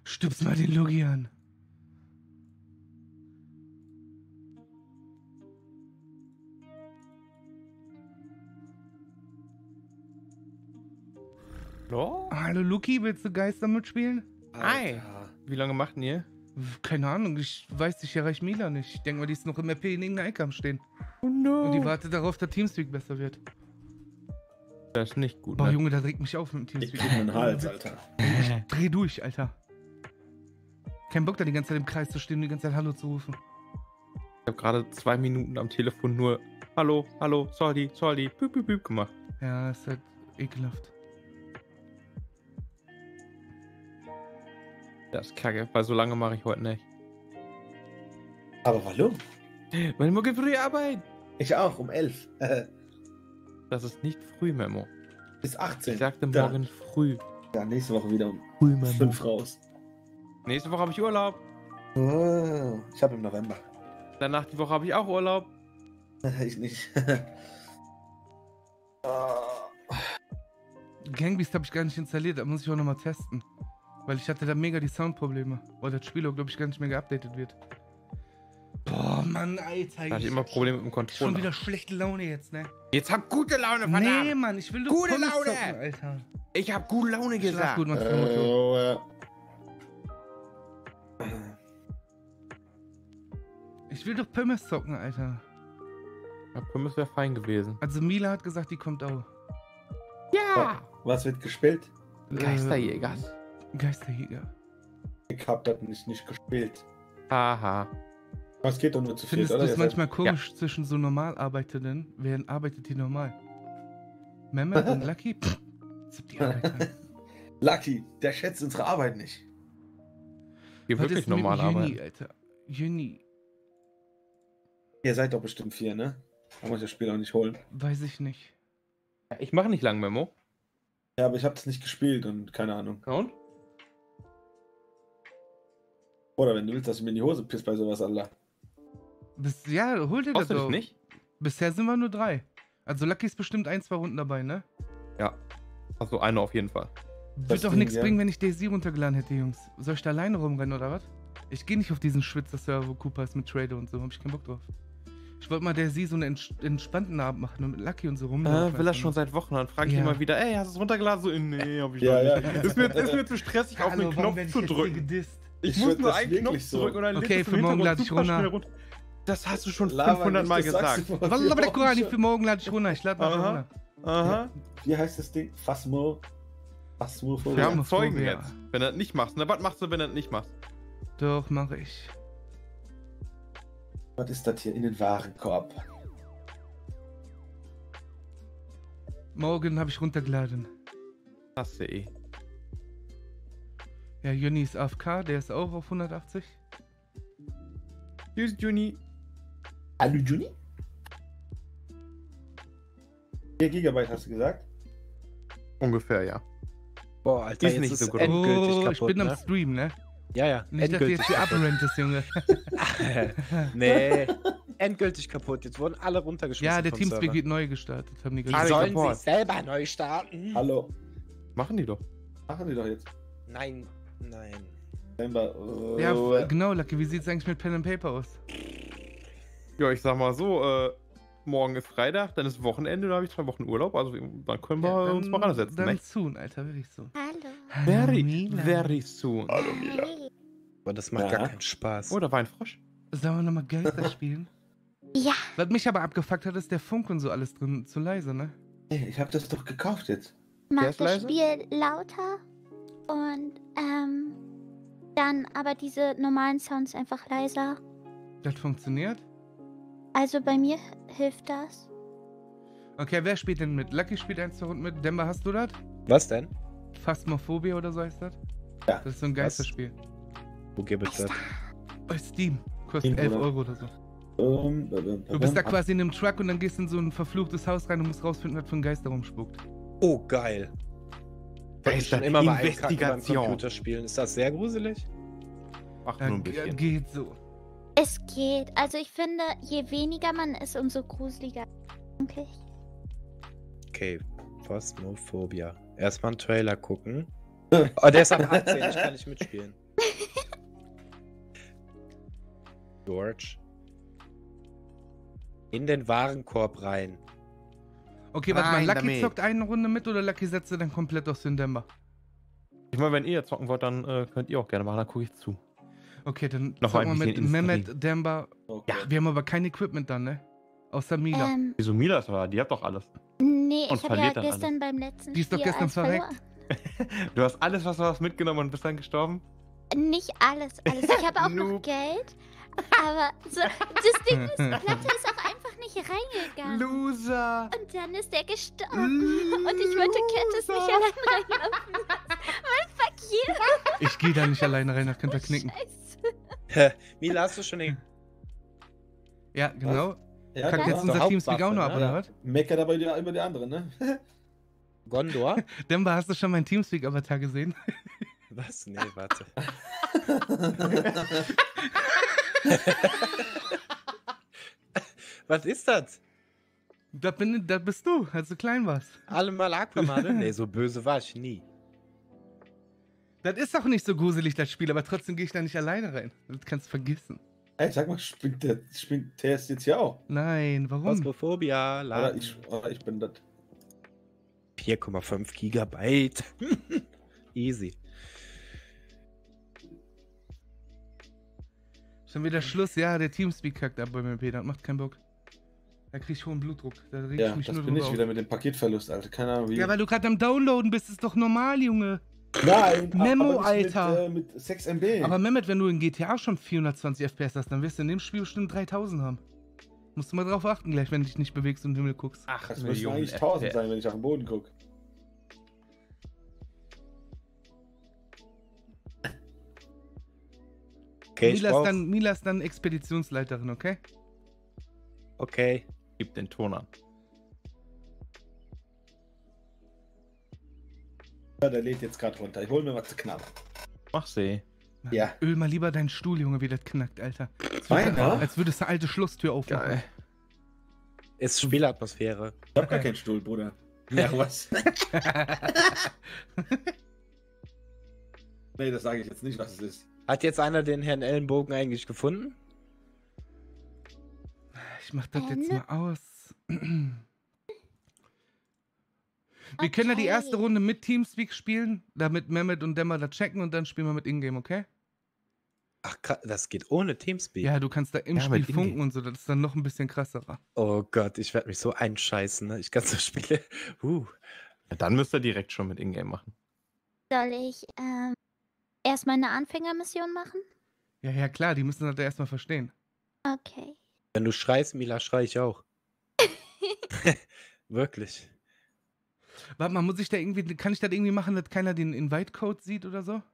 Stupst mal den Logi an. Hallo? Hallo Luki, willst du Geister mitspielen? Hi. Wie lange macht ihr? Keine Ahnung, ich weiß, ich erreiche Mila nicht. Ich denke mal, die ist noch im RP in irgendeiner Ecke am Stehen. Oh no. Und die wartet darauf, dass Teamspeak besser wird. Das ist nicht gut, Boah, ne? Junge, da regt mich auf mit dem Ich Teamspeak. krieg meinen Hals, Alter. Ich dreh durch, Alter. Kein Bock, da die ganze Zeit im Kreis zu stehen und die ganze Zeit Hallo zu rufen. Ich habe gerade 2 Minuten am Telefon nur Hallo, hallo, sorry, büb, büb, büb gemacht. Ja, ist halt ekelhaft. Das ist kacke, weil so lange mache ich heute nicht. Aber warum? Weil ich morgen früh arbeiten. Ich auch, um 11. Das ist nicht früh, Memo. Bis 18. Ich sagte Ja. morgen früh. Ja, nächste Woche wieder um Früh, Memo. 5 raus. Nächste Woche habe ich Urlaub. Oh, ich habe im November. Danach die Woche habe ich auch Urlaub. Ich nicht. Gangbeast habe ich gar nicht installiert, da muss ich auch nochmal testen. Weil ich hatte da mega die Soundprobleme. Weil das Spiel auch, glaube ich, gar nicht mehr geupdatet wird. Boah, Mann, Alter. Da hatte ich immer Probleme mit dem Schon Controller. wieder schlechte Laune jetzt, ne? Jetzt hab gute Laune, verdammt. Nee, Mann, ich will doch Gute Pommes Laune! zocken, Alter. Ich hab gute Laune Schlaf gesagt. gut, Matsumoto. Ich will doch Pommes zocken, Alter. Ja, Pommes wäre fein gewesen. Also Mila hat gesagt, die kommt auch. Ja! Was wird gespielt? Geisterjägers. Geisterjäger. Ich hab das nicht gespielt. Haha. Was geht doch nur zu viel, Findest du oder? es Ihr manchmal komisch zwischen so normal Arbeitenden? Wer arbeitet hier normal? Mehmet und Lucky? Pff, sind die Arbeiter. seid- Lucky, der schätzt unsere Arbeit nicht. Hier Was wirklich ist mit normal Juni, arbeiten. Alter? Juni, Ihr seid doch bestimmt 4, ne? Da muss ich das Spiel auch nicht holen. weiß ich nicht. Ich mache nicht lang, Memo. Ja, aber ich habe das nicht gespielt und keine Ahnung. Und? Oder wenn du willst, dass du mir in die Hose pisst bei sowas, Allah. Ja, hol dir das Brauchst du dich doch. nicht? Bisher sind wir nur 3. Also Lucky ist bestimmt 1, 2 Runden dabei, ne? Ja. Also eine auf jeden Fall. Das Wird doch Ding, nichts ja. bringen, wenn ich Daisy runtergeladen hätte, Jungs. Soll ich da alleine rumrennen oder was? Ich gehe nicht auf diesen Schwitzer-Server, wo Cooper ist mit Trader und so. Hab ich keinen Bock drauf. Ich wollte mal Daisy so einen entspannten Abend machen und mit Lucky und so rumlaufen. Will er schon seit Wochen. Dann frage ich Ja. ihn mal wieder, ey, hast du es runtergeladen? So, nee, hab ich Ja, noch ja. nicht. Ist mir zu stressig, auf den Knopf zu drücken. Ich muss würd nur das einen wirklich Knopf drücken und dann Okay, lädt es für im morgen Hintergrund lade ich super runter. schnell runter. Das hast du schon Laber 500 Mal nicht, das sagst gesagt. du vor Wallah, 4 der Wochen Korani, schon. für morgen lade ich runter. Ich lade nachher Aha. runter. Aha. Wie heißt das Ding? Phasmo. Phasmo. Wir haben Phasmophobia. Zeugen jetzt. Wenn du das nicht machst. Na, was machst du, wenn du das nicht machst? Doch, mache ich. Was ist das hier in den Warenkorb? Morgen habe ich runtergeladen. Hast du eh. Ja, Juni ist AFK, der ist auch auf 180. Tschüss, Juni. Hallo Juni? 4 Gigabyte hast du gesagt? Ungefähr, ja. Boah, Alter, Ist jetzt nicht ist so groß. endgültig Oh, kaputt, ich bin am ne? Stream, ne? Ja, ja, Nicht, dass du jetzt hier abrentest, Junge. Nee, endgültig kaputt. Jetzt wurden alle runtergeschmissen Ja, der vom Teamspeak Server. wird neu gestartet, haben die Die gesagt. Alle sollen kaputt. sich selber neu starten. Hallo. Machen die doch. Machen die doch jetzt. Nein, nein. November. Ja, genau, Lucky, wie sieht's eigentlich mit Pen and Paper aus? Ja, ich sag mal so, morgen ist Freitag, dann ist Wochenende, da habe ich 2 Wochen Urlaub, also dann können wir Ja, uns mal ransetzen. Dann Ne? soon, Alter, wirklich so. Hallo. Very, Mila. very soon. Hallo Mila. Hi. Aber das macht Ja. gar keinen Spaß. Oh, da war ein Frosch. Sollen wir nochmal Geister spielen? Ja, Was mich aber abgefuckt hat, ist der Funk und so alles drin zu leise, ne? Hey, ich hab das doch gekauft jetzt. mach ist das leise? Spiel lauter und dann aber diese normalen Sounds einfach leiser. Das funktioniert. Also bei mir hilft das. Okay, wer spielt denn mit? Lucky spielt 1, 2 Runden mit. Demba, hast du das? Was denn? Phasmophobia oder so heißt das? Ja. Das ist so ein Geisterspiel. Wo gibt es das? Bei Steam. Kostet Steam, 11 oder? Euro oder so. Du bist da Ab- quasi in einem Truck und dann gehst du in so ein verfluchtes Haus rein und musst rausfinden, was für ein Geist da rumspuckt. Oh, geil. Wollte ich schon immer mal einkacken beim Investigation. Computerspielen. Ist das sehr gruselig? Ach, Ja, nur ein bisschen. geht so. Es geht. Also ich finde, je weniger man ist, umso gruseliger. Okay. Okay, Phasmophobia. Erstmal einen Trailer gucken. Oh, der ist ab 18, ich kann nicht mitspielen. George. In den Warenkorb rein. Okay, warte mal, Rein Lucky damit. zockt eine Runde mit oder Lucky setzt du dann komplett aus den Dämmer? Ich meine, wenn ihr zocken wollt, dann könnt ihr auch gerne machen, dann gucke ich zu. Okay, dann Noch zocken ein wir mit bisschen Mehmet, Demba. Okay. Wir haben aber kein Equipment dann, ne? Außer Mila. Wieso Mila ist aber? Die habt doch alles. Nee, Und ich habe ja verliert dann gestern beim letzten Die ist doch Spiel gestern alles verloren. Du hast alles, was du hast, mitgenommen und bist dann gestorben? Nicht alles. Ich habe auch noch Noob. Geld. Aber so, das Ding ist, Platte ist auch einfach nicht reingegangen. Loser! Und dann ist der gestorben. Und ich wollte Kettes nicht allein reinlaufen lassen. Weil fuck you. Ich gehe da nicht alleine rein, das könnt ihr knicken. Scheiße. Mila, hast du schon den Ja, genau. Ja, Kackt klar. jetzt unser Hauptwaffe, Teamspeak auch noch ab, ne? oder was? Meckert aber über die anderen, ne? Gondor? Demba, hast du schon meinen Teamspeak-Avatar gesehen? Was? Nee, warte. Was ist das? Da bist du, als du klein warst. Alle mal Aquamane? Nee, so böse war ich nie. Das ist auch nicht so gruselig, das Spiel, aber trotzdem gehe ich da nicht alleine rein. Das kannst du vergessen. Ey, sag mal, springt der ist jetzt hier auch? Nein, warum? Phasmophobia, Oder laden. ich bin das. 4,5 Gigabyte. Easy. Schon wieder Schluss, ja, der Teamspeak kackt ab bei mir, Peter. Das macht keinen Bock. Da krieg ich hohen Blutdruck. Da reg Ja, ich mich das nur bin ich drüber wieder auf. mit dem Paketverlust, Alter. Keine Ahnung wie. Ja, weil du gerade am Downloaden bist, ist doch normal, Junge. Nein, Memo, aber nicht Alter. Mit 6 MB. Aber Mehmet, wenn du in GTA schon 420 FPS hast, dann wirst du in dem Spiel bestimmt 3000 haben. Musst du mal drauf achten gleich, wenn du dich nicht bewegst und in den Himmel guckst. Ach, das müssen eigentlich 1000 sein, wenn ich auf den Boden gucke. Okay, ich brauch... Mila ist dann Expeditionsleiterin, okay? Okay. Gib den Ton an. Ja, der lädt jetzt gerade runter. Ich hol mir was zu knabbern. Mach sie. Ja. Öl mal lieber deinen Stuhl, Junge, wie das knackt, Alter. Meiner? Als würdest du alte Schlusstür aufmachen. Geil. Ist Spielatmosphäre. Ich hab gar keinen Stuhl, Bruder. Ja, was? Nee, das sage ich jetzt nicht, was es ist. Hat jetzt einer den Herrn Ellenbogen eigentlich gefunden? Ich mach das jetzt Ne. mal aus. Wir können ja die erste Runde mit Teamspeak spielen, damit Mehmet und Demmer da checken und dann spielen wir mit Ingame, okay? Ach, das geht ohne Teamspeak. Ja, du kannst da im Ja, Spiel mit Ingame. funken und so, das ist dann noch ein bisschen krasserer. Oh Gott, ich werde mich so einscheißen, ne? Ich kann so Spiele. Ja, dann müsst ihr direkt schon mit Ingame machen. Soll ich erstmal eine Anfängermission machen? Ja, ja, klar, die müssen das ja erstmal verstehen. Okay. Wenn du schreist, Mila, schrei ich auch. Wirklich. Warte mal, kann ich das irgendwie machen, dass keiner den Invite-Code sieht oder so?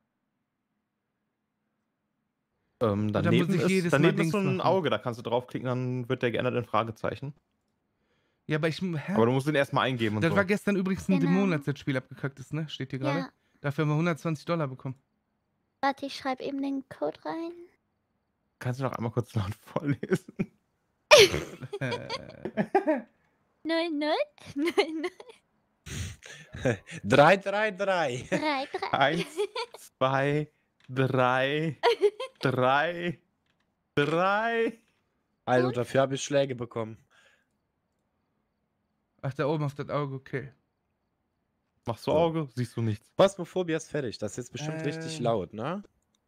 Daneben muss ich jedes ist, Mal daneben ist so Dings ein machen. Auge, da kannst du draufklicken, dann wird der geändert in Fragezeichen. Ja, aber hä? Aber du musst den erstmal eingeben und Das so. war gestern übrigens ein Genau. Dämon, als das Spiel abgekackt ist, ne? Steht hier gerade. Ja. Dafür haben wir $120 bekommen. Warte, ich schreibe eben den Code rein. Kannst du noch einmal kurz laut vorlesen? 00 00 333. 33. 1, 2, 3, 3, 3. Also dafür habe ich Schläge bekommen. Ach, da oben auf das Auge, okay. Machst du Auge, siehst du nichts. Phasmophobia ist fertig. Das ist jetzt bestimmt richtig laut, ne?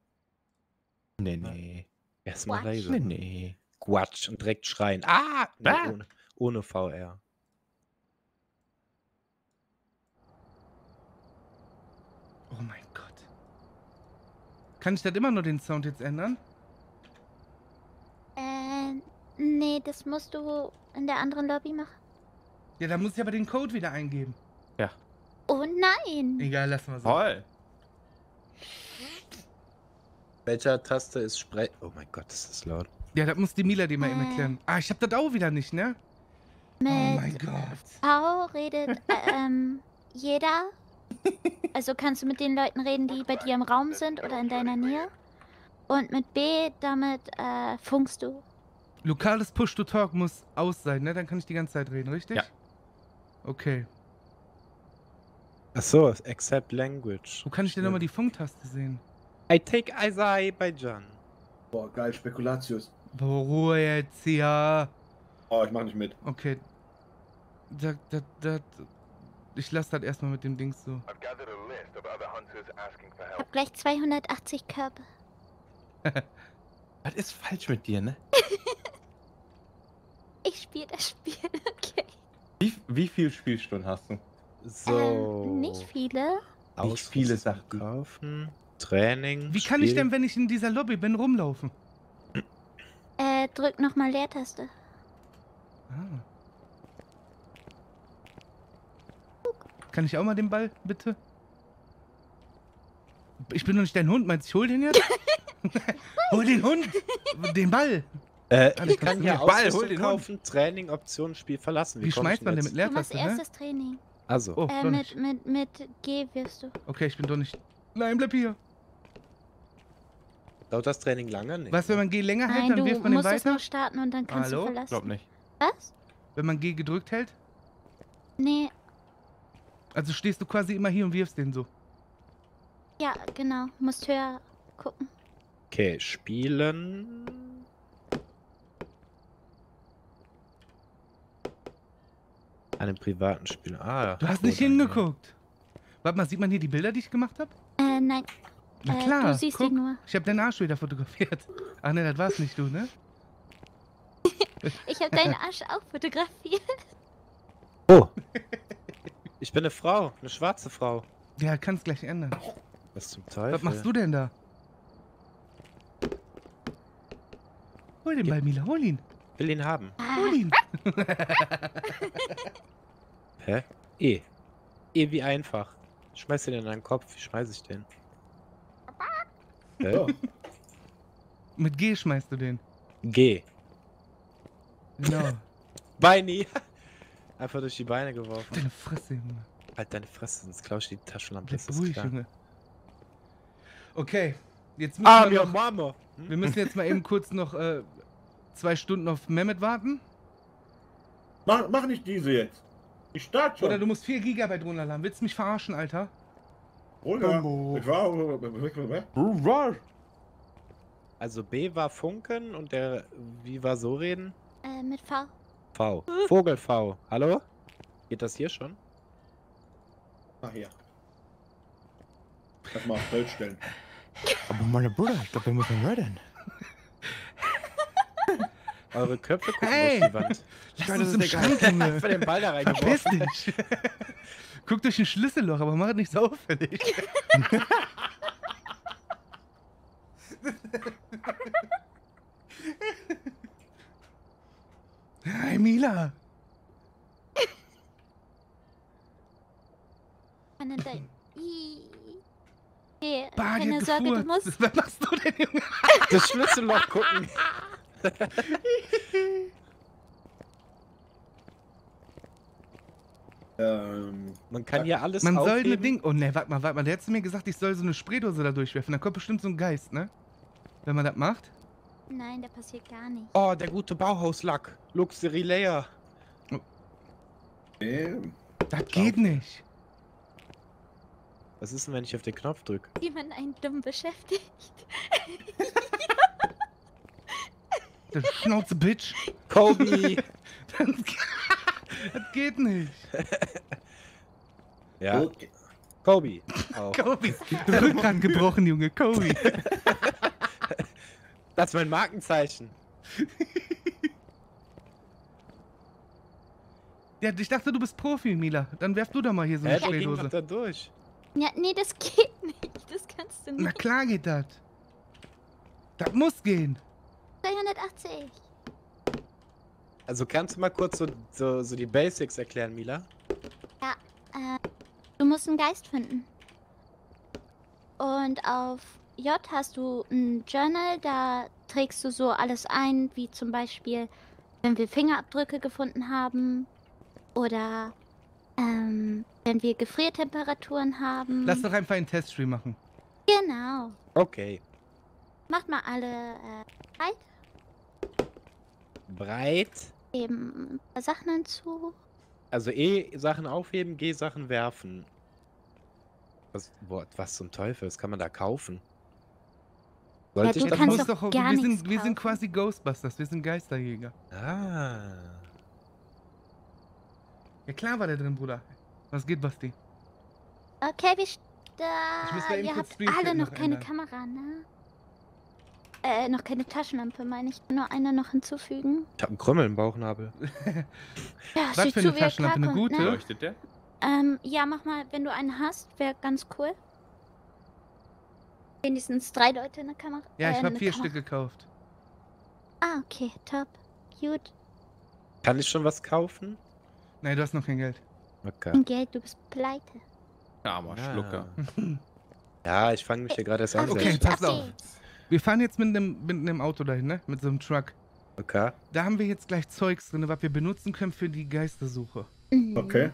Nee. Erstmal Quatsch. leise. Nee. Quatsch und direkt schreien. Ah! Nee, Ah! ohne VR. Oh mein Gott. Kann ich das immer nur den Sound jetzt ändern? Nee, das musst du in der anderen Lobby machen. Ja, da muss ich aber den Code wieder eingeben. Oh nein! Egal, lass mal so. Toll. Welcher Taste ist Sprech... Oh mein Gott, das ist laut. Ja, das muss die Mila dir mal eben erklären. Ah, ich hab das auch wieder nicht, ne? Oh mein Mit Gott. V redet jeder. Also kannst du mit den Leuten reden, die bei dir im Raum sind oder in deiner Nähe. Und mit B, damit funkst du. Lokales Push-to-Talk muss aus sein, ne? Dann kann ich die ganze Zeit reden, richtig? Ja. Okay. Achso, Accept Language. Wo kann ich denn nochmal die Funktaste sehen? I take Azerbaijan. Boah, geil, Spekulatius. Ruhe jetzt hier. Oh, ich mach nicht mit. Okay. Ich lasse das erstmal mit dem Dings so. Ich hab gleich 280 Körbe. Was ist falsch mit dir, ne? Ich spiele das Spiel, okay. Wie viel Spielstunden hast du? So. Nicht viele. Nicht viele Sachen. Kaufen. Training. Wie kann ich denn, wenn ich in dieser Lobby bin, rumlaufen? Drück nochmal Leertaste. Ah. Kann ich auch mal den Ball, bitte? Ich bin doch nicht dein Hund, meinst du, ich hol den jetzt? Hol den Hund! Den Ball! Ich kann hier Ball, hol Ausrüstung den kaufen, Training, Optionen, Spiel verlassen. Wie komme ich schmeißt man denn den mit jetzt? Du machst Leertaste, ne? erstes Training. Also, Oh, doch nicht. Mit G wirst du. Okay, ich bin doch nicht... Nein, bleib hier. dauert das Training lange? Nee. Was, wenn man G länger hält, Nein, dann du wirft man den musst es weiter? nur starten und dann kannst Hallo? du verlassen. Glaub nicht. Was? Wenn man G gedrückt hält? Nee, Also stehst du quasi immer hier und wirfst den so. ja, genau. Musst höher gucken. Okay, spielen. Einem privaten Spiel. Ah, Du hast nicht oder- hingeguckt. Warte mal, sieht man hier die Bilder, die ich gemacht habe? Nein. Na klar, Du siehst guck. die nur. Ich habe deinen Arsch wieder fotografiert. Ach ne, das war's nicht du, ne? Ich habe deinen Arsch auch fotografiert. Oh! Ich bin eine Frau, eine schwarze Frau. Ja, kannst gleich ändern. Was zum Teufel? Was machst du denn da? Hol den Ball, Mila, hol ihn. Will ihn haben. Hol ihn. Hä? E. E wie einfach. Schmeiß den in deinen Kopf. Wie schmeiß ich den? Hä? Ja. Mit G schmeißt du den. G. Genau. Beini. Einfach durch die Beine geworfen. Deine Fresse, Junge. Halt deine Fresse, sonst klaue ich die Taschenlampe. Bleib Das ist ruhig, klar. Junge. Okay. Jetzt müssen Ah, wir mir noch, Mama. wir müssen jetzt mal eben kurz noch 2 Stunden auf Mehmet warten. Mach nicht diese jetzt. Ich starte schon. Oder du musst 4 Gigabyte runterladen. Willst du mich verarschen, Alter? Oder? Ich war. Also B war Funken und der wie war so reden? Mit V. V. Vogel V. Hallo? Geht das hier schon? Ach ja. Lass mal auf Feld stellen. Aber meine Bruder, ich glaube, wir müssen redden. Eure Köpfe gucken Hey! durch die Wand. Lass Gott, uns das im ist Schrank, Junge. Einfach den Ball da Verpiss reingeworfen. dich. Guck durch ein Schlüsselloch, aber mach es nicht so auffällig. Hi, Mila. Kann in dein... Okay, Bah, die keine hat Sorge, du gefurzt. musst... Was machst du denn, Junge? Das Schlüsselloch gucken. Man kann hier alles Man soll aufheben. eine Ding... Oh ne, warte mal. Der hat zu mir gesagt, ich soll so eine Spraydose da durchwerfen. Da kommt bestimmt so ein Geist, ne? Wenn man das macht. Nein, da passiert gar nichts. Oh, der gute Bauhauslack. Luxury Layer. Das geht nicht. Was ist denn, wenn ich auf den Knopf drücke? Wie man einen dumm beschäftigt. Das Schnauze, Bitch. Kobe! Das geht nicht. Ja, Kobe. Auch. Kobe. Rückgrat gebrochen, Junge. Kobe. Das ist mein Markenzeichen. Ja, ich dachte, du bist Profi, Mila. Dann werf du doch mal hier so eine Der ging doch Spraydose. da durch. Ja, nee, das geht nicht. Das kannst du Na nicht. klar geht das. Das muss gehen. 280. Also kannst du mal kurz so die Basics erklären, Mila? Du musst einen Geist finden. Und auf J hast du ein Journal, da trägst du so alles ein, wie zum Beispiel, wenn wir Fingerabdrücke gefunden haben oder wenn wir Gefriertemperaturen haben. Lass doch einfach einen Teststream machen. Genau. Okay. Macht mal alle breit, Breit. eben ein paar Sachen hinzu. Also E Sachen aufheben, G Sachen werfen. Was zum Teufel? Das kann man da kaufen. Sollte du ich das kannst muss doch doch, gar nichts wir sind kaufen. quasi Ghostbusters, wir sind Geisterjäger. Ah. Ja klar war der drin, Bruder. Was geht, Basti? Okay, Ich muss mal eben ihr kurz habt Stream alle Chat noch noch keine ändern. Kamera, ne? Noch keine Taschenlampe, meine ich. Nur eine noch hinzufügen. Ich hab einen Krümmel im Bauchnabel. Ja, Was sieh für zu, eine wie er Taschenlampe, eine klarkommt, gute? ne? Leuchtet der? Ja, mach mal, wenn du einen hast, wäre ganz cool. Wenigstens 3 Leute in der Kamera. Ja, ich habe eine 4 Kamera. Stück gekauft. Ah, okay, top. Gut. Kann ich schon was kaufen? Nein, du hast noch kein Geld. Okay. Ein Geld, du bist pleite. Armer Schlucker. Ja, ich fange mich hier gerade erst an. Okay, selbst. pass auf. Wir fahren jetzt mit einem Auto dahin, ne? Mit so einem Truck. Okay. Da haben wir jetzt gleich Zeugs drin, was wir benutzen können für die Geistersuche. Mhm. Okay.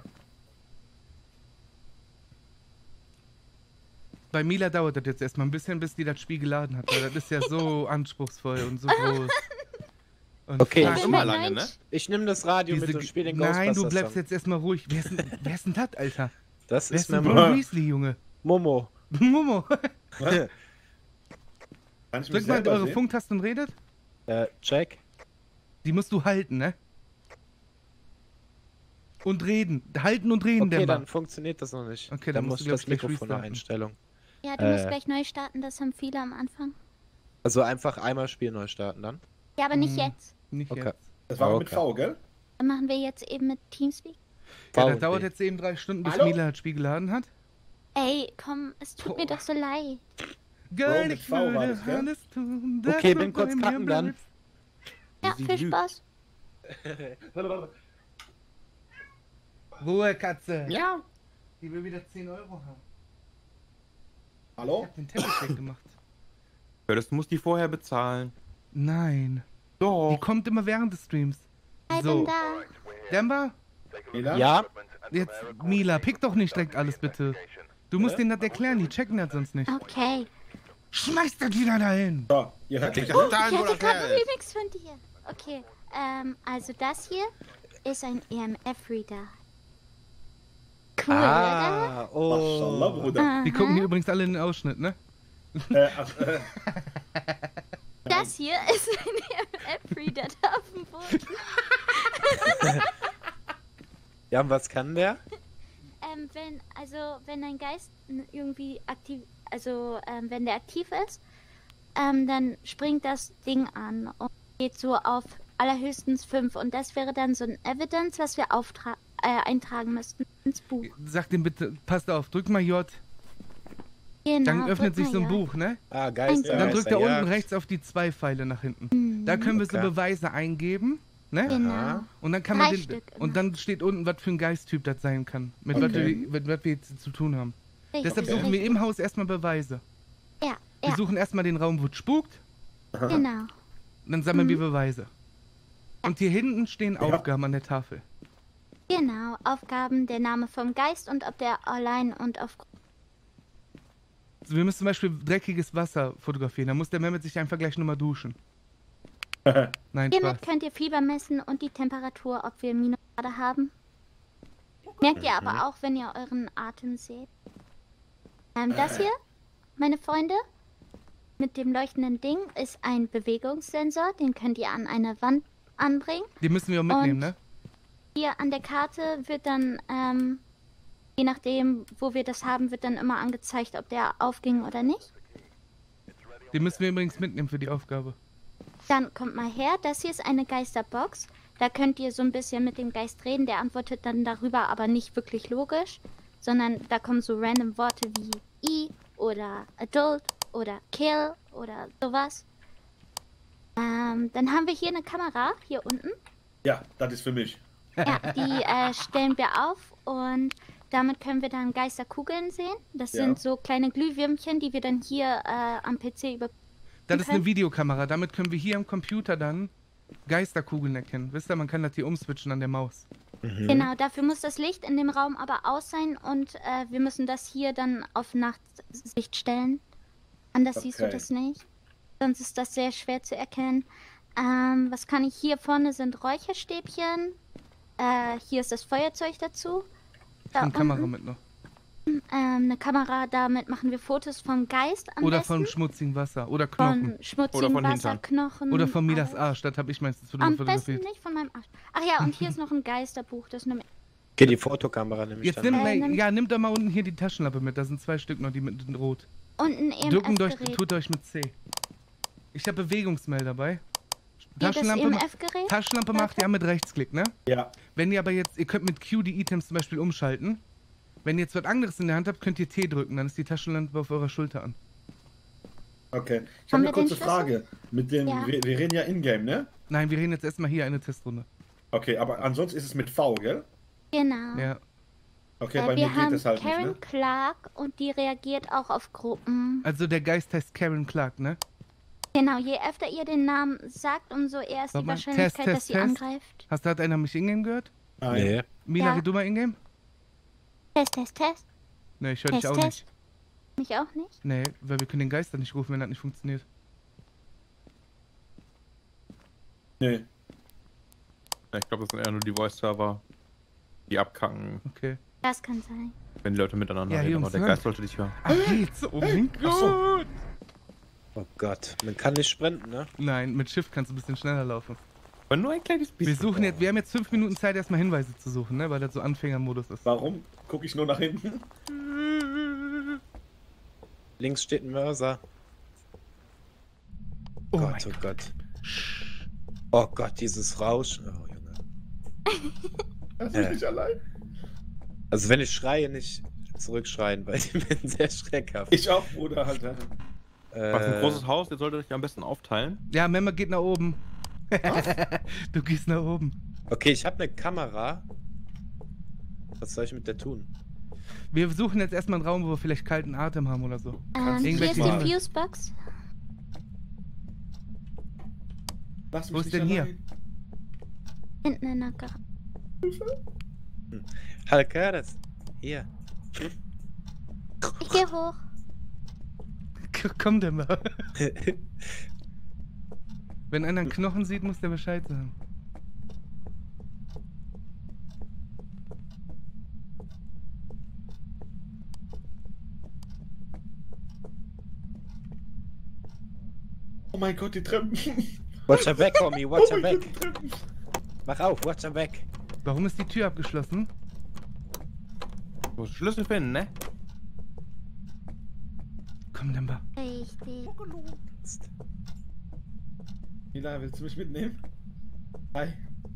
Bei Mila dauert das jetzt erstmal ein bisschen, bis die das Spiel geladen hat, weil das ist ja so anspruchsvoll und so groß. Und Okay, fuck, Das ist immer lange, ne? Ich nehme das Radio mit und spiele den Ghostbusters. Nein, du bleibst Song. jetzt erstmal ruhig. Wer ist denn das, Alter? Das Wer ist ist denn mir Ron Weasley, Junge? Momo. Momo. Kann ich mich Drück mal selber eure sehen? Funktasten und redet. Check. Die musst du halten, ne? Und reden. Halten und reden, Okay, Dämmer. dann funktioniert das noch nicht. Okay, dann dann muss musst ich du, das glaub ich, gleich Mikrofon noch restarten. Einstellung. Ja, du musst gleich neu starten, das haben viele am Anfang. Also einfach einmal Spiel neu starten dann. Ja, aber nicht Mhm. jetzt. Nicht Okay. jetzt. Das war mit Okay. V, gell? Dann machen wir jetzt eben mit Teamspeak. Ja, V das und dauert B. jetzt eben 3 Stunden, bis Hallo? Mila das Spiel geladen hat. Ey, komm, es tut mir doch so leid. Girl, mit ich V war würde das, gell? alles tun. Okay, dass bin du kurz bei mir cutten dann. bleibst. Ja, Sie viel lügt. Spaß. Ruhe, Katze. Ja. Die will wieder 10 Euro haben. Ich Hallo? hab den Teppich weggemacht. Das musst die vorher bezahlen. Nein. Die Doch. kommt immer während des Streams. Ich So. bin da. Demba, Mila? Ja, jetzt Mila, pick doch nicht direkt alles bitte. Du musst denen das erklären, die checken das sonst nicht. Okay. Schmeiß das wieder dahin. So, ihr hört mich. Ich hatte gerade einen Remix von dir. Okay, also das hier ist ein EMF-Reader. Cool, oder? Maschallah, Oh. Bruder. Die gucken Aha. hier übrigens alle in den Ausschnitt, ne? Ach, Das hier ist ein EMF-Reader da auf dem Boden. Ja, und was kann der? Wenn ein Geist irgendwie aktiv, wenn der aktiv ist, dann springt das Ding an und geht so auf allerhöchstens 5. Und das wäre dann so ein Evidence, was wir eintragen müssten ins Buch. Sag dem bitte, passt auf, drück mal J. Genau, Dann öffnet drück sich mal so ein ja. Buch, ne? Ah, Geist. Ja, Und dann drückt er ja. unten rechts auf die 2 Pfeile nach hinten. Da können wir so Okay. Beweise eingeben, ne? Genau. Und dann kann man 3 den, Stück immer. und dann steht unten, was für ein Geisttyp das sein kann. Mit Okay. was wir jetzt zu tun haben. Richtig, Deshalb suchen wir im Haus erstmal Beweise. Ja, Wir ja, suchen erstmal den Raum, wo es spukt, genau. und dann sammeln wir Beweise. Und hier hinten stehen Aufgaben an der Tafel. Genau, Aufgaben, der Name vom Geist und ob der allein und auf... Also wir müssen zum Beispiel dreckiges Wasser fotografieren. Da muss der Mehmet sich einfach gleich nochmal duschen. Nein, Spaß. Hiermit könnt ihr Fieber messen und die Temperatur, ob wir Minusgrade haben. Merkt ihr aber auch, wenn ihr euren Atem seht. Das hier, meine Freunde, mit dem leuchtenden Ding, ist ein Bewegungssensor. Den könnt ihr an eine Wand anbringen. Die müssen wir auch mitnehmen, Und- ne? Hier an der Karte wird dann, je nachdem, wo wir das haben, wird dann immer angezeigt, ob der aufging oder nicht. Die müssen wir übrigens mitnehmen für die Aufgabe. Dann kommt mal her, das hier ist eine Geisterbox. Da könnt ihr so ein bisschen mit dem Geist reden, der antwortet dann darüber, aber nicht wirklich logisch, sondern da kommen so random Worte wie I oder Adult oder Kill oder sowas. Dann haben wir hier eine Kamera, hier unten. ja, das ist für mich. Ja, die stellen wir auf und damit können wir dann Geisterkugeln sehen. Das Ja. sind so kleine Glühwürmchen, die wir dann hier am PC über... Das ist Okay. eine Videokamera. Damit können wir hier am Computer dann Geisterkugeln erkennen. Wisst ihr, man kann das hier umswitchen an der Maus. Genau, dafür muss das Licht in dem Raum aber aus sein und wir müssen das hier dann auf Nachtsicht stellen. Anders siehst du Okay. das nicht. Sonst ist das sehr schwer zu erkennen. Was kann ich hier vorne sind Räucherstäbchen. Hier ist das Feuerzeug dazu. Ich Da nehme Kamera unten. mit noch. eine Kamera, damit machen wir Fotos vom Geist am Oder besten. von schmutzigem Wasser. Oder Knochen. Von schmutzigem von Wasser, Hintern. Knochen. Oder von Milas alles. Arsch. Das habe ich meistens Am besten fotografiert. nicht von meinem Arsch. Ach ja, und hier ist noch ein Geisterbuch. Das nimmt Okay, die Fotokamera nehme ich Jetzt dann. nimm doch mal unten hier die Taschenlampe mit. Da sind 2 Stück noch, die mit rot. und ein Drücken EMF-Gerät. tut euch mit C. Ich habe Bewegungsmelder dabei. Das Taschenlampe, EMF-Gerät? Taschenlampe macht ihr mit Rechtsklick, ne? Ja. Wenn ihr aber jetzt, ihr könnt mit Q die Items zum Beispiel umschalten. Wenn ihr jetzt was anderes in der Hand habt, könnt ihr T drücken, dann ist die Taschenlampe auf eurer Schulter an. Okay. Ich Haben habe eine wir den kurze Schlüssel? Frage. Mit dem, Ja. wir reden ja in-game, ne? Nein, wir reden jetzt erstmal hier eine Testrunde. Okay, aber ansonsten ist es mit V, gell? Genau. Ja. Okay, bei mir Wir geht haben es halt Karen nicht, ne? Clark und die reagiert auch auf Gruppen. Also der Geist heißt Karen Clark, ne? Genau, je öfter ihr den Namen sagt, umso eher ist Warte die mal. Wahrscheinlichkeit, Test, dass sie Test. angreift. Hat einer mich in-game gehört? Nein. Nee. Mila, Ja. red du mal in-game? Test. Ne, ich höre dich Test, auch Test. nicht. Mich auch nicht? Nee, weil wir können den Geist dann nicht rufen, wenn das nicht funktioniert. Nee. Ja, ich glaube, das sind eher nur die Voice-Server, die abkacken, Okay. Das kann sein. wenn die Leute miteinander Ja, reden. Jungs, Aber der hören. Geist sollte dich hören. Ach, geht's? Oh mein Ach so. Gott! Oh Gott, man kann nicht sprinten, ne? Nein, mit Shift kannst du ein bisschen schneller laufen. Aber nur ein kleines Wir bisschen. wir haben jetzt 5 Minuten Zeit, erstmal Hinweise zu suchen, ne? Weil das so Anfängermodus ist. Warum gucke ich nur nach hinten? Links steht ein Mörser. Oh mein Gott, oh Gott. Oh Gott, dieses Rauschen. Oh, Junge. Das Ja. ist nicht allein. Also wenn ich schreie, nicht zurückschreien, weil ich bin sehr schreckhaft. Ich auch, Bruder, Alter. Was ein großes Haus, ihr solltet euch am besten aufteilen. Ja, Memmer geht nach oben. Du gehst nach oben. Okay, ich habe eine Kamera. Was soll ich mit der tun? Wir suchen jetzt erstmal einen Raum, wo wir vielleicht kalten Atem haben oder so. Kannst Hier ist irgendwelche die Dinge. Fusebox. Lass Wo mich ist nicht denn hier? allein. Hinten in der Garage. Halkeres. Hier. Ich gehe hoch. Komm denn mal. Wenn einer einen Knochen sieht, muss der Bescheid sagen. Oh mein Gott, die Treppen. Watch her weg, Homie, watch her Oh mein weg. Gott, die Treppen. Mach auf, watch her weg. Warum ist die Tür abgeschlossen? Du musst Schlüssel finden, ne? Komm denn mal. Richtig. Mila, willst du mich mitnehmen? Hi.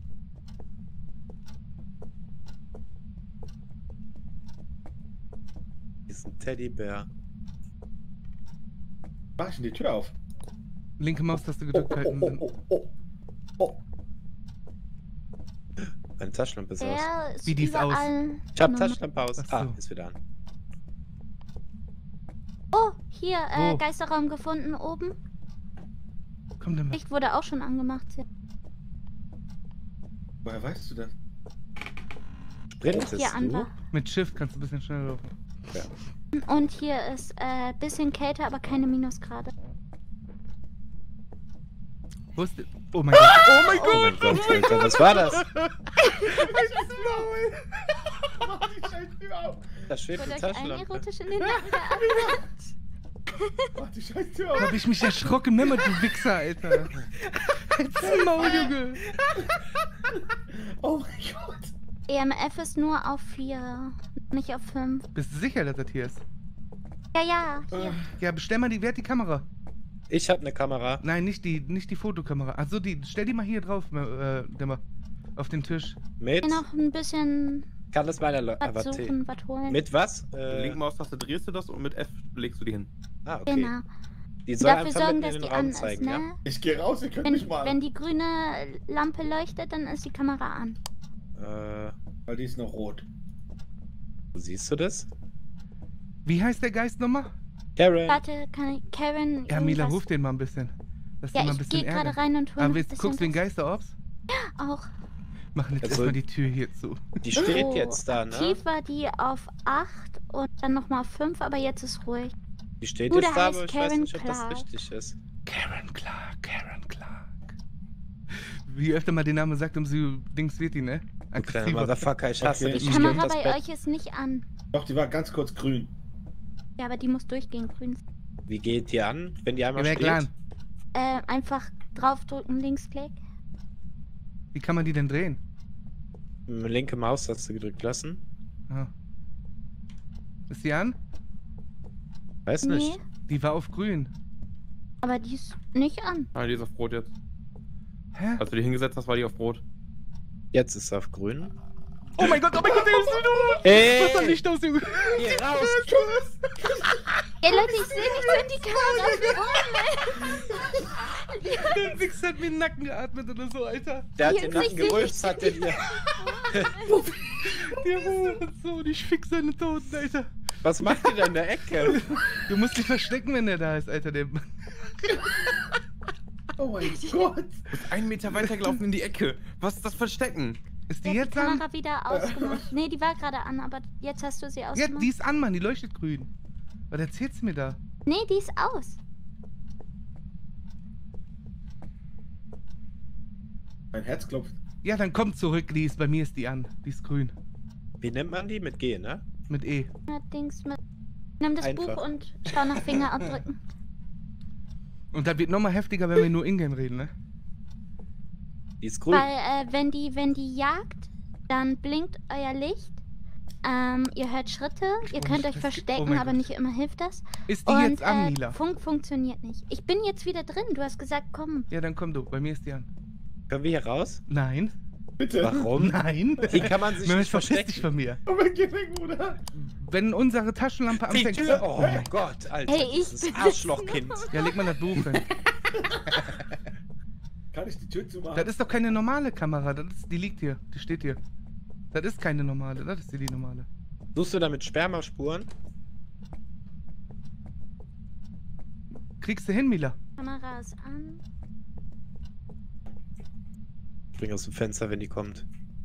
Hier ist ein Teddybär. Mach ich denn die Tür auf? Linke Maustaste Oh, gedrückt halten. oh, oh, oh, oh. Meine Taschenlampe ist aus. Der ist Wie die ist aus? überall. Ich hab normal. Taschenlampe aus. Ach so. Ah, ist wieder an. Oh, hier, Wo? Geisterraum gefunden oben. Komm denn mal. Licht wurde auch schon angemacht. Woher weißt du das? Sprintest Hier an du? war. Mit Shift kannst du ein bisschen schneller laufen. Und hier ist bisschen kälter, aber keine Minusgrade. Wo ist der? Oh mein Gott. Oh mein Oh mein Gott, Alter, was war das? Mach die Scheißtür auf. Da schwebt Wurde eine euch allen Taschenlampe. erotisch in den Nacken geatmet? Mach die Scheißtür auf. Hab ich mich erschrocken, Memmer, du Wichser, Alter. Halt's Maul, Junge. Oh mein Gott. EMF ist nur auf 4, nicht auf 5. Bist du sicher, dass das hier ist? Ja, hier. Ja, bestell mal die. Wer hat die Kamera? Ich hab eine Kamera. Nein, nicht die Fotokamera. Also stell die mal hier drauf, Memmer. Auf den Tisch. Mit? Hier noch ein bisschen Kann das meiner was warte. suchen, was holen. Mit was? Linke Maustaste drehst du das und mit F legst du die hin. Ah, okay. Genau. Die soll Dafür einfach sorgen, mit dass in die den Raum an zeigen, ist, ja? ne? Ich geh raus, ihr könnt mich mal. Wenn die grüne Lampe leuchtet, dann ist die Kamera an. Weil die ist noch rot. Siehst du das? Wie heißt der Geist nochmal? Karen. Warte, kann ich Karen Ja, Mila, irgendwas- ruf den mal ein bisschen. Lass den Ja, mal ein ich bisschen gehe gerade ärgern. rein und hole Aber noch ein jetzt bisschen guckst du den was. Geister-Ops? Auch. Machen jetzt Also- erstmal die Tür hier zu. Die steht Oh, jetzt da, ne? Aktiv war die auf 8 und dann nochmal auf 5, aber jetzt ist ruhig. Die steht Bruder jetzt da, heißt aber ich weiß Karen nicht, ob das Clark. richtig ist. Karen Clark, Karen Clark. Wie öfter man den Namen sagt, umso Dings wird die, ne? Du kleiner Motherfucker, ich hasse Okay. dich. Die Ich geh auf Kamera das bei Bett. euch ist nicht an. Doch, die war ganz kurz grün. Ja, aber die muss durchgehend grün sein. Wie geht die an, wenn die einmal Ja, steht? klar. Einfach draufdrücken, Linksklick. Wie kann man die denn drehen? Linke Maustaste gedrückt lassen. Ah. Ist die an? Weiß nicht. Nee, Die war auf grün. aber die ist nicht an. Ah, die ist auf Rot jetzt. Hä? Als du die hingesetzt hast, war die auf Rot. Jetzt ist es auf grün. Oh mein Gott, der ist wieder. Ey! Was soll Licht aus, Junge? Geh raus! Ey Leute, ich sehe nicht so in die Kamera. Der Wichs hat mir in den Nacken geatmet oder so, Alter. Der hat Hier den im Nacken Gesicht. gerülpst, hat der dir. Der Hurensohn, ich fix seine Toten, Alter. Was macht ihr da in der Ecke? Du musst dich verstecken, wenn der da ist, Alter. Der Oh mein Gott. Du bist 1 Meter weitergelaufen in die Ecke. Was ist das Verstecken? ist die Die jetzt an? Kamera wieder ausgemacht. Nee, die war gerade an, aber jetzt hast du sie Ja, ausgemacht. die ist an, Mann. Die leuchtet grün. Was erzählst du mir da? Nee, die ist aus. Mein Herz klopft. Ja, dann komm zurück, Lies. Bei mir ist die an. Die ist grün. Wie nennt man die? Mit G, ne? Mit E. Allerdings mit. Nimm das Einfach. Buch und schau nach Fingerabdrücken. Und das wird nochmal heftiger, wenn wir nur Ingame reden, ne? Die ist grün. Weil, wenn die jagt, dann blinkt euer Licht. Ihr hört Schritte, ihr Oh, könnt euch das- verstecken, oh mein aber Gott. nicht immer hilft das. Ist die Und jetzt an, Mila? Funk funktioniert nicht. Ich bin jetzt wieder drin. Du hast gesagt, komm. Ja, dann komm du. Bei mir ist die an. Können wir hier raus? Nein. Bitte. Warum? Nein. Hier kann man sich Mehmet, nicht verpiss dich verstecken. von mir. Oh mein Gott, Bruder. Wenn unsere Taschenlampe Die anfängt... Tür! Oh mein Gott, Alter. Hey, ich dieses bin Arschlochkind. Ja, leg mal das Buch hin. Kann ich die Tür zumachen? Das ist doch keine normale Kamera. Die liegt hier. Die steht hier. Das ist keine normale. Das ist die normale. Suchst du damit Spermaspuren? Kriegst du hin, Mila? Kamera ist an. Spring aus dem Fenster, wenn die kommt.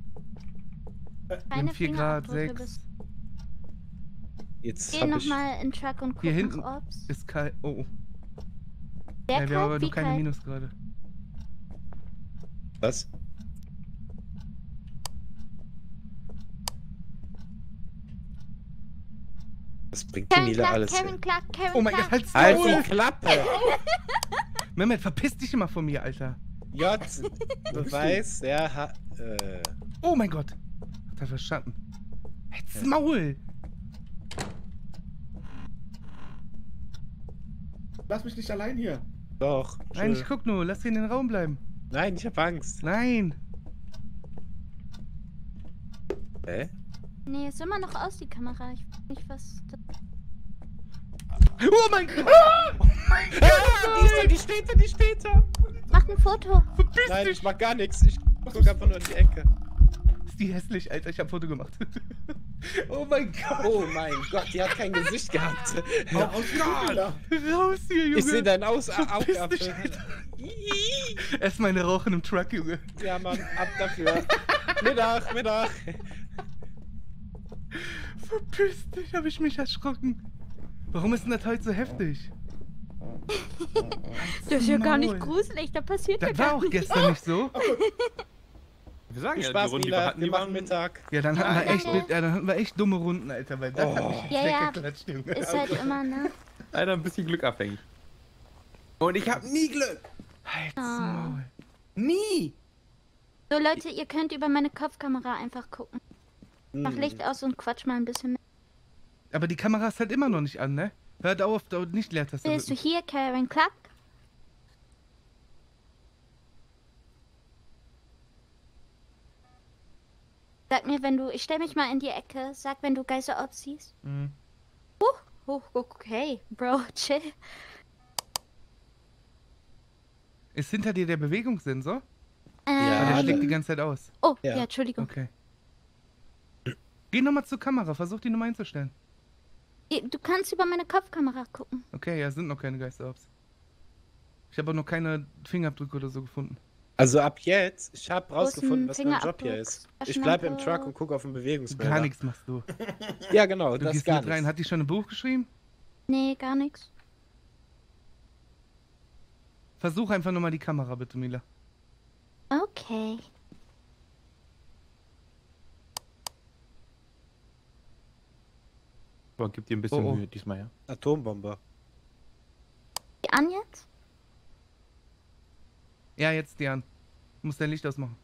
Keine 4 Grad, Fingerabdrücke 6. bis- Jetzt Geh hab ich... nochmal in den Truck und guck Hier hinten nach Orbs. ist kalt. Oh, oh. Sehr Ja, wir haben aber kalt, noch wie keine kalt? Minusgrade. Was? Was bringt die Kevin Miele Clark, alles Kevin hin? Clark, Kevin Oh mein Clark. Gott, halt's Halt Maul! die Klappe! Mehmet, verpiss dich immer von mir, Alter. J. Beweis, er hat... Oh mein Gott. Hat er verstanden. Halt's Maul! Lass mich nicht allein hier. Doch. Nein, ich Chill. guck nur. Lass sie in den Raum bleiben. Nein, ich hab Angst. Nein. Hä? Nee, ist immer noch aus, die Kamera. Ich weiß nicht, was... das- Oh mein Gott! Die steht da, die steht da! Macht ein Foto. Verpiss Nein, dich! ich mach gar nichts. Ich guck einfach nur in die Ecke. Ist die hässlich, Alter. Ich hab ein Foto gemacht. Oh mein Gott! Oh mein Gott, die hat kein Gesicht gehabt. Ja, aus Mila. Raus hier, Junge! Ich sehe deinen Verpiss dich, Augapfel. Alter. Erstmal eine Rauchen im Truck, Junge. Ja, Mann, ab dafür. Mittag. Verpiss dich, hab ich mich erschrocken. Warum ist denn das heute so heftig? Das ist ja gar nicht Maul. gruselig, da passiert ja Das war gar auch nichts. gestern nicht so. Wir sagen Viel ja, Spaß, die Runden, die wir Mila. hatten, Wir die machen waren Mittag. Ja, dann hatten, wir Ja, echt, ja. ja, dann hatten wir echt dumme Runden, Alter, weil das hat mich Ja, ja. weggeklatscht, Junge. Ist halt immer, ne? leider ein bisschen Glück abhängig. Und ich habe nie Glück. Halt's Ah. Maul. Nie. So, Leute, ihr könnt über meine Kopfkamera einfach gucken. Mach Hm. Licht aus und quatsch mal ein bisschen mit. Aber die Kamera ist halt immer noch nicht an, ne? Hört auf, da nicht Leertaste Bist du drücken. hier, Karen Clark? Sag mir, wenn du... Ich stell mich mal in die Ecke. Sag, wenn du Geisterorb siehst. Mhm. Okay, Bro, chill. Ist hinter dir der Bewegungssensor? Ja, Weil der dann- schlägt die ganze Zeit aus. Oh, Ja. ja, Entschuldigung. Okay. Geh nochmal zur Kamera, versuch die Nummer einzustellen. Du kannst über meine Kopfkamera gucken. Okay, ja, sind noch keine Geisterorbs. Ich habe auch noch keine Fingerabdrücke oder so gefunden. Also ab jetzt, ich habe Wo ist rausgefunden, ein was mein Job hier Fingerabdruck? ist. Ich bleibe im Taschenlampe? Truck und gucke auf den Bewegungsmelder. Gar nichts machst du. Ja, genau, Du das gehst gar mit rein. nichts. Hat die schon ein Buch geschrieben? Nee, gar nichts. Versuch einfach nochmal die Kamera, bitte, Mila. Okay. Aber gib dir ein bisschen Oh, oh. Mühe diesmal, ja. Atombombe. Die an jetzt? Ja, jetzt, Dian. Du musst dein Licht ausmachen.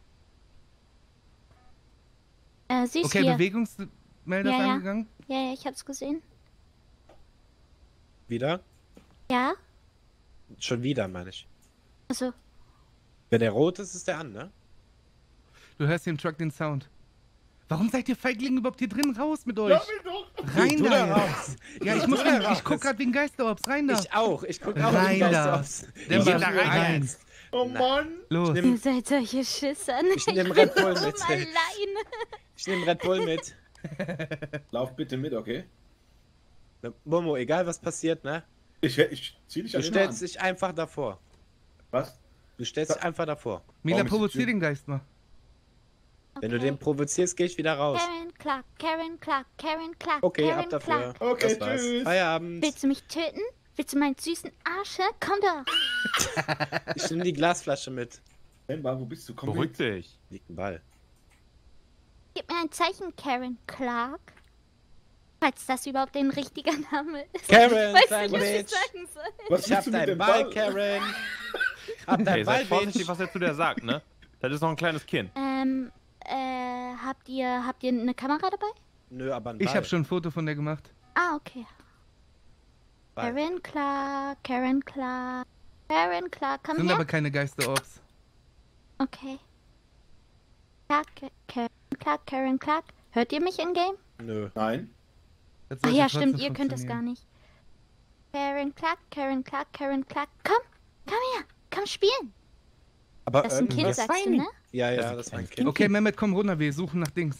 Sie ist Okay, hier. Bewegungsmelder ist Ja, ja. angegangen. Ja, ich hab's gesehen. Wieder? Ja? Schon wieder, meine ich. Also, Wenn der rot ist, ist der an, ne? Du hörst hier im Truck den Sound. Warum seid ihr Feiglinge überhaupt hier drin? Raus mit euch! Lass mich doch! Rein Du da! da raus! Ja, ich guck grad wegen Geisterorbs. Rein da! Ich auch. Ich guck auch Rein in die da. Geister aus. Der Ich war geh da rein. rein. Oh Mann! Los! Ich ihr nehm, seid solche Schisser. ich nehm Red Bull Warum mit. alleine? Ich nehm Red Bull mit. Lauf bitte mit, okay? Momo, egal was passiert, ne? Ich zieh dich Du an den stellst Arm. dich einfach davor. Was? Du stellst dich einfach davor. Mila, Warum ist die provozier Tür- den Geist mal. Wenn du Okay. den provozierst, gehe ich wieder raus. Karen Clark, Karen Clark, Karen Clark. Okay, Karen ab dafür. Clark. Okay, Das war's. tschüss. Feierabend. Willst du mich töten? Willst du meinen süßen Arsch? Komm doch. Ich nehme die Glasflasche mit. Emma, wo bist du? Komm Beruhig mit. dich. Liegt ein Ball. Gib mir ein Zeichen, Karen Clark. Falls das überhaupt ein richtiger Name ist. Karen, Weiß klein nicht, was ich Bitch. sagen soll. Was Ich hab willst du mit deinen dem Ball, Karen. Hab Hey, deinen Ball, seid vorsichtig, Bitch. was er zu dir sagt, ne? Das ist noch ein kleines Kind. Habt ihr eine Kamera dabei? Nö, aber ein Ball. Ich habe schon ein Foto von der gemacht. Ah, okay. Ball. Karen Clark, Karen Clark, Karen Clark, komm Sind her. aber keine Geisterorbs. Okay. Clark, Karen Clark, Karen Clark. Hört ihr mich in Game? Nö. Nein. Das Ach sollte ja, trotzdem stimmt, ihr könnt es gar funktionieren. nicht. Karen Clark, Karen Clark, Karen Clark. Komm her, komm spielen. Aber Das ist ein Kind, irgendwas- sagst du, ne? Ja, Das ja, ist das war ein ein Kind. Okay, Mehmet, komm runter, wir suchen nach Dings.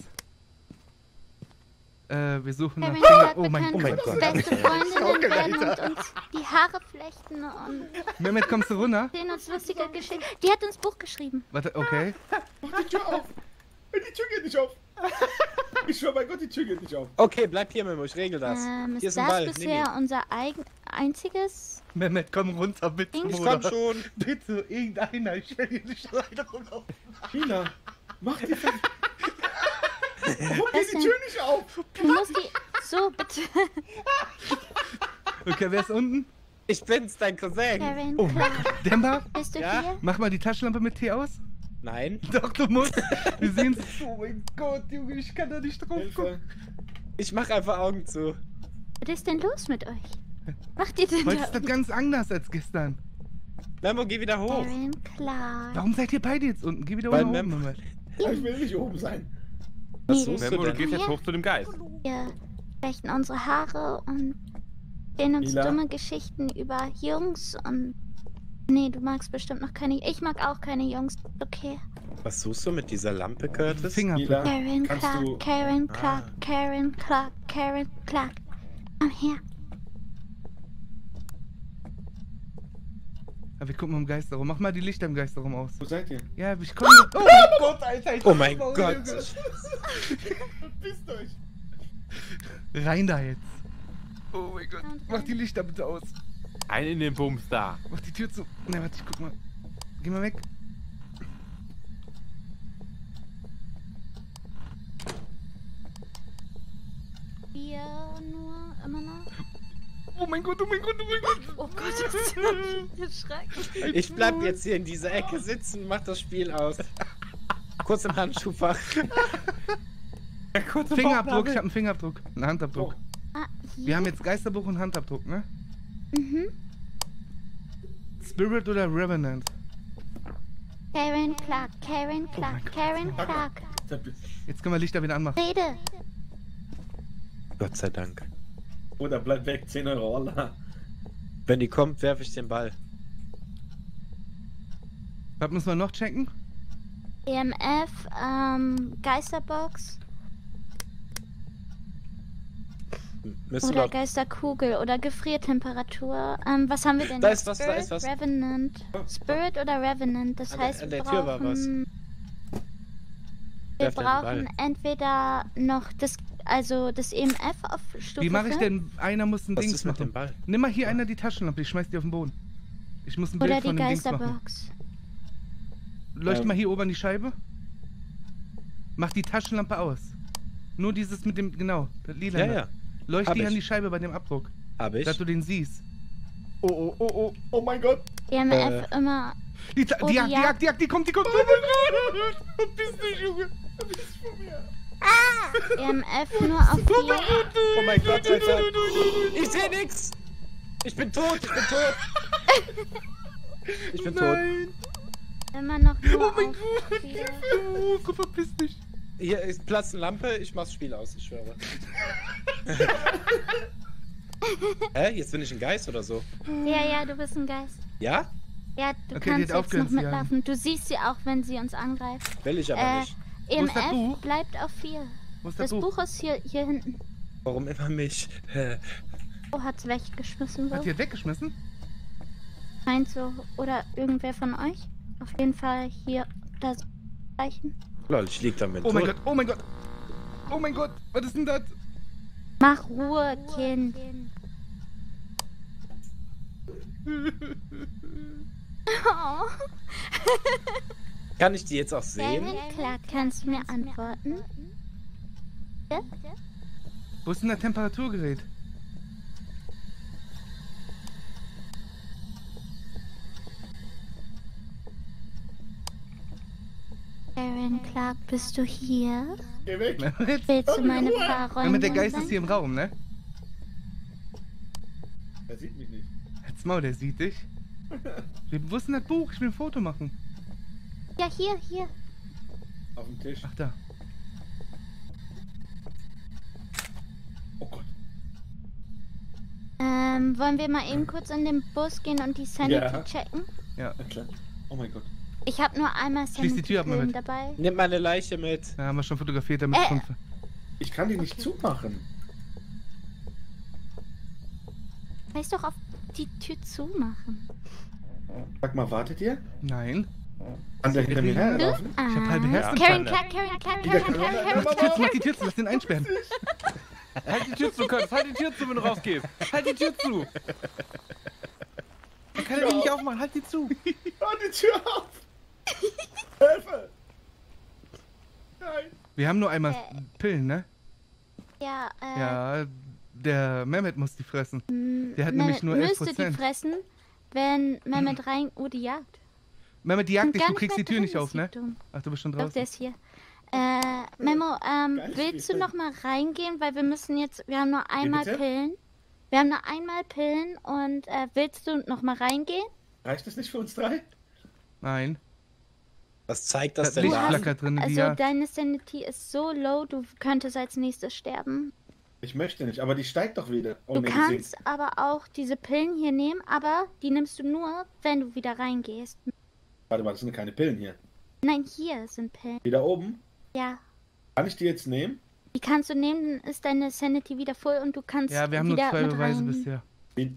Wir suchen nach Karen Finger. Clark, Oh wir mein können mein Gott. Gott. beste Freundinnen werden und uns die Haare flechten und Mehmet, kommst du runter? sehen uns lustige Geschichten. Die hat uns Buch geschrieben. Warte, okay. Mach die Tür auf! Die Tür geht nicht auf! Ich schwör bei Gott, die Tür geht nicht auf. Okay, bleib hier, Memo, ich regel das. Hier Ist ist ein das Ball. bisher Nimm unser einziges? Mehmet, komm runter, bitte, Ich ihn. Ich Bruder. komm schon. Bitte, irgendeiner, ich will hier nicht alleine rumlaufen. Tina, mach die Tür. Warum Was geht die denn? Tür nicht auf? Du musst die. So, bitte. Okay, wer ist unten? Ich bin's, dein Cousin. Karen Oh mein Clark, Gott. Demba, bist du Ja? hier? mach mal die Taschenlampe mit Tee aus. Nein. Doch, du musst. Wir sehen es. Oh mein Gott, Junge, ich kann da nicht drauf gucken. Hilfe. Ich mach einfach Augen zu. Was ist denn los mit euch? Macht ihr denn Heute da? ist das ganz anders als gestern. Memo, geh wieder hoch. Karen Clark. Warum seid ihr beide jetzt unten? Geh wieder Weil oben, Mem- Mehmet. Ich will nicht oben sein. Was Nee, suchst wir- du Memo, du denn? gehst jetzt Ja. hoch zu dem Geist. Wir flechten unsere Haare und sehen uns Mila? dumme Geschichten über Jungs und. Nee, du magst bestimmt noch keine. Ich mag auch keine Jungs. Okay. Was suchst du mit dieser Lampe, Curtis? Fingerabdruck. Mila, Karen kannst Clark, du... Karen Clark, Ah. Karen Clark, Karen Clark. Komm her. Ja, wir gucken mal im Geisterraum. Mach mal die Lichter im Geisterraum aus. Wo seid ihr? Ja, ich komme. Oh mein Gott, Alter. ich Oh mein Junge. Gott. Verpisst euch. Rein da jetzt. Oh mein Gott. Mach die Lichter bitte aus. Ein in den Bums da. Mach die Tür zu. Ne, warte, ich guck mal. Geh mal weg. Wir nur immer noch. Oh mein Gott, oh mein Gott, oh mein Gott. Oh Gott, das ist erschreckend. Ich bleib jetzt hier in dieser Ecke sitzen und mach das Spiel aus. Kurz im Handschuhfach. Fingerabdruck, ich hab einen Fingerabdruck. Einen Handabdruck. Ah, Wir haben jetzt Geisterbuch und Handabdruck, ne? Mhm. Spirit oder Revenant? Karen Clark, Karen mein Clark, Gott. Karen Clark. Jetzt können wir Lichter wieder anmachen. Rede. Gott sei Dank. Oder bleib weg, 10 Euro, Allah. Wenn die kommt, werfe ich den Ball. Was müssen wir noch checken? EMF, Geisterbox Müssen oder wir... Geisterkugel oder Gefriertemperatur. Was haben wir denn? Da jetzt? ist was, da Spirit, ist was. Revenant. Spirit oder Revenant. Das An der- heißt, an wir der Tür war was. brauchen... Wir Werf den brauchen Ball. entweder noch das EMF auf Stufe Wie mache ich 5 denn? Einer muss ein Was Dings ist mit dem machen. Ball? Nimm mal hier einer die Taschenlampe, ich schmeiß die auf den Boden. Ich muss ein Bild oder die von dem Dings machen. Geisterbox. Leucht mal hier oben an die Scheibe. Mach die Taschenlampe aus. Nur dieses mit dem, genau, das lila. Ja, ja. Leucht Hab die an ich. die Scheibe bei dem Abdruck, Hab ich. dass du den siehst. Oh, oh, oh, oh. Oh mein Gott. EMF immer. Die Oh, Jagd, die kommt. Verpiss dich, Junge. EMF nur auf 4. Oh mein Gott, Alter. Ich seh nix! Ich bin tot! Ich bin tot! Nein. Immer noch nur Oh mein auf Gott. 4. Oh, verpiss dich. Hier ist Platz eine Lampe, ich mach's Spiel aus, ich schwöre. Hä? Jetzt bin ich ein Geist oder so? Ja, du bist ein Geist. Ja? Ja, du Okay, die kannst hat jetzt noch aufgehört zu jagen. mitlaufen. Du siehst sie auch, wenn sie uns angreift. Will ich aber nicht. Wo ist das Buch? EMF bleibt auf 4. Wo ist das Das Buch? Buch ist hier hinten. Warum immer mich? Oh, hat's weggeschmissen Hat so. die jetzt weggeschmissen? Meint so. Oder irgendwer von euch. Auf jeden Fall hier das Zeichen. Lol, ich lieg damit. Oh mein Gott, oh mein Gott. Oh mein Gott, was ist denn das? Mach Ruhe, Kind. Oh. Kann ich die jetzt auch sehen? Klar, kannst du mir antworten? Ja? Wo ist denn das Temperaturgerät? Aaron Clark, bist du hier? Geh weg. Willst du meine Ruhe. Pfarrerin Mit der Geist ist sein? hier im Raum, ne? Er sieht mich nicht. Jetzt Maul, der sieht dich. Wo ist denn das Buch? Ich will ein Foto machen. Ja, hier. Auf dem Tisch. Ach, da. Oh Gott. Wollen wir mal eben kurz in den Bus gehen und die Sanity Ja. checken? Ja. Na klar. Oh mein Gott. Ich habe nur einmal Schließ die Tür ab, Sanity-Pillen Mehmet. dabei. Nimm meine Leiche mit. Da haben wir schon fotografiert, damit es kommt. Ich kann die nicht zumachen. Kannst doch auf die Tür zumachen. Sag mal, wartet ihr? Nein. Kann der hinter mir herlaufen? Ich hab halbe Herzen. Karen Clark. Mach die Tür zu, lass den einsperren. Halt die Tür zu, Curtis. Halt die Tür zu, wenn du rausgehst. Halt die Tür zu. Dann kann er die nicht aufmachen. Halt die zu. Mach die Tür auf! Hilfe! Nein! Wir haben nur einmal Pillen, ne? Ja, Ja, der Mehmet muss die fressen. Der hat nämlich nur müsste die 11%. fressen, wenn Mehmet rein... Oh, die jagt. Mehmet, die jagt Und dich, gar du nicht kriegst die mehr Tür drin nicht ist auf, sie ne? dumm. Ach, du bist schon Doch, der draußen. ist hier. Memo, willst du Spiel. noch mal reingehen? Weil wir müssen jetzt... Wir haben nur einmal bitte? Pillen. Wir haben nur einmal Pillen und willst du noch mal reingehen? Reicht das nicht für uns drei? Nein. Was zeigt das Das denn Licht da? flackert drin, die Also Jagd. deine Sanity ist so low, du könntest als nächstes sterben. Ich möchte nicht, aber die steigt doch wieder. Oh, Du nee, die kannst sinkt. aber auch diese Pillen hier nehmen, aber die nimmst du nur, wenn du wieder reingehst. Warte mal, das sind keine Pillen hier. Nein, hier sind Pillen. Die da oben? Ja. Kann ich die jetzt nehmen? Die kannst du nehmen, dann ist deine Sanity wieder voll und du kannst Ja, wir haben nur wieder 2 mit Beweise rein. bisher. Wie,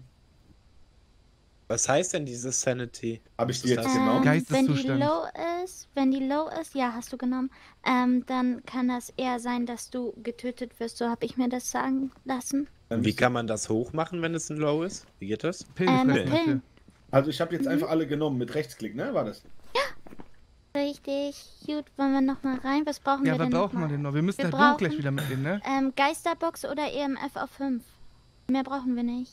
Was heißt denn diese Sanity? habe ich die jetzt Ähm, genommen? Geisteszustand. Wenn die low ist, ja, hast du genommen, dann kann das eher sein, dass du getötet wirst. So habe ich mir das sagen lassen. Dann Wie müsste- kann man das hochmachen, wenn es ein Low ist? Wie geht das? Pillen mit fressen dafür. Pillen. Also ich habe jetzt einfach alle genommen mit Rechtsklick, ne? War das? Richtig. Gut, wollen wir nochmal rein? Was brauchen Ja, wir was denn brauchen wir noch mal? denn noch? Wir müssen Wir das Buch brauchen- gleich wieder mitnehmen, ne? Geisterbox oder EMF auf 5. Mehr brauchen wir nicht.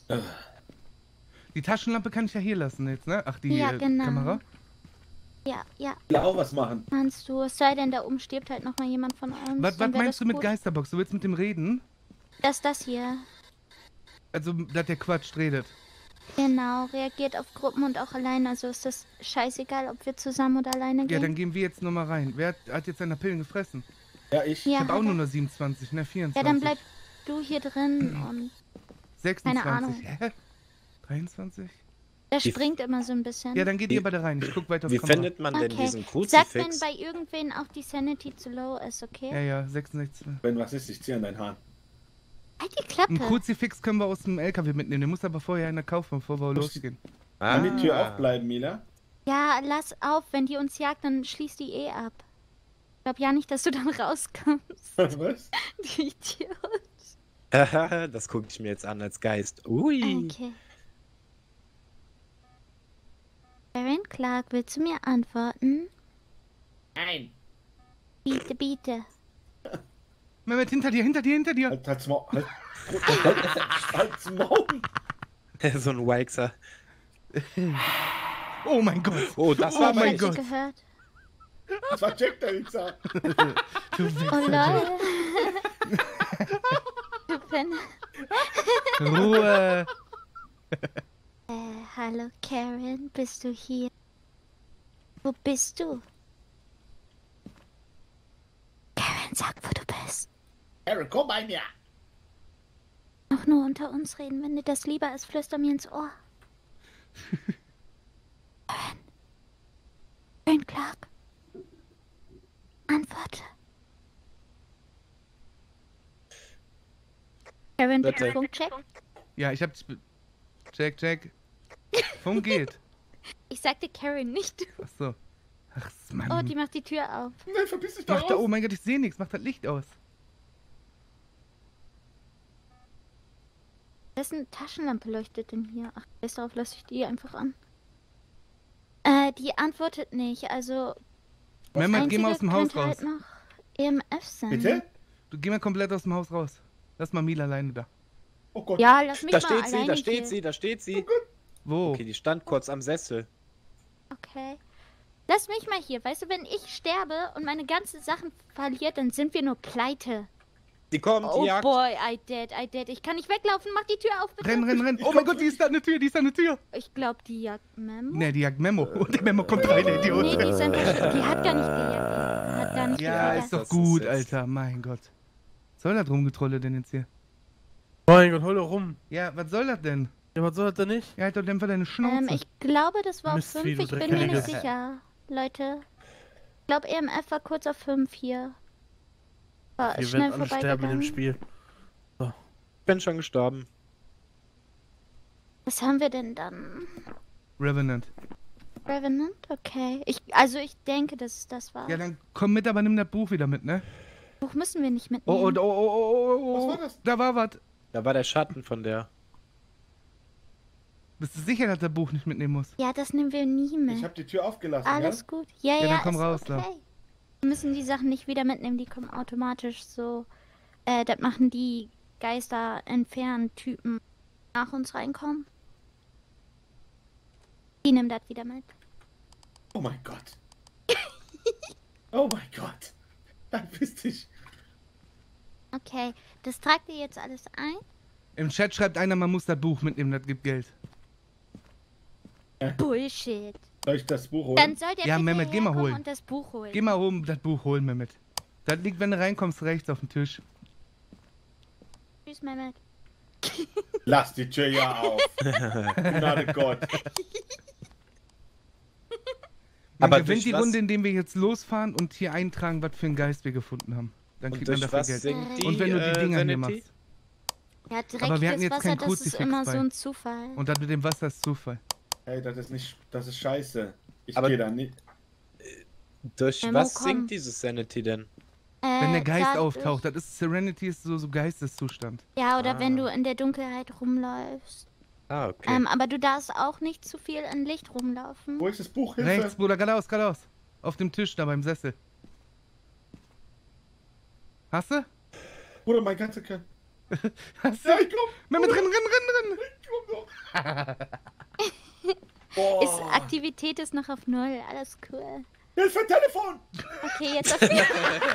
Die Taschenlampe kann ich ja hier lassen jetzt, ne? Ach, die Ja, genau. Kamera. Ja, Ich will auch was machen. kannst du. Es sei denn, da oben stirbt halt nochmal jemand von uns. Was dann wär meinst das du mit gut. Geisterbox? Du willst mit dem reden? Das hier. Also, dass der Quatsch redet. Genau, reagiert auf Gruppen und auch alleine. Also ist das scheißegal, ob wir zusammen oder alleine Ja, gehen. dann gehen wir jetzt nochmal rein. Wer hat jetzt seine Pillen gefressen? Ja, ich. Ich Ja, habe auch hat nur er. noch 27, ne? 24. Ja, dann bleib du hier drin und 26. Ahnung. Hä? 23? der Wie- springt immer so ein bisschen. Ja, dann geht ihr beide rein. Ich guck weiter auf Wie Kamera. findet man denn Okay. diesen Sag, wenn Kruzifix? bei irgendwen auch die Sanity zu low ist, okay? Ja, 66. Wenn was ist, ich ziehe an deinen Haaren. Halt die Klappe. Ein Kruzifix können wir aus dem LKW mitnehmen. Den muss aber vorher einer kaufen, bevor wir Muss- losgehen. Ah. Kann die Tür aufbleiben, Mila? Ja, lass auf. Wenn die uns jagt, dann schließ die eh ab. Ich glaub ja nicht, dass du dann rauskommst. Was? Du Idiot. Das gucke ich mir jetzt an als Geist. Ui. Okay. Aaron Clark, willst du mir antworten? Nein. Bitte, bitte. Mehmet, hinter dir, hinter dir, hinter dir. Halt's Maul. Halt's Maul. So ein Waxer. Oh mein Gott. Oh, das Oh war mein Habt ihr Gott. gehört? Das war Jack, der Wichser. Du Oh Wichser, lol. Du Penner. Ruhe. Hallo Karen, bist du hier? Wo bist du? Karen, sag, wo du bist. Aaron, komm bei mir. Auch nur unter uns reden, wenn dir das lieber ist, flüster mir ins Ohr. Karen Clark. Antworte. Karen, bitte Bitte. Funkcheck. Ja, ich hab's. Check. Funk geht. Ich sagte Karen nicht. Achso. Ach, Mann. Oh, die macht die Tür auf. Nein, verpiss dich da Mach da, oh raus. mein Gott, ich sehe nichts. Mach das Licht aus. Wessen Taschenlampe leuchtet denn hier? Ach, ist darauf lasse ich die einfach an. Die antwortet nicht, also. Mehmet, geh mal aus dem Haus könnte raus. halt noch EMF sein. Bitte? Du geh mal komplett aus dem Haus raus. Lass mal Mila alleine da. Oh Gott. Ja, lass mich Da mal steht sie, alleine da steht hier. sie, da steht sie. Wo? Okay, die stand kurz am Sessel. Okay. Lass mich mal hier. Weißt du, wenn ich sterbe und meine ganzen Sachen verliert, dann sind wir nur pleite. Sie kommt, Oh jagt. boy, I dead. Ich kann nicht weglaufen. Mach die Tür auf, bitte. Renn. Oh mein Gott, die ist da eine Tür, Ich glaube, die jagt Memo. Ne, die jagt Memo. Und die Memo kommt rein, der Idiot. Nee, die ist einfach schon. Die hat gar nicht gejagt. Die hat gar nicht Ja, gejagt. ist doch Das gut, ist jetzt- Alter. Mein Gott. Was soll das rumgetrolle denn jetzt hier? Mein Gott, hol doch rum. Ja, was soll das denn? Ja, was soll das denn nicht? Ja, halt doch einfach deine Schnauze. Ich glaube, das war auf Mist, 5. wie du Ich bin mir Dreckige. nicht sicher. Leute. Ich glaube, EMF war kurz auf 5 hier. War Wir schnell werden alle sterben in dem vorbeigegangen. Spiel. Ich bin schon gestorben. Was haben wir denn dann? Revenant. Revenant? Okay. Also ich denke, dass es das war. Ja, dann komm mit, aber nimm das Buch wieder mit, ne? Buch müssen wir nicht Oh, mitnehmen. oh. Was war das? Da war was. Da war der Schatten von der. Bist du sicher, dass der Buch nicht mitnehmen muss? Ja, das nehmen wir nie mit. Ich habe die Tür aufgelassen, Alles gut. Ja, dann komm ist raus, okay. da. Wir müssen die Sachen nicht wieder mitnehmen, die kommen automatisch so. Das machen die Geister entfernen Typen nach uns reinkommen. Die nehmen das wieder mit. Oh mein Gott. Oh mein Gott. Dann bist dich. Okay, das tragt ihr jetzt alles ein. Im Chat schreibt einer, man muss das Buch mitnehmen, das gibt Geld. Bullshit. Soll ich das Buch holen? Dann soll der Ja, bitte Mehmet, geh mal herkommen holen. und das Buch holen. Geh mal oben das Buch holen, Mehmet. Das liegt, wenn du reinkommst, rechts auf dem Tisch. Tschüss, Mehmet. Lass die Tür ja auf. Gnade Gott. Man Aber gewinnt durch die was- Runde, indem wir jetzt losfahren und hier eintragen, was für einen Geist wir gefunden haben. Dann Und kriegt man durch dafür was Geld. sinkt die Und wenn du die Dinger hier Sanity? machst. Ja, Aber wir hatten dreckiges jetzt Wasser, kein das ist Kruzifix immer bei. so ein Zufall. Und das mit dem Wasser ist Zufall. Hey, das ist nicht. Das ist scheiße. Ich Aber- gehe da nicht. Durch Memo, was komm. sinkt dieses Sanity denn? Wenn der Geist dadurch- auftaucht, das ist Serenity, ist so Geisteszustand. Ja, oder Ah. wenn du in der Dunkelheit rumläufst. Ah, okay. Aber du darfst auch nicht zu viel in Licht rumlaufen. Wo ist das Buch? Hilfe. Rechts, Bruder, geradeaus. Auf dem Tisch da beim Sessel. Hast du? Bruder, mein ganzer Körper. Hast du? Ja, ich komm. Mehmet, renn! Ich komm doch. Boah. Ist, Aktivität ist noch auf 0, alles cool. Hilfe, Telefon! Okay, jetzt auf 4.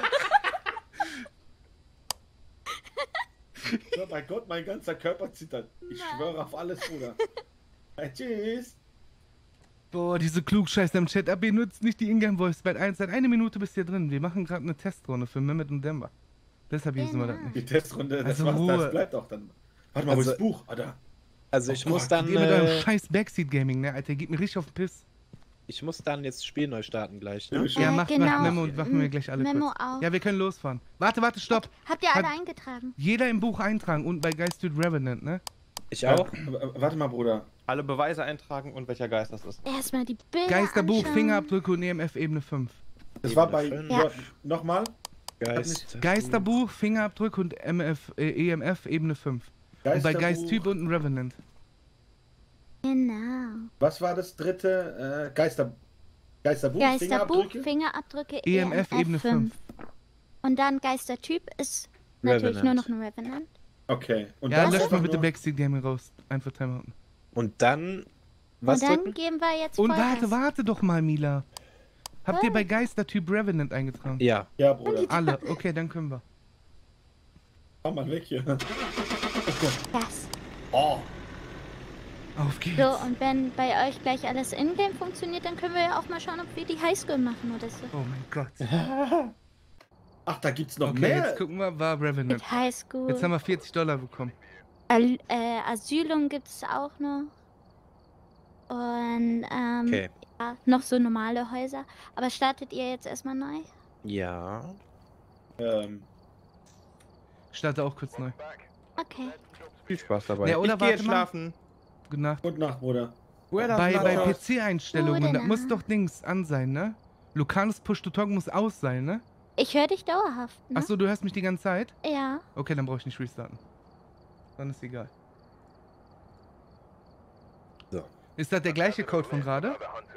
Oh mein Gott, mein ganzer Körper zittert. Ich schwöre auf alles, Bruder. Hey, tschüss. Boah, diese Klugscheißer im Chat. AB nutzt nicht die Ingame-Voice. Seit 1 Minute bist du hier drin. Wir machen gerade eine Testrunde für Mehmet und Demba. Deshalb usen wir das nicht. Die Testrunde, das Also war's, Ruhe. das bleibt auch dann. Warte mal, wo ist Also- das Buch? Ah, da. Also ich Oh muss Gott, dann, Ihr mit eurem scheiß Backseat-Gaming, ne, Alter. Geht mir richtig auf den Piss. ich muss dann jetzt das Spiel neu starten gleich, Ja, ne? schön. Ja, macht genau. Memo und machen wir gleich alle Memo kurz. auch. Ja, wir können losfahren. Warte, stopp. Habt ihr alle Hat- eingetragen? Jeder im Buch eintragen und bei Geist wird Revenant, ne? Ich auch. Warte mal, Bruder. Alle Beweise eintragen und welcher Geist das ist. Erstmal die Bilder Geisterbuch, anschauen. Fingerabdrücke und EMF Ebene 5. Das war bei. Ebene Ja. Nochmal? Geist. Geisterbuch, Fingerabdrücke und EMF Ebene 5. Und bei Geisterbuch. Geist-Typ und ein Revenant. Genau. Was war das dritte? Geisterbuch, Geisterbuch, Fingerabdrücke? Fingerabdrücke, EMF Ebene 5. Und dann Geistertyp ist natürlich nur Revenant. noch ein Revenant. Okay. Und Ja, das löscht einfach mal bitte nur- Backseat Gaming raus. Einfach Timeouten. Und dann. Was Und dann drücken? geben wir jetzt Und Vollgas. warte doch mal, Mila. Habt ihr bei Geister-Typ Revenant eingetragen? Ja. Ja, Bruder. Alle. Okay, dann können wir. Fahr mal weg hier. Das. Oh. Auf geht's. So, und wenn bei euch gleich alles in-game funktioniert, dann können wir ja auch mal schauen, ob wir die Highschool machen oder so. Oh mein Gott. Ach, da gibt's noch Okay, mehr. jetzt gucken wir, war Revenant. Mit Highschool. Jetzt haben wir $40 bekommen. Asylum gibt es auch noch. Und Okay. ja, noch so normale Häuser. Aber startet ihr jetzt erstmal neu? Ja. Starte auch kurz neu. Okay. Viel Spaß dabei. Ja, oder ich gehe warte mal. schlafen. Gute Nacht. Gute Nacht, Bruder. Bei Nachos. PC-Einstellungen, Gute da muss Nacht. doch Dings an sein, ne? Lucanus Push-to-Talk muss aus sein, ne? Ich höre dich dauerhaft, ne? Achso, du hörst mich die ganze Zeit? Ja. Okay, dann brauche ich nicht restarten. Dann ist egal. So. Ist das der gleiche Code von gerade?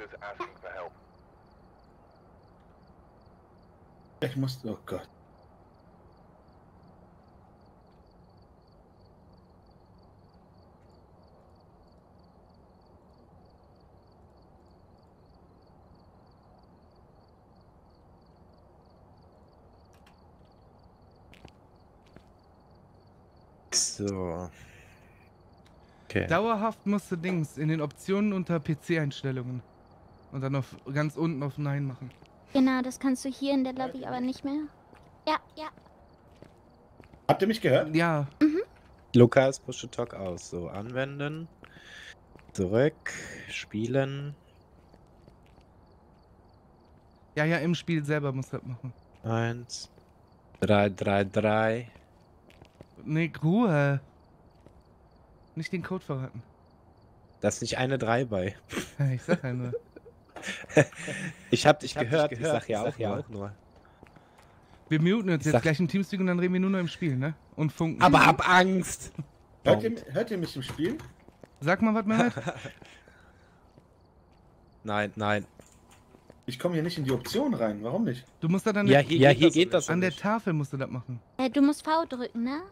Ich muss. Oh Gott. So. Okay. Dauerhaft musst du Dings in den Optionen unter PC-Einstellungen. Und dann auf ganz unten auf Nein machen. Genau, das kannst du hier in der Lobby aber nicht mehr. Ja, ja. Habt ihr mich gehört? Ja, Lukas Push to Talk aus. So, anwenden. Zurück. Spielen. ja, im Spiel selber musst du das machen. 1. 3, 3, 3. Nee, Ruhe. Nicht den Code verraten. Da ist nicht eine 3 bei. Ich sag ja nur. Ich hab dich gehört. Ich sag ja auch nur. Wir muten uns Ich jetzt sag- gleich im Teamspeak und dann reden wir nur noch im Spiel, ne? Und funken. Aber hab Angst. Hört ihr mich im Spiel? Sag mal was, Mehmet. Nein. Ich komme hier nicht in die Option rein. Warum nicht? Du musst da dann Ja, hier geht das an der nicht. Tafel musst du das machen. Du musst V drücken, ne?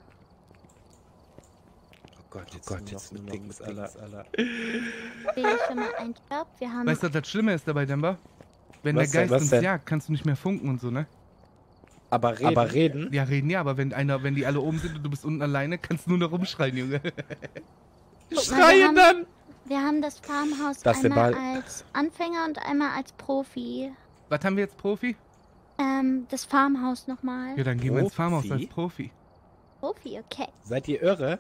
Oh Gott, jetzt mit Dings, Alter. Sehe ich schon mal einen Job. Wir haben. Weißt du, was das Schlimme ist dabei, Demba? Wenn Was der denn, Geist was uns denn? jagt, kannst du nicht mehr funken und so, ne? Aber reden? Ja, reden ja, aber wenn die alle oben sind und du bist unten alleine, kannst du nur noch rumschreien, Junge. Guck mal, wir haben das Farmhaus Lass den einmal Ball. als Anfänger und einmal als Profi. Was haben wir jetzt, Profi? Das Farmhaus nochmal. Ja, dann gehen wir ins Farmhaus Profi? als Profi. Profi, okay. Seid ihr irre?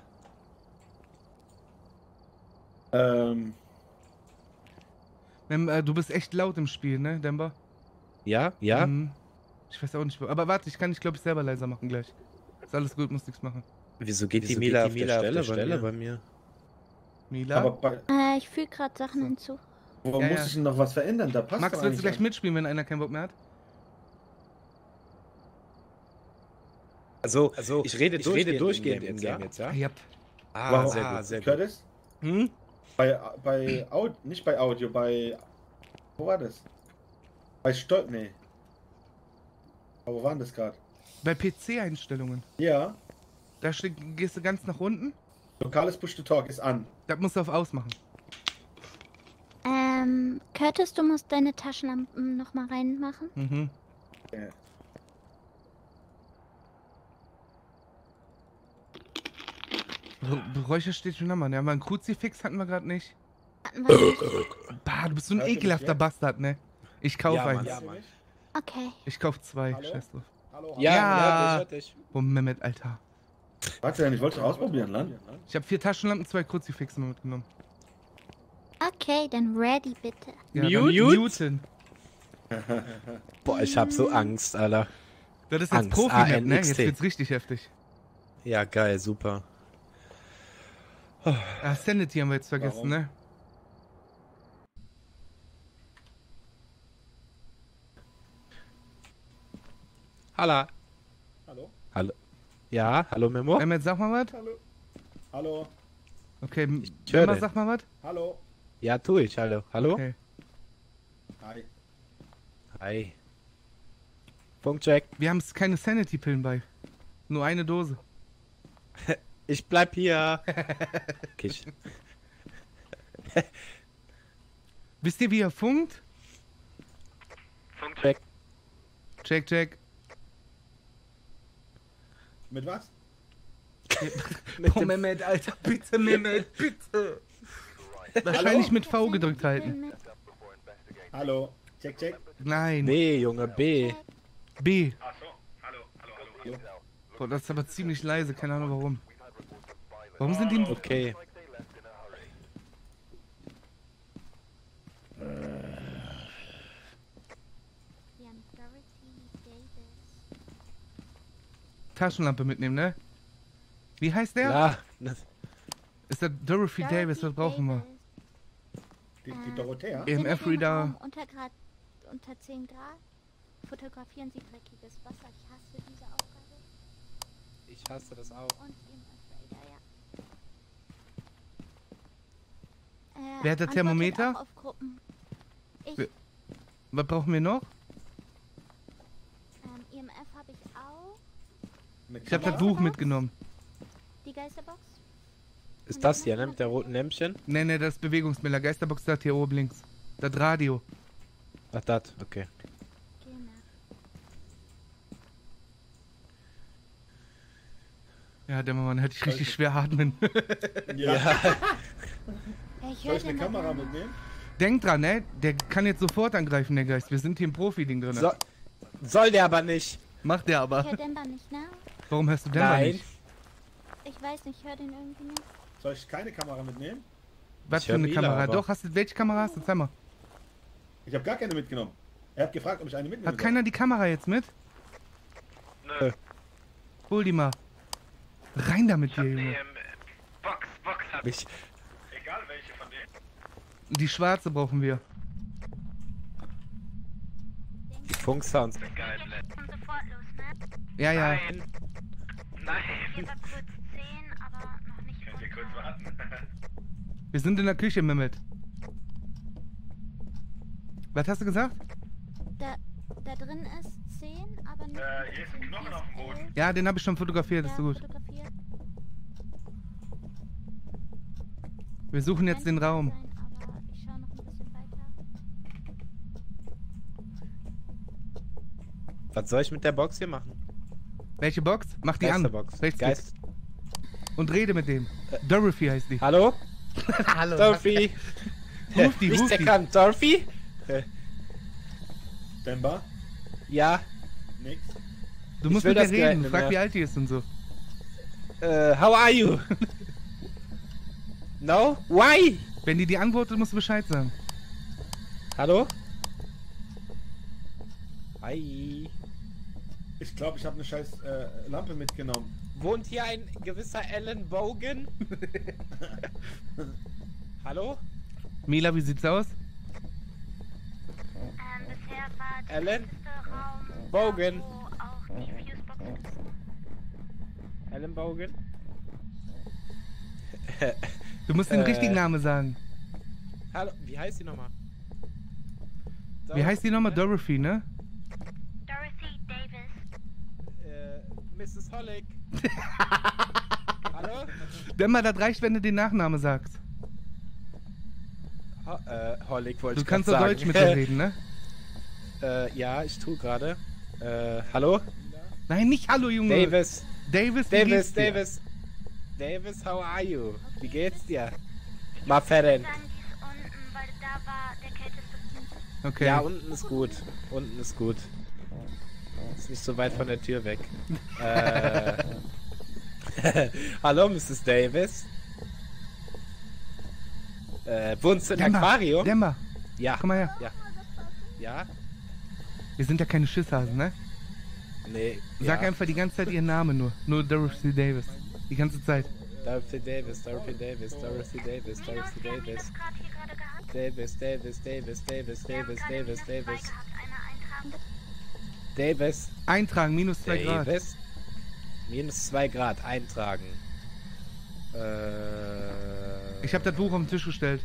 Du bist echt laut im Spiel, ne, Demba? Ja? Ja? Mhm. Ich weiß auch nicht, aber warte, ich kann dich, glaube ich, selber leiser machen gleich. Ist alles gut, muss nichts machen. Wieso geht die Mila auf der Stelle bei mir? Mila? Aber bei, Ich füge gerade Sachen hinzu. wo Ja, muss ja. ich denn noch was verändern? Da passt Max, doch willst du gleich eigentlich- mitspielen, wenn einer keinen Bock mehr hat? Also ich rede durchgehend im Game jetzt, ja? Ja. Ah, Warum? sehr gut, sehr gut. Curtis? Hm? Nicht bei Audio, wo war das? Bei nee. Aber wo waren das gerade? Bei PC-Einstellungen. Ja. Da gehst du ganz nach unten. Lokales Push-to-Talk ist an. Das musst du auf Ausmachen. Curtis, du musst deine Taschenlampen nochmal reinmachen. Mhm. Okay. Räucher steht schon nochmal, ne? Aber ein Kruzifix hatten wir gerade nicht. Hatten wir nicht. Bah, du bist so ein Hört ihr mich ekelhafter jetzt? Bastard, ne? Ich kauf Ja, Mann, eins. ja, Hört ihr Mann. mich? Okay. Ich kauf zwei. Hallo? Scheiß drauf. Hallo? Ja, Ja. ich hör dich. Oh, Mehmet, Alter. Warte, ich wollte ausprobieren, Land. Ich habe 4 Taschenlampen, 2 Kruzifixe mitgenommen. Okay, dann ready bitte. Ja, dann Newton. Boah, ich hab so Angst, Alter. Das ist jetzt Angst, Profi-Map, ne? Jetzt ANXT. wird's richtig heftig. Ja, geil, super. Ah, Sanity haben wir jetzt vergessen, Warum? ne? Hallo. Hallo? Ja, hallo Memo? Mehmet, sag mal was. Hallo? Hallo? Okay, höre Mehmet, dich. sag mal was. Hallo? Ja, tu ich, hallo. Hallo? Okay. Hi. Hi. Funkcheck. Wir haben keine Sanity-Pillen bei. Nur eine Dose. Ich bleib hier. Okay, Wisst ihr, wie er funkt? Funk Weg. Check. Mit was? Oh, Mehmet, Alter, bitte, Mehmet, bitte. Wahrscheinlich mit V gedrückt halten. Hallo. Check. Nein, B, Junge, B. B. Achso, hallo. Boah, das ist aber ziemlich leise, keine Ahnung warum. Warum sind die... Okay. Wir haben Dorothy Davis. Taschenlampe mitnehmen, ne? Wie heißt der? Ja, das- Ist der Dorothy Davis, was brauchen wir? Die Dorothea? EMF-Reader. Unter 10 Grad. Fotografieren Sie dreckiges Wasser. Ich hasse diese Aufgabe. ich hasse das auch. Und EMF-Reader, ja. Wer hat das antwortet Thermometer? auch auf Gruppen. Ich, Wer- Was brauchen wir noch? EMF habe ich auch. Ich habe das Buch mitgenommen. Die Geisterbox. Ist das hier, ne? Mit der roten Lämpchen? Ne, das ist Bewegungsmelder. Geisterbox da hier oben links. Das Radio. Ach, das, okay. Genau. Ja, der Mann hätte ich richtig schwer atmen. Ja. Ja, ich Soll höre ich eine Kamera mitnehmen? Denk dran, ne? Der kann jetzt sofort angreifen, der Geist. Wir sind hier im Profi-Ding drin. So, soll der aber nicht. Macht der Ich aber. höre Denver nicht, ne? Warum hörst du denn da Nein. nicht? Ich weiß nicht, ich höre den irgendwie nicht. Soll ich keine Kamera mitnehmen? Was Ich für hör eine Mila, Kamera? aber- Doch, welche Kamera hast du? Zeig mal. Ich habe gar keine mitgenommen. Er hat gefragt, ob ich eine mitnehmen Hat keiner die Kamera jetzt mit? Nö. Hol die mal. Rein damit hier, Die Junge. Box hat. Mich, Egal welche von denen. Die schwarze brauchen wir. die Funksounds. Geil, Blend. Kommt sofort los, ne? Ja. Nein. Nein. Hier war kurz 10, aber noch nicht. Könnt ihr kurz warten? Wir sind in der Küche, Mehmet. Was hast du gesagt? Da drin ist 10, aber nicht. Hier ist ein Knochen auf dem Boden. Ja, den habe ich schon fotografiert, ist so gut. Fotografiert. Wir suchen jetzt den Raum. Sein, aber ich schaue noch ein bisschen weiter. Was soll ich mit der Box hier machen? Welche Box? Mach die an. Geisterbox. Rechtsklick. Geist. Und rede mit dem. Dorothy heißt die. Hallo? Hallo. Dorothy? Ruf die, Nicht ruf die. erkannt. Dorothy? Demba? Ja. Nix. Du Ich musst will mit der das reden. Gerät nicht Frag, mehr. wie alt die ist und so. How are you? No? Why? Wenn die antwortet, musst du Bescheid sagen. Hallo? Hi. Ich glaube, ich habe eine scheiß Lampe mitgenommen. Wohnt hier ein gewisser Alan Bogan? Hallo? Mila, wie sieht's aus? Bisher war der Alan? letzte Raum, Bogan. wo auch die Fusebox ist. Alan Bogan? Du musst den richtigen Namen sagen. Hallo, wie heißt die nochmal? Wie heißt die nochmal? Dorothy, Dorothy, ne? Dorothy Davis. Mrs. Hollick. Hallo? Denn mal, das reicht, wenn du den Nachnamen sagst. Hollick wollte Du ich kannst grad doch sagen. Deutsch mit dir reden, ne? Ja, ich tue gerade. Hallo? Nein, nicht Hallo, Junge. Davis. Davis, wie geht's dir? Davis, how are you? Wie geht's dir? My friend. Dann die ist unten, weil da war der kälteste Punkt. Okay. Ja, unten ist gut. Unten ist gut. Ist nicht so weit von der Tür weg. Hallo, Mrs. Davis. Wohnst du im Demba, Aquarium? Demba, Ja. komm mal her. Ja? Wir sind ja keine Schisshasen, ne? Nee. Sag ja. einfach die ganze Zeit ihren Namen nur. Nur Dorothy Davis. Die ganze Zeit. Dorothy Davis, Dorothy Davis, Dorothy Davis, Minus, Dorothy wir haben Davis. das gerade hier gerade gehabt. Davis, Davis, Davis, Davis, Wir haben Davis, gerade Davis, minus 2 Davis. gehabt. Einer eintragen. Davis, Eintragen, minus 2 Grad. Davis. Minus 2 Grad eintragen. Ich habe das Buch auf den Tisch gestellt.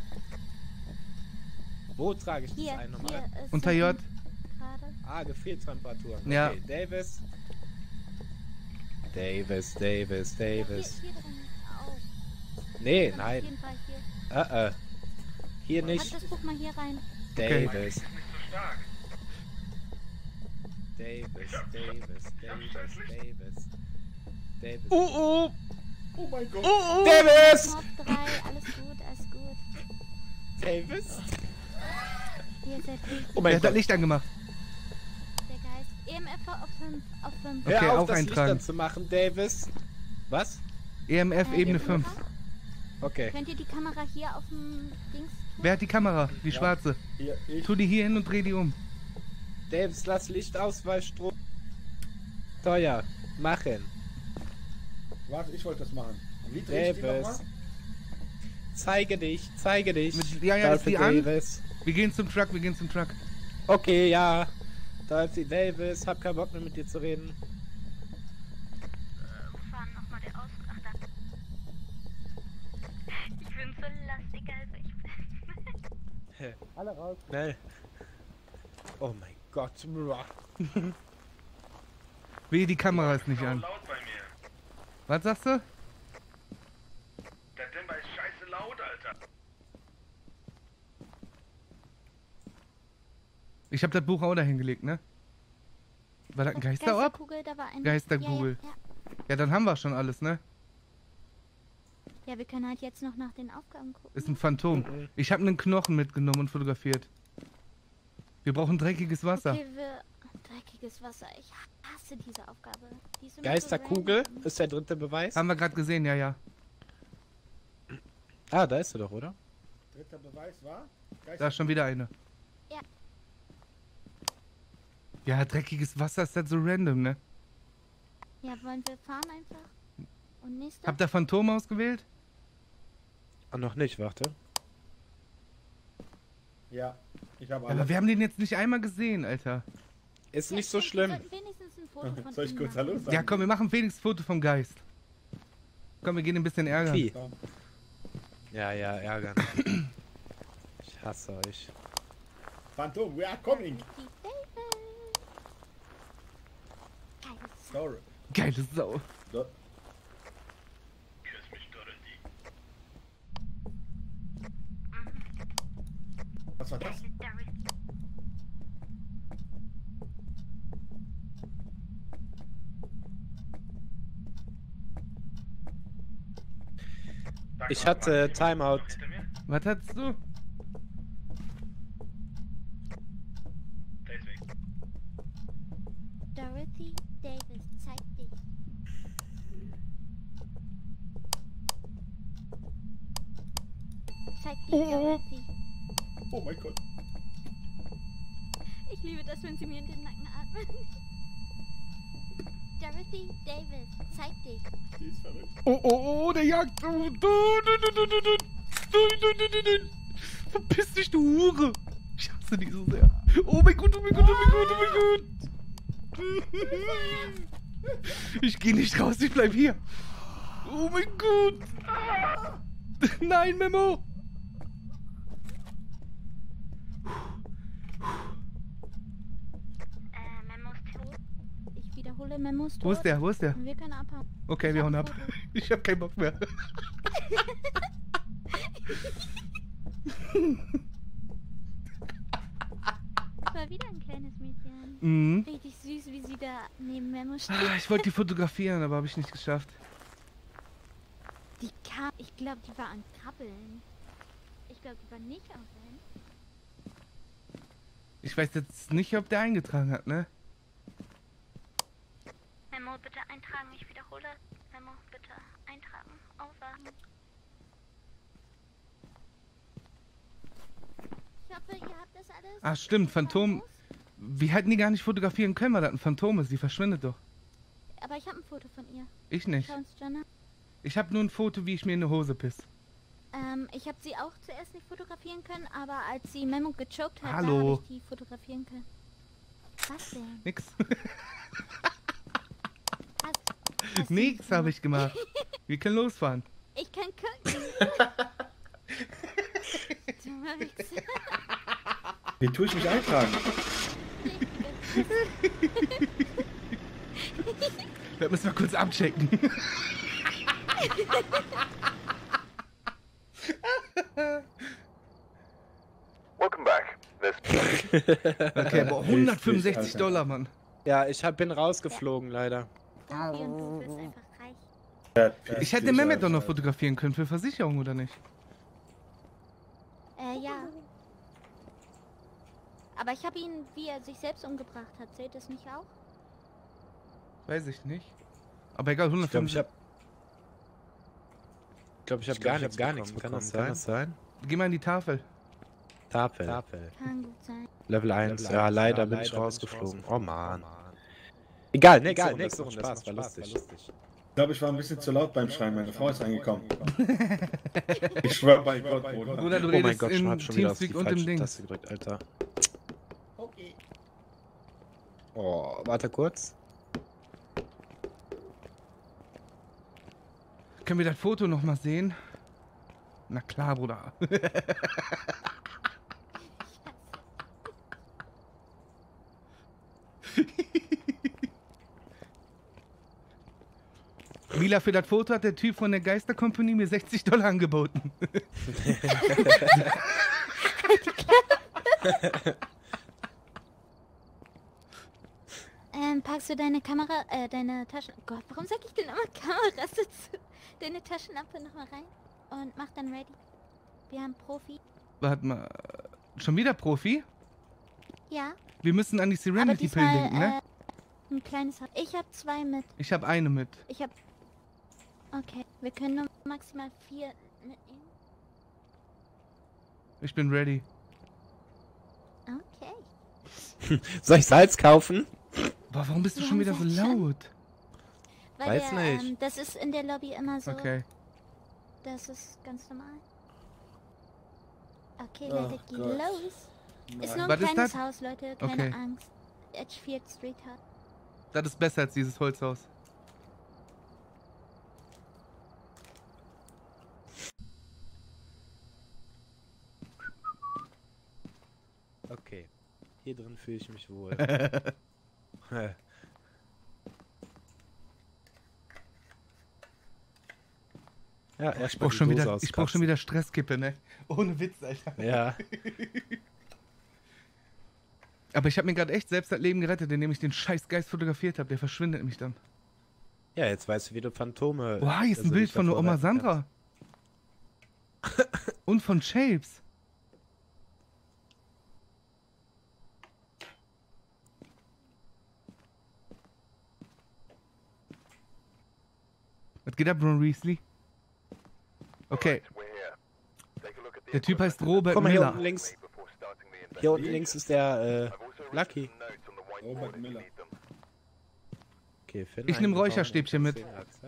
Wo trage ich Hier, das ein nochmal? hier ist Unter J. gerade. Ah, Gefriertemperatur. Okay, Ja. Davis. Davis. Ja, hier drin. Au. Nee, Auf nein. jeden Fall hier. Hier Pack nicht. das Buch mal hier rein. Davis. Ist nicht so stark. Davis. Oh, Oh mein Gott. Davis! Top 3, alles gut, alles gut. Davis? Ihr seid richtig, Oh er mein hat das Gott. Licht angemacht. der Geist. EMF auf 5, auf 5. Okay, Hör auf, auch das Licht eintragen. anzumachen, Davis. Was? EMF Ebene 5. Okay. Könnt ihr die Kamera hier auf dem Dings? Wer hat die Kamera? Die schwarze. Hier, ich. Tu die hier hin und dreh die um. Davis, lass Licht aus, weil Strom... Teuer. Machen. Warte, ich wollte das machen. Wie drehe ich die Davis. nochmal? Zeige dich. Ja, ist die an? Davis. Wir gehen zum Truck. Okay, ja. Darcy Davis, hab keinen Bock mehr mit dir zu reden. Wo fahren nochmal der Aus... Ach, da. Ich bin so lastig, also ich bin... Alle raus. Schnell. Oh mein Gott. Wehe, die Kamera ist nicht an. Laut bei mir. Was sagst du? Der Timber ist scheiße laut, Alter. Ich hab das Buch auch da hingelegt, ne? War das ein Geisterorb? Geisterkugel, da war ein... Geisterkugel. Ja, dann haben wir schon alles, ne? Ja, wir können halt jetzt noch nach den Aufgaben gucken. Ist ein Phantom. Ich habe einen Knochen mitgenommen und fotografiert. Wir brauchen dreckiges Wasser. Okay, dreckiges Wasser. Ich hasse diese Aufgabe. Die ist immer so Geisterkugel random. ist der dritte Beweis. Haben wir gerade gesehen, ja. Ah, da ist er doch, oder? Dritter Beweis war? Da ist schon wieder eine. Ja. Ja, dreckiges Wasser ist halt so random, ne? Ja, wollen wir fahren einfach? Und nächste? Habt ihr Phantom ausgewählt? Ah, noch nicht, warte. Ja, ich habe Ja, aber alles. wir haben den jetzt nicht einmal gesehen, Alter. Ist Ja, nicht so stimmt, schlimm. Wir sollten wenigstens ein Foto von Soll ich ihm kurz machen. Hallo sagen? Ja, komm, wir machen wenigstens Foto vom Geist. Komm, wir gehen ein bisschen ärgern. Wie? Komm. Ja, ärgern. Ich hasse euch. Phantom, we are coming. Die David. Geil. Sorry. Geile Sau. So, Küss mich, Dorothy. was war das? Sag Ich mal, hatte war das Timeout. jemand hinter mir? Was hattest du? Deswegen. Dorothy Davis, zeig dich. Zeig dich, Dorothy. Oh mein Gott. Ich liebe das, wenn sie mir in den Nacken atmen. Dorothy Davis, zeig dich. Die ist verrückt. Oh, der jagt. Verpiss dich, du Hure. Ich hasse die so sehr. Oh mein Gott. Ich geh nicht raus, ich bleib hier. Oh mein Gott. Nein, Memo. Memo ist tot. Ich wiederhole, Memo ist tot. Wo ist der? Und wir können abhauen. Okay, wir hauen ab. Ich hab keinen Bock mehr. Das war wieder ein kleines Mädchen. Mhm. Richtig süß, wie sie da neben Memo steht. Ich wollte die fotografieren, aber habe ich nicht geschafft. Die kam, ich glaube, die war am Krabbeln. Ich glaube, die war nicht am Rennen. Ich weiß jetzt nicht, ob der eingetragen hat, ne? Memo, bitte eintragen. Ich wiederhole. Memo, bitte eintragen. Over. Ich hoffe, ihr habt das alles. Ach stimmt, Phantom. Wir hätten die gar nicht fotografieren können, weil das ein Phantom ist. Die verschwindet doch. Aber ich habe ein Foto von ihr. Ich nicht. Schau uns, Jana. Ich habe nur ein Foto, wie ich mir in eine Hose piss. Ich habe sie auch zuerst nicht fotografieren können, aber als sie Memo gechoked hat, Hallo. da habe ich die fotografieren können. Was denn? Nix. Hast du Nix habe ich gemacht. Wir können losfahren. Ich kann gucken. Dummer Wichser. Wie tue ich mich eintragen? Das müssen wir kurz abchecken. Welcome back. Okay, boah, 165 $, Mann. Ja, bin rausgeflogen, leider. Davi und du bist einfach reich. Ich hätte Mehmet doch noch fotografieren können für Versicherung, oder nicht? Ja. Aber ich habe ihn, wie er sich selbst umgebracht hat. Zählt das nicht auch? Weiß ich nicht. Aber egal, Ich 165. glaube, ich habe gar nichts bekommen. Kann das sein? Geh mal in die Tafel. Tafel. Kann gut sein. Level 1. Ja, leider bin ich rausgeflogen. Oh man. Egal, nächste Runde. Spaß, war lustig. Ich glaube, ich war ein bisschen zu laut beim Schreien. Meine Frau ist reingekommen. Ich schwör bei Gott, Bruder. Bruder, du Oh mein redest Gott, schon in hab schon wieder auf die Teamspeak und im falsche Ding. Taste gedrückt, Alter. Okay. Oh, warte kurz. Können wir das Foto noch mal sehen? Na klar, Bruder. Mila, für das Foto hat der Typ von der Geisterkompanie mir 60 $ angeboten. Packst du deine Kamera, deine Taschen... Gott, warum sag ich denn immer Kamera? Deine Taschenlampe nochmal rein und mach dann ready. Wir haben Profi. Warte mal. Schon wieder Profi? Ja, Wir müssen an die aber Serenity Pill diesmal, denken, ne? ein kleines... Ich habe 2 mit. Ich habe eine mit. Ich habe... Okay, wir können nur maximal 4 mitnehmen. Ich bin ready. Okay. Soll ich Salz kaufen? Boah, warum bist du Wir schon haben wieder so Salz schon. laut? Weil Weiß der, nicht. das ist in der Lobby immer so. Okay. Das ist ganz normal. Okay, Oh Leute, geht Gott. los. Ist Nein. nur ein Was ist kleines das? Haus, Leute, keine Okay. Angst. Edgefield Street hat. Das ist besser als dieses Holzhaus. Okay. Hier drin fühle ich mich wohl. Ja, Ich brauch schon wieder Stresskippe, ne? Ohne Witz, Alter. Ja. Aber ich habe mir gerade echt selbst das Leben gerettet, indem ich den scheiß Geist fotografiert habe. Der verschwindet nämlich dann. Ja, jetzt weißt du, wie du Phantome. Boah, hier ist ein also Bild dich von der davor Oma retten Sandra. Und von Shapes. Was geht ab, Ron Weasley? Okay, der Typ heißt Robert Guck mal, hier Miller. unten links. Hier unten links ist der, Lucky. Robert Miller. Okay, Finn. Ich nehm Räucherstäbchen mit. Antwortet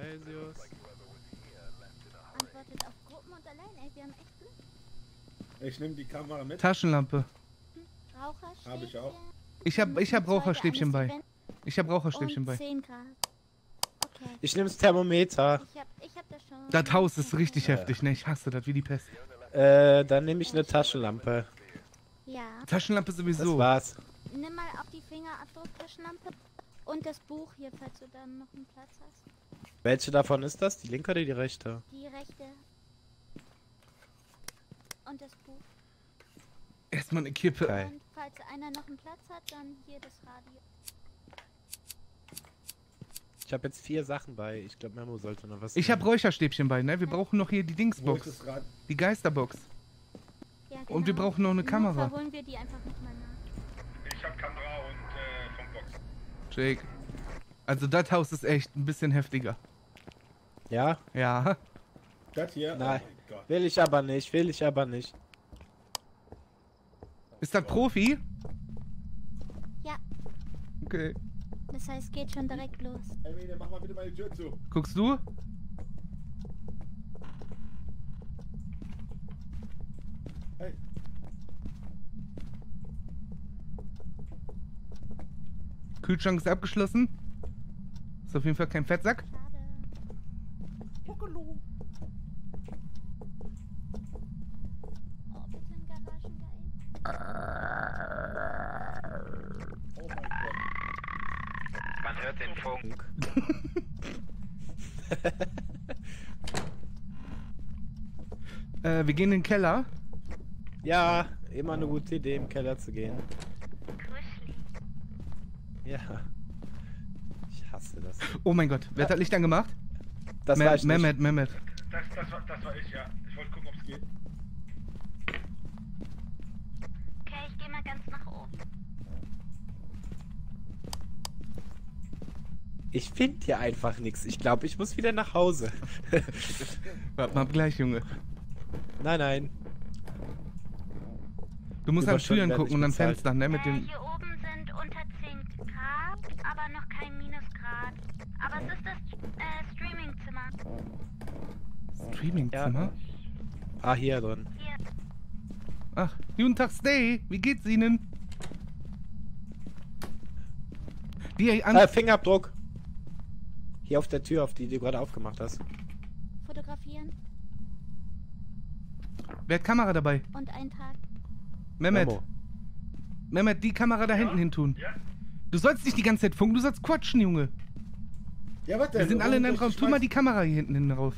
auf Gruppen und allein, ey, wir haben echt Glück. Ich nehme die Kamera mit. Taschenlampe. Raucherstäbchen. Hab ich auch. Ich hab Raucherstäbchen bei. Ich hab Raucherstäbchen Und bei. 10 Grad. Okay. Ich nehme das Thermometer. Ich hab das schon. Das Haus ist richtig heftig, ne? Ich hasse das wie die Pest. Dann nehme ich eine Taschenlampe. Ja. Taschenlampe Das sowieso. war's. Nimm mal auf die Fingerabdrucktaschenlampe und das Buch hier, falls du dann noch einen Platz hast. Welche davon ist das? Die linke oder die rechte? Die rechte. Und das Buch. Erstmal eine Kippe. Geil. Und falls einer noch einen Platz hat, dann hier das Radio. Ich habe jetzt 4 Sachen bei. Ich glaube, Memo sollte noch was. Ich hab Räucherstäbchen bei, ne? Wir brauchen noch hier die Wo ist Dingsbox. das Rad? Die Geisterbox. Ja, genau. Und wir brauchen noch eine Kamera. Verholen wir die einfach nochmal nach. Ich hab Kamera und vom Box. Jake. Also das Haus ist echt ein bisschen heftiger. Ja? Ja. Das hier? Nein. Oh mein Gott. Will ich aber nicht. Will ich aber nicht. Ist das Profi? Ja. Okay. Das heißt, geht schon direkt los. Emilie, mach mal bitte meine Tür zu. Guckst du? Hey. Kühlschrank ist abgeschlossen. Ist auf jeden Fall kein Fettsack. Schade. Oh, bitte ein Garagengeil. Oh mein Gott. Man hört den Funk. Wir gehen in den Keller. Ja, immer eine gute Idee, im Keller zu gehen. Kuschelig. Ja. Ich hasse das. Oh mein Gott, wer hat das Licht angemacht? Das war ich nicht. Mehmet. Das war ich, ja. Ich wollte gucken, ob es geht. Okay, ich gehe mal ganz nach oben. Ich finde hier einfach nichts. Ich glaube, ich muss wieder nach Hause. Warte mal gleich, Junge. Nein. Du musst an Überstunden Türen werden gucken und nicht am bezahlt. Fenster, ne? Mit den. Hier oben sind unter 10 Grad, aber noch kein Minusgrad. Aber es ist das Streamingzimmer. Streamingzimmer? Ah, hier drin. Hier. Ach, guten Tag, Stay. Wie geht's Ihnen? Die an. Fingerabdruck. Hier auf der Tür, auf die du gerade aufgemacht hast. Fotografieren Wer hat Kamera dabei? und Eintrag. Mehmet. Memo. Mehmet, die Kamera da hinten hin tun. Ja. Du sollst nicht die ganze Zeit funken, du sollst quatschen, Junge. Ja, was denn? Wir sind alle in einem Warum Raum. Tu mal die Kamera hier hinten rauf.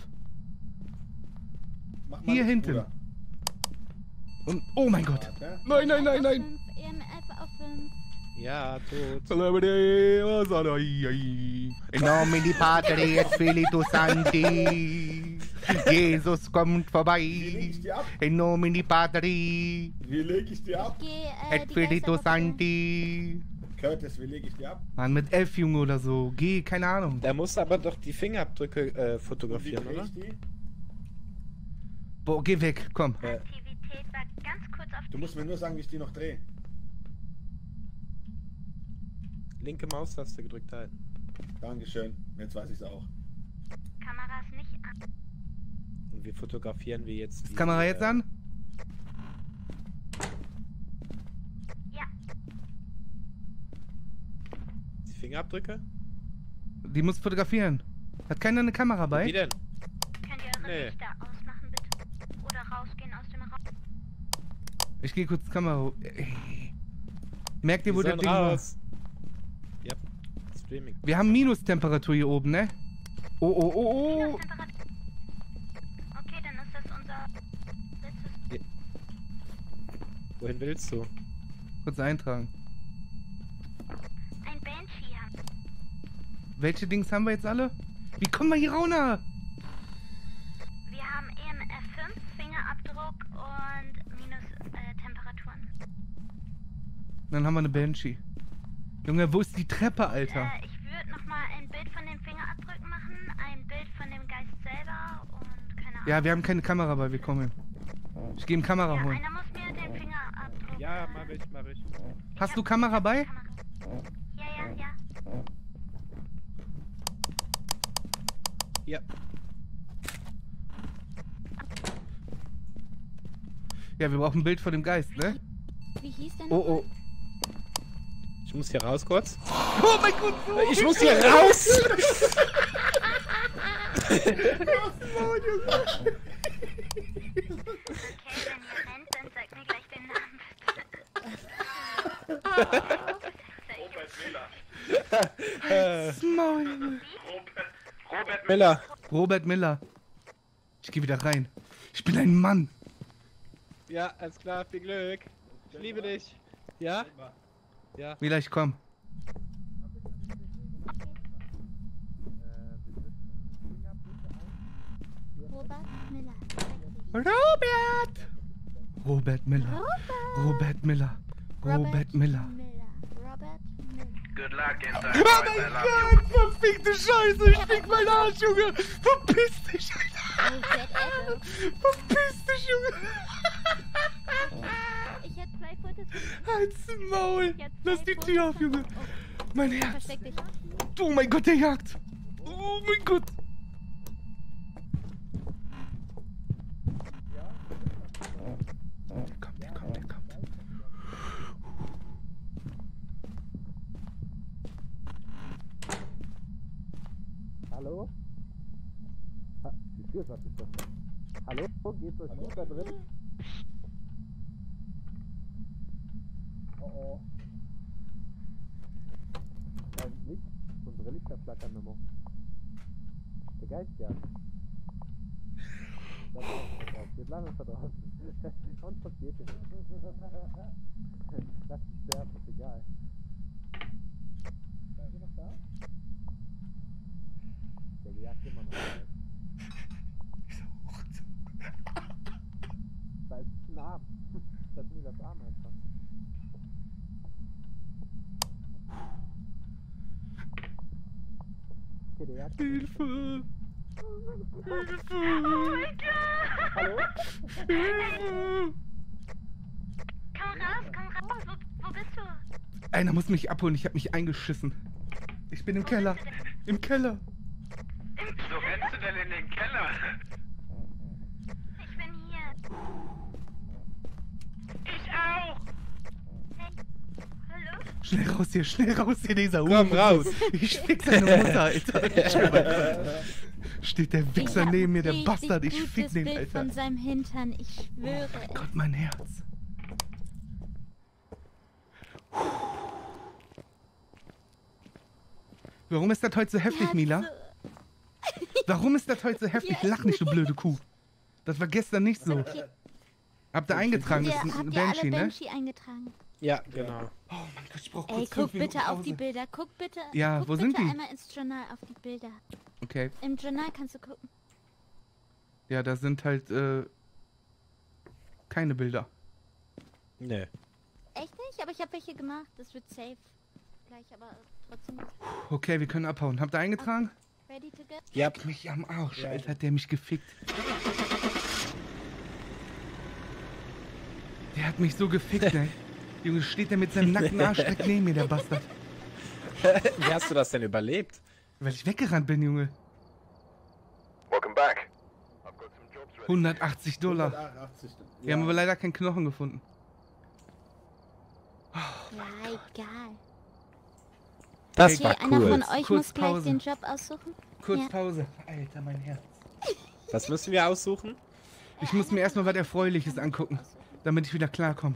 Mach mal hier das, hinten. Bruder. Und. Oh mein Gott. Warte. Nein. EMF auf 5. Ja, tot. In nomine di Patri et Spiritus Sancti. Jesus kommt Wie leg vorbei. ich die ab? In nomine di Patri Wie leg ich die ab? Geh, et Spiritus Sancti. Curtis, wie leg ich die ab? Mann, mit F, Junge, oder so. Geh, keine Ahnung. Da musst du aber doch die Fingerabdrücke Und wie fotografieren, dreh oder? ich die? Boah, geh weg, komm. Aktivität war ganz kurz auf Du musst mir nur sagen, wie ich die noch drehe. Linke Maustaste gedrückt halten. Dankeschön. Jetzt weiß ich's auch. Kameras nicht an. Und wir fotografieren wie jetzt. Ist Kamera jetzt an? Ja, Die Fingerabdrücke? Die muss fotografieren. Hat keiner eine Kamera Wie bei? denn? könnt ihr eure Nee. Lichter ausmachen, bitte? Oder rausgehen aus dem Raum. Ich geh kurz Kamera. Merkt ihr, wo Die das sollen Ding war? raus. Ja. Streaming. Wir haben Minustemperatur hier oben, ne? Oh. Minustemperatur. Okay, dann ist das unser letztes. Wohin willst du? Kurz eintragen. Ein Banshee haben. Welche Dings haben wir jetzt alle? Wie kommen wir hier runter? Wir haben EMF 5, Fingerabdruck und Minustemperaturen. Dann haben wir eine Banshee. Junge, wo ist die Treppe, Alter? Ich würde nochmal ein Bild von den Fingerabdrücken machen, ein Bild von dem Geist selber und keine Ahnung. Ja, wir haben keine Kamera bei, wir kommen hin. Ich gehe ihm Kamera Ja, holen. einer muss mir den Fingerabdruck. Ja, mach ich. Hast du Kamera bei? Ja. Ja. Ja, wir brauchen ein Bild von dem Geist, ne? Wie hieß der Oh. Ich muss hier raus kurz. Oh mein Gott, so. Ich muss hier raus! Okay, wenn ihr rennt, dann sagt mir gleich den Namen, bitte. Robert Miller. Robert Miller. Robert Miller. Ich gehe wieder rein. Ich bin ein Mann. Ja, alles klar, viel Glück. Ich liebe dich. Ja? Ja. Miller, ich komm. Robert Miller. Robert! Robert Miller. Robert Miller. Robert Miller. Robert Miller. Good luck inside, Oh boys. I mein love Gott, verfickte Scheiße, ich fick meinen Arsch, Junge. Verpiss dich, Alter. Oh, Dead Apple. Verpiss dich, Junge. Ich hätte 2 Fotos. Halt's Maul. Lass die Tür auf, Junge. Mein Herz. Versteck dich. Oh mein Gott, der jagt. Oh mein Gott. Der kommt. Hallo? Die Tür ist abgeschlossen. Hallo? Geht's euch gut da drin? Oh. Licht? Lichter flackern, Memo. Der Geist, ja. Das ist wir bleiben uns da draußen. Uns passiert nichts. Lass dich sterben, ist egal. Seid ihr noch da? Der jagt immer noch. Da ist ein Arm. Das ist nie das Arm einfach. Okay, der jagt. Hilfe! Hilfe! Hallo? Hilfe! Komm raus, wo bist du? Einer muss mich abholen, ich hab mich eingeschissen. Ich bin im Keller. Im Keller. Wieso rennst du denn in den Keller? Ich bin hier. Ich auch! Hey. Hallo? Schnell raus hier, dieser Komm raus! Ich fick seine Mutter, Alter. Steht der Wichser neben mir, der Bastard, ich fick den, Bild Alter. von seinem Hintern, ich schwöre. Oh mein Gott, mein Herz. Warum ist das heute so heftig, Ja, Mila? so- Warum ist das heute so heftig? Ja. Lach nicht, du blöde Kuh. Das war gestern nicht so. Okay. Habt ihr eingetragen, das ist ein Habt ihr alle Banshee, ne? Banshee eingetragen? Ja, genau. Oh mein Gott, ich brauch Ey, kurz guck 5 Minuten bitte auf Pause. die Bilder. Guck bitte. Ja, guck wo sind bitte die? einmal ins Journal auf die Bilder. Okay, Im Journal kannst du gucken. ja, da sind halt, keine Bilder. Nee. Echt nicht? Aber ich habe welche gemacht. Das wird safe. Gleich, aber trotzdem nicht. Okay, wir können abhauen. Habt ihr eingetragen? Ready to go? Ja, Mich am Arsch, Ja. Alter, hat der mich gefickt. Der hat mich so gefickt, ne? Junge, steht der mit seinem nackten Arsch direkt neben mir, der Bastard. wie hast du das denn überlebt? Weil ich weggerannt bin, Junge. Welcome back. I've got some jobs ready. 180 $. 180. Wir haben aber leider keinen Knochen gefunden. Ja, egal. Das Okay, war Okay, einer cool. von euch Kurz muss gleich Pause. den Job aussuchen. Kurz Ja. Pause. Alter, mein Herz. Was müssen wir aussuchen? Ich muss mir erstmal was Erfreuliches angucken, damit ich wieder klarkomme.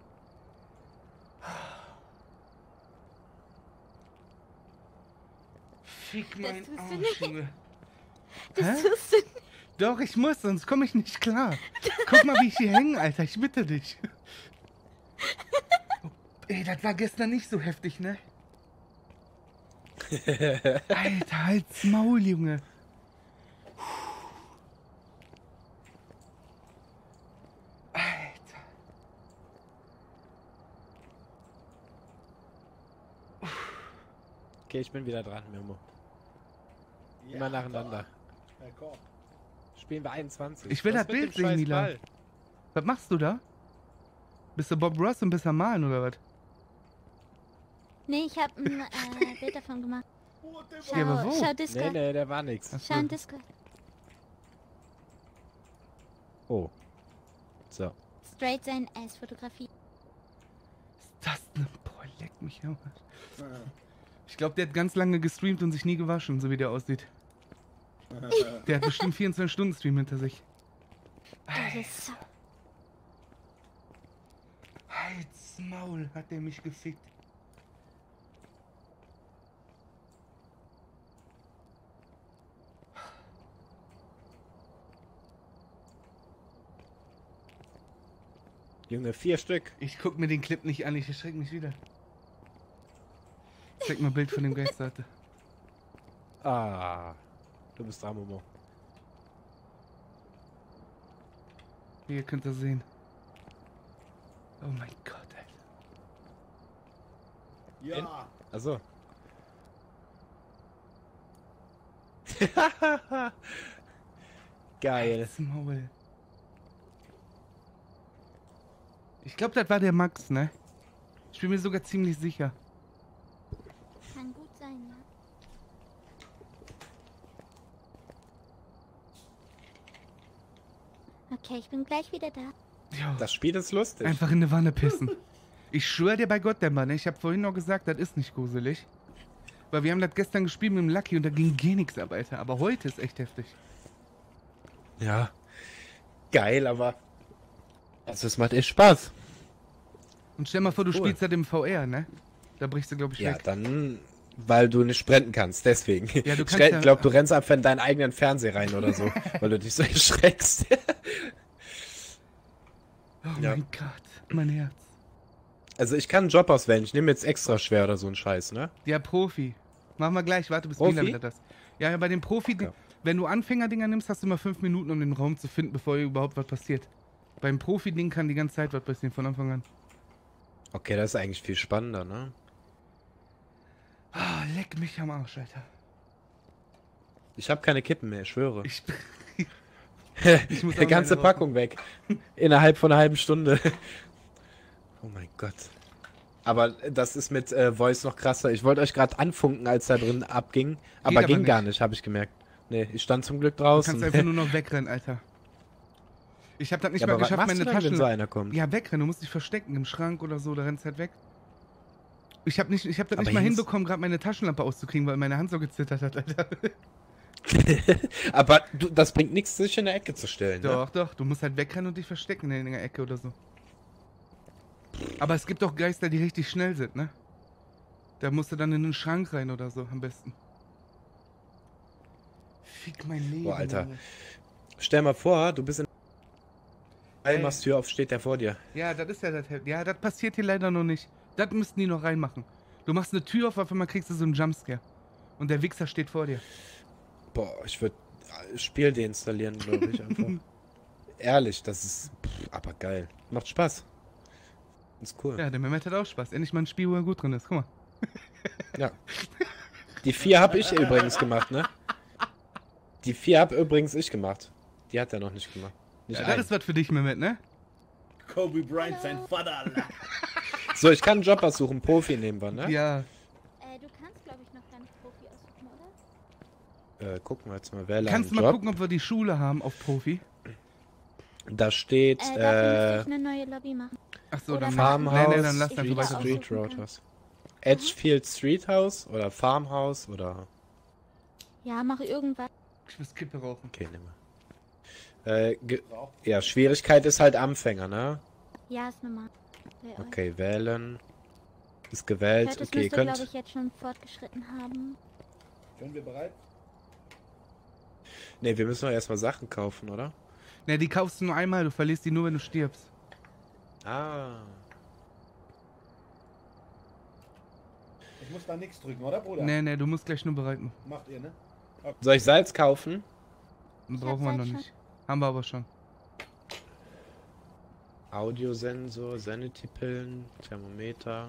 Fick mein tust du Arsch, nicht. Junge. Das Hä? tust du nicht. Doch, ich muss, sonst komme ich nicht klar. Guck mal, wie ich hier hänge, Alter. Ich bitte dich. Ey, das war gestern nicht so heftig, ne? Alter, halt's Maul, Junge. Alter. Okay, ich bin wieder dran, Memo. Immer nacheinander. Ja, komm. Spielen wir 21. Ich will Was das mit dem Bild sehen, scheiß Mila. Ball? Was machst du da? Bist du Bob Ross und bist am Malen, oder was? Nee, ich habe ein Bild davon gemacht. Oh, der Schau, Ja, aber wo? schau Nee, Discord. nee, der war nix. Ach Schau in so. Discord. Oh. So. Straight sein Ass-Fotografie. Ist das ne? Boah, leck mich am Arsch. Ich glaube, der hat ganz lange gestreamt und sich nie gewaschen, so wie der aussieht. Der hat bestimmt 24-Stunden-Stream hinter sich. Das ist so. Halt's Maul, hat der mich gefickt. Junge, 4 Stück. Ich guck mir den Clip nicht an, ich erschreck mich wieder. Zeig mal ein Bild von dem Geistseite. Ah. Du bist dran, Momo. Hier könnt ihr sehen. Oh mein Gott, Alter. Ja. Also. Geil. Halt's Maul. Ich glaube, das war der Max, ne? Ich bin mir sogar ziemlich sicher. Kann gut sein, ja. Okay, ich bin gleich wieder da. Ja, Das Spiel ist lustig. einfach in eine Wanne pissen. Ich schwöre dir bei Gott, Dämmer, ne? Ich habe vorhin noch gesagt, das ist nicht gruselig. Weil wir haben das gestern gespielt mit dem Lucky und da ging gar nichts ab, Alter. Aber heute ist echt heftig. Ja. Geil, aber. Also, es macht echt Spaß. Und stell mal vor, du Cool. spielst das im VR, ne? Da brichst du, glaube ich, Ja, weg. dann Weil du nicht sprinten kannst, deswegen. Ja, du Ich kannst ja- glaube, du rennst einfach in deinen eigenen Fernseher rein oder so, weil du dich so erschreckst. Oh Ja. mein Gott, mein Herz. Also ich kann einen Job auswählen, ich nehme jetzt extra schwer oder so einen Scheiß, ne? Ja, Profi. Machen wir gleich, warte bis Profi? Mila wieder das. Ja, bei den Profi, Okay. wenn du Anfängerdinger nimmst, hast du immer 5 Minuten, um den Raum zu finden, bevor überhaupt was passiert. Beim Profi-Ding kann die ganze Zeit was passieren, von Anfang an. Okay, das ist eigentlich viel spannender, ne? Ah, leck mich am Arsch, Alter. Ich habe keine Kippen mehr, ich schwöre. Ich muss Die auch ganze meine Packung weg. Innerhalb von einer halben Stunde. Oh mein Gott. Aber das ist mit Voice noch krasser. Ich wollte euch gerade anfunken, als da drin abging. Aber aber ging nicht. gar nicht, habe ich gemerkt. Nee, ich stand zum Glück Du draußen. kannst einfach nur noch wegrennen, Alter. Ich hab das nicht Ja, mal aber was geschafft, machst meine du dann, wenn Taschen... so einer kommt? Ja, wegrennen, du musst dich verstecken im Schrank oder so, da rennst halt weg. Ich hab das Aber nicht mal hieß- hinbekommen, gerade meine Taschenlampe auszukriegen, weil meine Hand so gezittert hat, Alter. Aber das bringt nichts, sich in der Ecke zu stellen. Ne? Doch, du musst halt wegrennen und dich verstecken in der Ecke oder so. Aber es gibt auch Geister, die richtig schnell sind, ne? Da musst du dann in den Schrank rein oder so, am besten. Fick mein Leben. Boah, Alter. Junge. Stell mal vor, du bist in Ey. machst Tür auf, steht der vor dir. Ja, das ist ja das. Ja, das passiert hier leider noch nicht. Das müssten die noch reinmachen. Du machst eine Tür auf einmal kriegst du so einen Jumpscare. Und der Wichser steht vor dir. Boah, ich würde Spiel deinstallieren, glaube ich einfach. Ehrlich, das ist aber geil. Macht Spaß. Ist cool. Ja, der Mehmet hat auch Spaß. Endlich mal ein Spiel, wo er gut drin ist. Guck mal. Ja. Die 4 habe ich übrigens gemacht, ne? Die 4 habe übrigens ich gemacht. Die hat er noch nicht gemacht. Nicht Ja, ein. das ist was für dich, Mehmet, ne? Kobe Bryant, sein Vater, Alter. So, ich kann einen Job aussuchen. Profi nehmen wir, ne? Ja. Du kannst, glaube ich, noch gar nicht Profi aussuchen, oder? Gucken wir jetzt mal. Wähle Kannst du einen mal Job. gucken, ob wir die Schule haben auf Profi? Da steht Dafür müsste ich eine neue Lobby machen. Achso, Oder dann Farmhouse, Nee, dann lass das so Street weiter. Street. Street Roadhouse. Edgefield Street House oder Farmhouse oder... Ja, mach irgendwas. Ich muss Kippe rauchen. Okay, nehmen wir. Ja, Schwierigkeit ist halt Anfänger, ne? Ja, ist normal. Bei euch. Okay, wählen. Ist gewählt. Das Okay, ihr müsste, glaube könnt... ich, jetzt schon fortgeschritten haben. Können wir bereit? Ne, wir müssen doch erstmal Sachen kaufen, oder? Ne, die kaufst du nur einmal, du verlierst die nur, wenn du stirbst. Ah. Ich muss da nichts drücken, oder, Bruder? Ne, du musst gleich nur bereiten. Macht ihr, ne? Soll ich Salz kaufen? Brauchen wir hab noch Salz nicht. Haben wir aber schon. Audiosensor, Sanity-Pillen, Thermometer,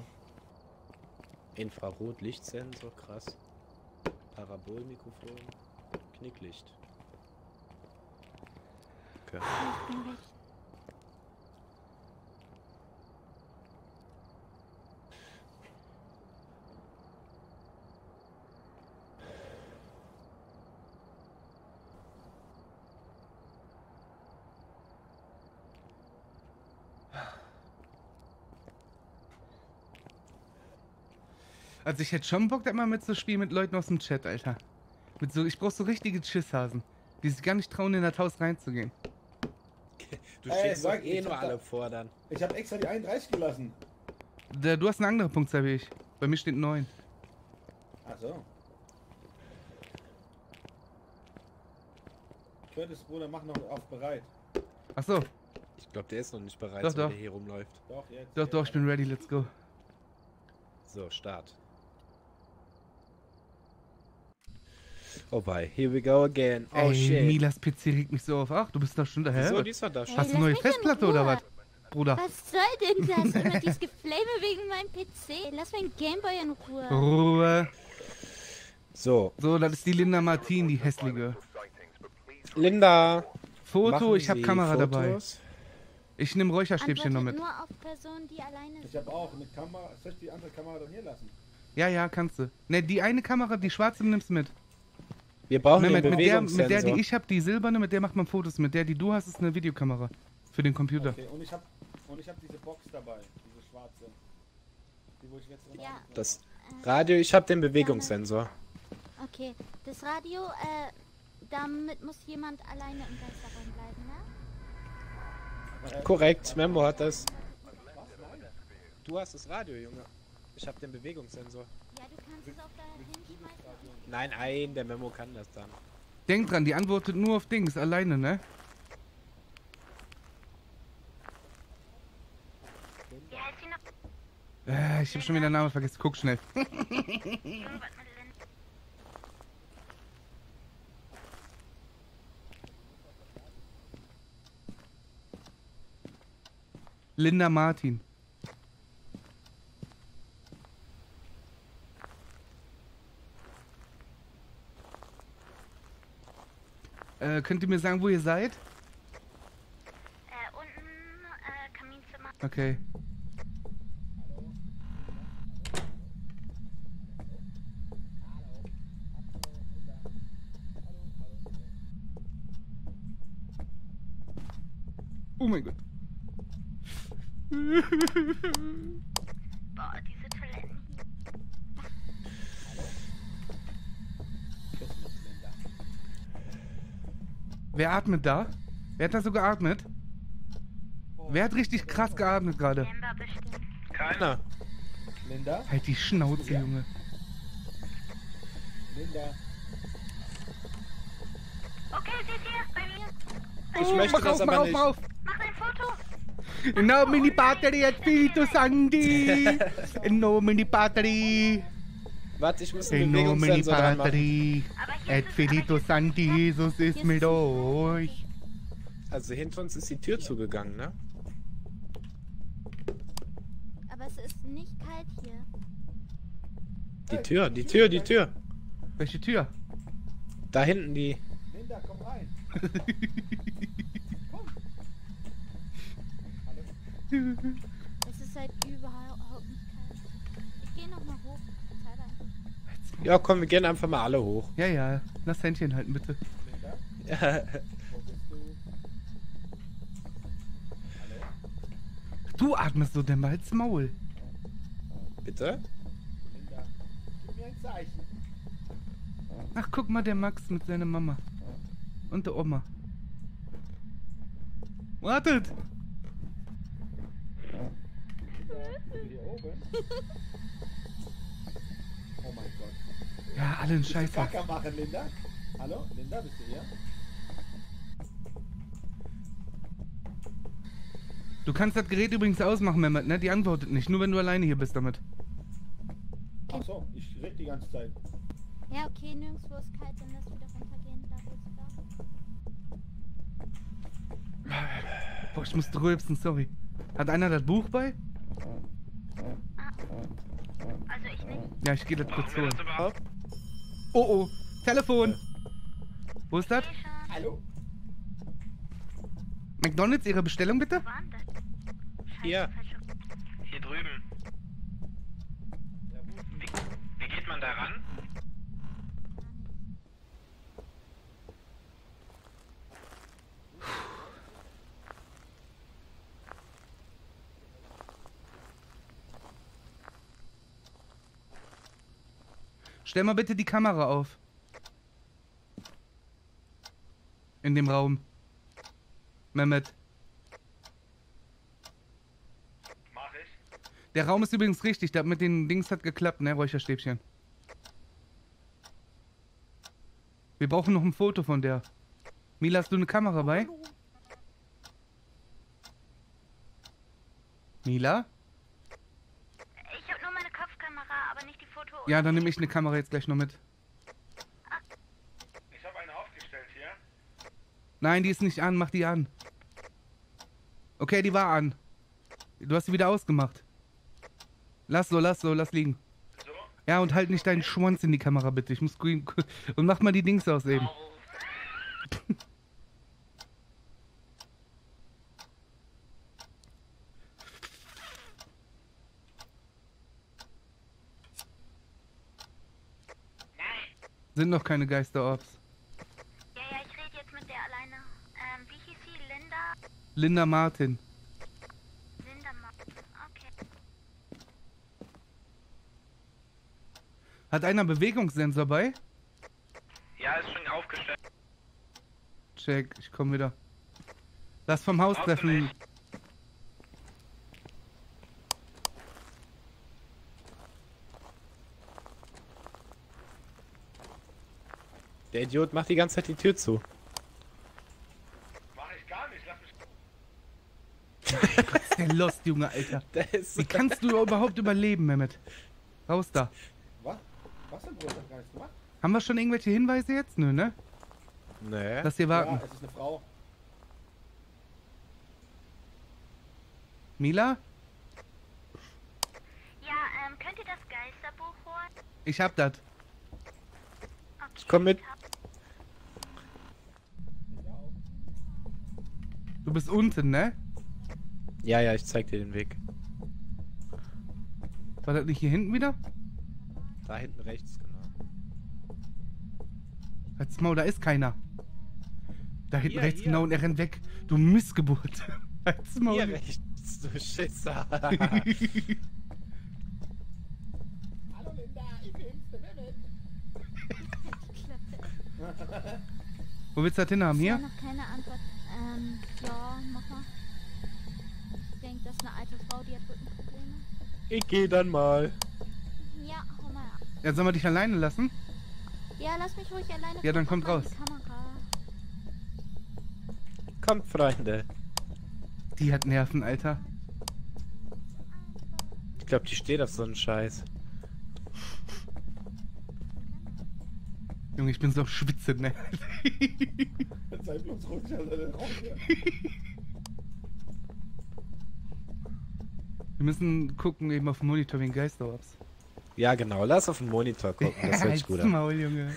Infrarot-Lichtsensor, krass. Parabolmikrofon, Knicklicht. Okay. Ich bin recht. Also ich hätte schon Bock, da mal mitzuspielen mit Leuten aus dem Chat, Alter. Ich brauch so richtige Schisshasen, die sich gar nicht trauen, in das Haus reinzugehen. Du Ey, stehst doch sag, eh ich nur hab da- alle vor dann. Ich habe extra die 31 gelassen. Du hast eine andere Punktzahl wie ich. Bei mir steht 9. Ach so. Curtis, Bruder, mach noch auf bereit. Achso, Ich glaube, der ist noch nicht bereit, Doch, so doch. wie der hier rumläuft. Doch, jetzt. doch, ich bin ready, let's go. So, Start. Oh bye, here we go again. Oh Ey, shit. Milas PC regt mich so auf. Ach, du bist da schon daher. Wieso, die ist doch da Ey, schon. Hast du lass neue mich in Festplatte oder Ruhe. was? Bruder. Was soll denn das? Immer dieses Geflame wegen meinem PC. Lass meinen Gameboy in Ruhe. Ruhe. So, So, das ist die Linda Martin, die hässliche. Linda. Foto, machen ich habe Sie Kamera dabei. Fotos? Ich nehme Räucherstäbchen noch Antwortet mit. nur auf Personen, die alleine Ich sind. habe auch eine Kamera. Soll ich die andere Kamera doch hier lassen? Ja, kannst du. Ne, die eine Kamera, die schwarze nimmst du mit. Wir brauchen Mehmet, den mit der, Bewegungssensor. die ich habe, die silberne, mit der macht man Fotos. Mit der, die du hast, ist eine Videokamera. Für den Computer. Okay, und ich habe diese Box dabei. Diese schwarze. Die, wo ich jetzt drin Ja. habe. Das Radio, ich habe den Bewegungssensor. Okay, das Radio, damit muss jemand alleine im Geisterraum bleiben, ne? Korrekt, Memo hat das. Du hast das Radio, Junge. Ich habe den Bewegungssensor. Ja, Du kannst es auch da hinschmeißen. Nein, der Memo kann das dann. Denk dran, die antwortet nur auf Dings, alleine, ne? Wie heißt sie noch? Ich hab schon wieder den Namen vergessen. Guck schnell. Irgendwas mit Lin. Linda Martin. Könnt ihr mir sagen, wo ihr seid? Unten, Kaminzimmer. Okay. Oh mein Gott. Boah, diese Toiletten. Wer atmet da? Wer hat da so geatmet? Wer hat richtig krass geatmet gerade? Amber bestimmt. Keiner. Linda? Halt die Schnauze, Junge. Linda? Okay, sie ist hier, bei mir. Ich möchte das aber nicht. auf! Mach ein Foto. No mini battery at Spiritu Santi! No mini battery! Warte, ich muss einen No mini Bewegungssensor reinmachen. battery! Aber hier Et Spiritu Santi, Jesus ist mit euch! Also hinter uns ist die Tür zugegangen, ne? Aber es ist nicht kalt hier. Die Tür. Welche Tür? Da hinten die. Linda, komm rein. Es ist halt überhaupt nicht kalt. Ich gehe nochmal hoch. Zeit einfach. Ja, komm, wir gehen einfach mal alle hoch. Ja, ja, lass Händchen halten, bitte. Linda, Ja. wo bist du? Du atmest so, denn mal ins Maul. Bitte? Linda, gib mir ein Zeichen. Ach, guck mal, der Max mit seiner Mama. Und der Oma. Wartet! Hier oben. Oh mein Gott. Ja, alle ein Willst du Scheißer. Kacker machen, Linda? Hallo? Linda, bist du hier? Du kannst das Gerät übrigens ausmachen, Mehmet, ne? Die antwortet nicht, nur wenn du alleine hier bist damit. Ach so, ich red die ganze Zeit. Ja, okay, nirgendwo ist kalt, dann lass wieder runtergehen. Da willst du da. Boah, ich muss rülpsen, sorry. Hat einer das Buch bei? Also ich nicht. Ja, ich gehe das kurz holen. Oh oh, Telefon! Wo ist das? Okay, schon. Hallo? McDonalds, Ihre Bestellung bitte? Wo war denn das? Scheiße, Hier. falsche- Hier drüben. Wie geht man da ran? Stell mal bitte die Kamera auf. In dem Raum. Mehmet. Mach ich. Der Raum ist übrigens richtig, das mit den Dings hat geklappt, ne, Räucherstäbchen. Wir brauchen noch ein Foto von der. Mila, hast du eine Kamera bei? Mila? Ich habe nur meine Kopfkamera, aber nicht die Foto. Ja, dann nehme ich eine Kamera jetzt gleich noch mit. Ich habe eine aufgestellt hier. Nein, die ist nicht an, mach die an. Okay, die war an. Du hast sie wieder ausgemacht. Lass liegen. So. Ja, und halt nicht deinen Schwanz in die Kamera, bitte. Ich muss green. Und mach mal die Dings aus eben. Sind noch keine Geisterorbs. Ja, ja, ich rede jetzt mit der alleine. Wie hieß sie? Linda? Linda Martin. Linda Martin. Okay. Hat einer Bewegungssensor bei? Ja, ist schon aufgestellt. Check, ich komm wieder. Lass vom Haus Brauchst du treffen. nicht. Der Idiot macht die ganze Zeit die Tür zu. Mach ich gar nicht, lass mich. Was ist der Lost, Junge, Alter? Der ist Wie kannst du überhaupt überleben, Mehmet? Raus da. Was? Was denn, Bruder? Ich hab gar nichts gemacht. Haben wir schon irgendwelche Hinweise jetzt? Nö, ne? Nee. Lass hier warten. Ja, es ist eine Frau. Mila? Ja, könnt ihr das Geisterbuch holen? Ich hab das. Okay, Ich komm mit. Du bist unten, ne? Ja, ja, ich zeig dir den Weg. War das nicht hier hinten wieder? Da hinten rechts, genau. Halt's Maul, da ist keiner. Da hinten Hier, rechts, hier. genau, und er rennt weg. Du Missgeburt. Halt's Maul. Hier rechts, du Schisser. Hallo Linda, ich bin's, der Mehmet. Wo willst du das hin haben? Hier? Ja, noch keine Antwort. Ja, mach mal. Ich denke, das ist eine alte Frau, die hat Rückenprobleme. Ich geh dann mal. Ja, hau mal. Ja, sollen wir dich alleine lassen? Ja, lass mich ruhig alleine. Ja, dann gucken, kommt mach mal die Kamera. Kommt, Freunde. Die hat Nerven, Alter. Ich glaube, die steht auf so einen Scheiß. Junge, ich bin so schwitzend, ne? Sei bloß ruhig, Alter, der Raum hier. Wir müssen gucken eben auf dem Monitor wegen Geisterorbs. Ja, genau. Lass auf den Monitor gucken. Das hört sich gut Halt's an. Maul, Junge.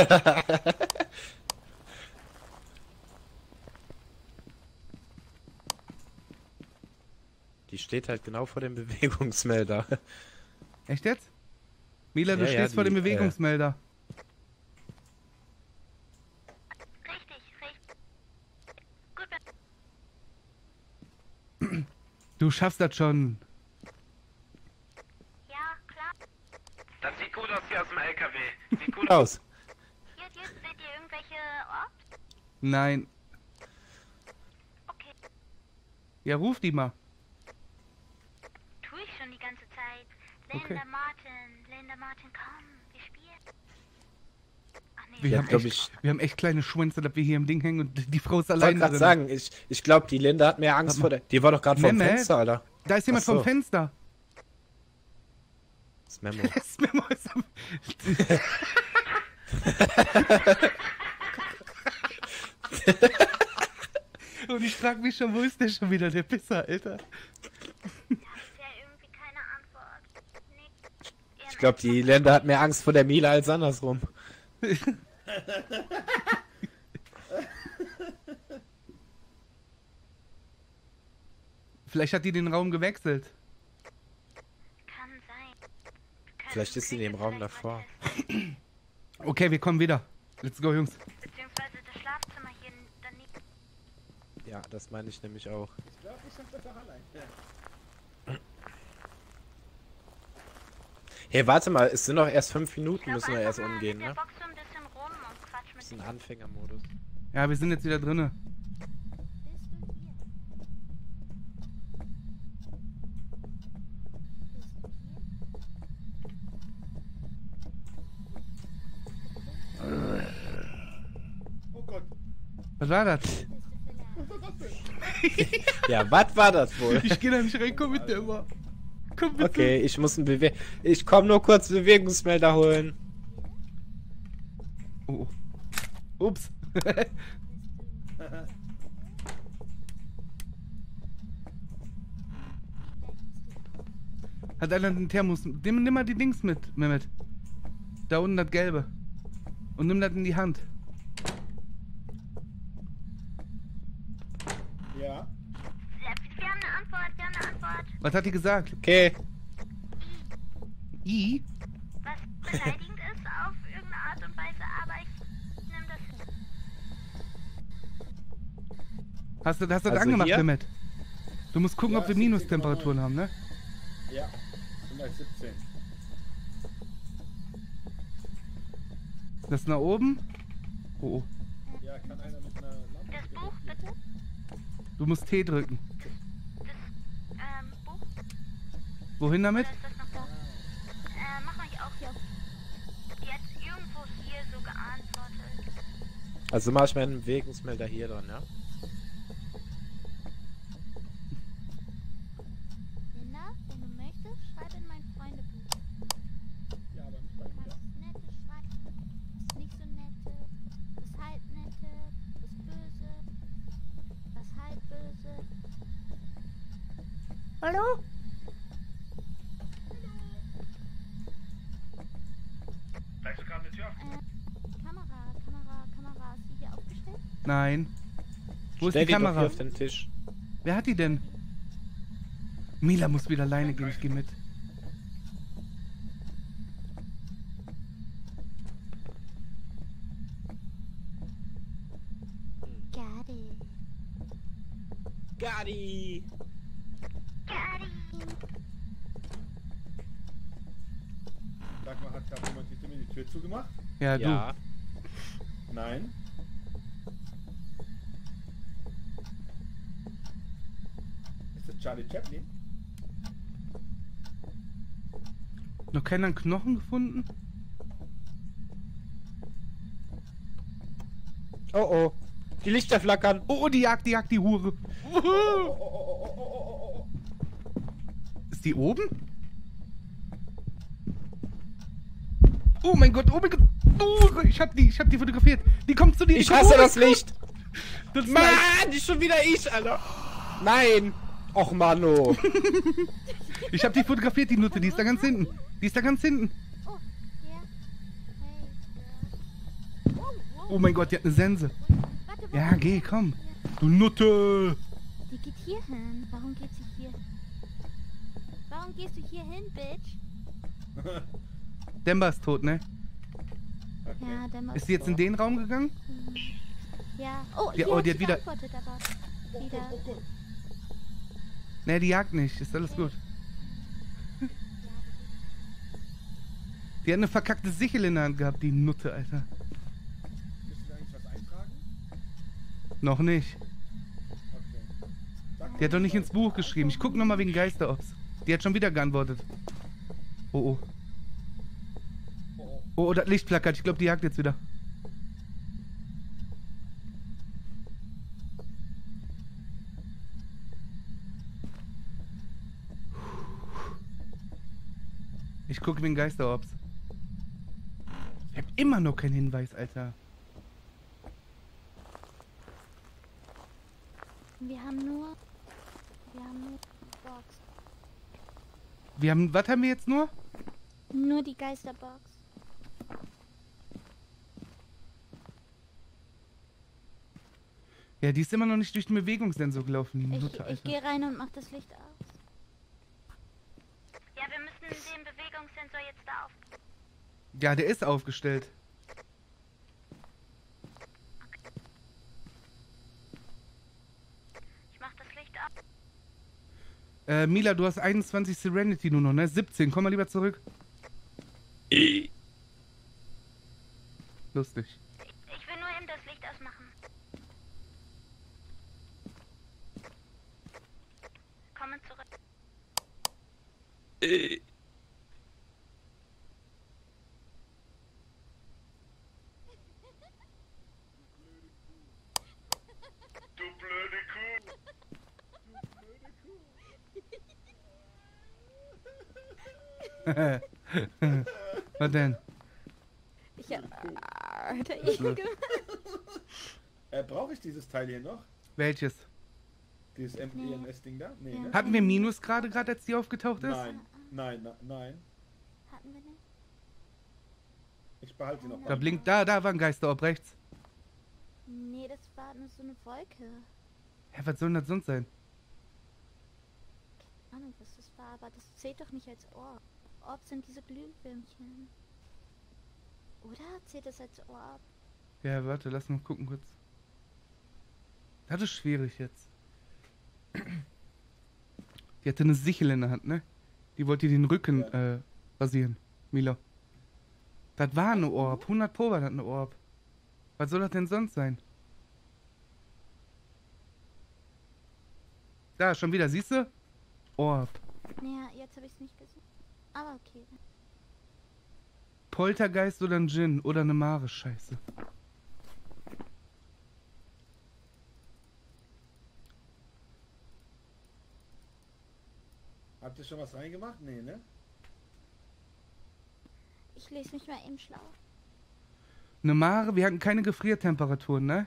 Die steht halt genau vor dem Bewegungsmelder. Echt jetzt? Mila, du Ja, ja, stehst vor dem die, Bewegungsmelder. Richtig, richtig. Gut, Du schaffst das schon. ja, klar. Das sieht gut aus hier aus dem LKW. Sieht gut Aus. Hier, seht ihr irgendwelche Ort? Nein. Okay, Ja, ruf die mal. tue ich schon die ganze Zeit. Okay. Linda Martin, komm, wir spielen. Ach nee, Wir, Ja, haben glaub echt, wir haben echt kleine Schwänze, dass wir hier im Ding hängen und die Frau ist Ich wollte allein gerade drin. sagen, ich glaube, die Linda hat mehr Angst vor der... Die war doch gerade vom Mehmet. Fenster, Alter. Da ist jemand Ach so. vom Fenster. Das Memo. Das Memo ist am- Und ich frage mich schon, wo ist der schon wieder, der Pisser, Alter? ist ja irgendwie keine Antwort. Nix. Ich glaube, die Linda hat mehr Angst vor der Mila als andersrum. Vielleicht hat die den Raum gewechselt. Kann sein. Vielleicht ist sie in dem Raum davor. Okay, wir kommen wieder. Let's go, Jungs. Beziehungsweise das Schlafzimmer hier daneben. Ja, das meine ich nämlich auch. Ich glaube, ich schaff das auch allein. Ja. Hey, warte mal, es sind noch erst 5 Minuten, Lauf müssen wir einfach erst mal umgehen, mit der ne? Box so ein bisschen rum und quatsch mit Das ist ein Anfängermodus. Ja, wir sind jetzt wieder drinne. Oh Gott. Was war das? Ja, was war das wohl? Ich geh da nicht rein, komm mit der immer. Komm bitte. Okay, ich muss Ich komm nur kurz Bewegungsmelder holen. Oh. Ups. Hat einer einen Thermos? Nimm mal die Dings mit, Mehmet. Da unten das Gelbe. Und nimm das in die Hand. Ja. Wir haben eine Antwort, Was hat die gesagt? Okay. I? Was beleidigend ist auf irgendeine Art und Weise, aber ich nehme das hin. Hast du das Also angemacht, hier? Mehmet? Du musst gucken, Ja, ob wir 17,9. Minustemperaturen haben, ne? Ja. Sind gleich 17. Das nach oben? Oh, oh. Ja, kann einer mit einer Lampe. Das Buch, bitte. Du musst T drücken. Das, Buch, Wohin damit? oder ist das noch da? Mach mal hier auch hier. Die hat irgendwo hier so geantwortet. Also mache ich meinen Bewegungsmelder hier dran, ja? Linda, wenn du möchtest, schreib in mein Freundebuch. Ja, aber nicht bei Du mir. kannst nette schreiben, das nicht so nette, das halbnette, das böse, das halbböse. Hallo? Bleibst du gerade eine Tür auf? Kamera, ist die hier aufgestellt? Nein. Wo ist Stell die die doch Kamera? hier auf den Tisch. Wer hat die denn? Mila muss wieder alleine gehen, ich geh mit. Got it. Gadi! Sag mal, hat da jemand hinter mir die Tür zugemacht? Ja, du. Ja. Nein. Ist das Charlie Chaplin? Noch keiner Knochen gefunden? Oh oh. Die Lichter flackern. Oh, die Hure. Oh, oh, oh, oh, oh, oh, oh. Ist die oben? Oh mein Gott, oh mein Gott. Oh, ich hab die fotografiert. Die kommt zu dir. die Ich kommt hasse hoch. das Licht. Das ist Mann, nice. die schon wieder ich, Alter. Nein. Och, Mano. Ich hab die fotografiert, die Nutte. Die ist da ganz hinten. Oh, ja. Hey, Girl. Oh mein Gott, die hat eine Sense. Warte, Ja, geh, komm. Du Nutte. Die geht hier hin. Warum geht sie hier? Warum gehst du hier hin, Bitch? Demba ist tot, ne? Okay. Ja, der macht. Ist sie jetzt in den Raum gegangen? Ja. Oh, Ja, die oh, hat die hat wieder- geantwortet, aber. Oh Wieder. Gott, oh Gott. Ne, die jagt nicht. Ist alles gut. Die hat eine verkackte Sichel in der Hand gehabt, die Nutte, Alter. Müssen wir eigentlich was eintragen? Noch nicht. Okay. Sag Die hat doch nicht mal, ins Buch geschrieben. Ich guck nochmal wegen Geisterops. Die hat schon wieder geantwortet. Oh, oh. oh, oh. Oh, das Licht flackert. Ich glaube, die jagt jetzt wieder. Ich gucke wegen Geisterops. Ich hab immer noch keinen Hinweis, Alter. Wir haben nur. Box. Was haben wir jetzt nur? Nur die Geisterbox. Ja, die ist immer noch nicht durch den Bewegungssensor gelaufen, die Nutte, Ich Alter. gehe rein und mach das Licht aus. Ja, wir müssen den Bewegungssensor jetzt da auf. Ja, der ist aufgestellt. Ich mach das Licht auf. Mila, du hast 21 Serenity nur noch, ne? 17, komm mal lieber zurück. Lustig. Ich will nur eben das Licht ausmachen. Komme zurück. Du blöde Kuh. Was denn? Ich hab. Hat er ihn gemacht? Brauche ich dieses Teil hier noch? Welches? Dieses MEMS-Ding da? Nee, ne? Hatten wir Minus gerade, als die aufgetaucht ist? Nein. Hatten wir nicht? Ich behalte sie noch. Da blinkt, da war ein Geisterorb rechts. Nee, das war nur so eine Wolke. Hä, was soll denn das sonst sein? Keine Ahnung, was das war, aber das zählt doch nicht als Orb. Orb sind diese Glühwürmchen. Oder? Zählt das als Orb? Ja, warte, lass mal gucken kurz. Das ist schwierig jetzt. Die hatte eine Sichel in der Hand, ne? Die wollte den Rücken rasieren. Milo. Das war eine Orb. 100 Pro war das eine Orb. Was soll das denn sonst sein? Da, schon wieder, siehst du? Orb. Naja, jetzt habe ich es nicht gesehen. Aber okay. Poltergeist oder ein Djinn oder eine Mare, scheiße. Habt ihr schon was reingemacht? Nee, ne? Ich lese mich mal eben schlau. Eine Mare, wir hatten keine Gefriertemperaturen, ne?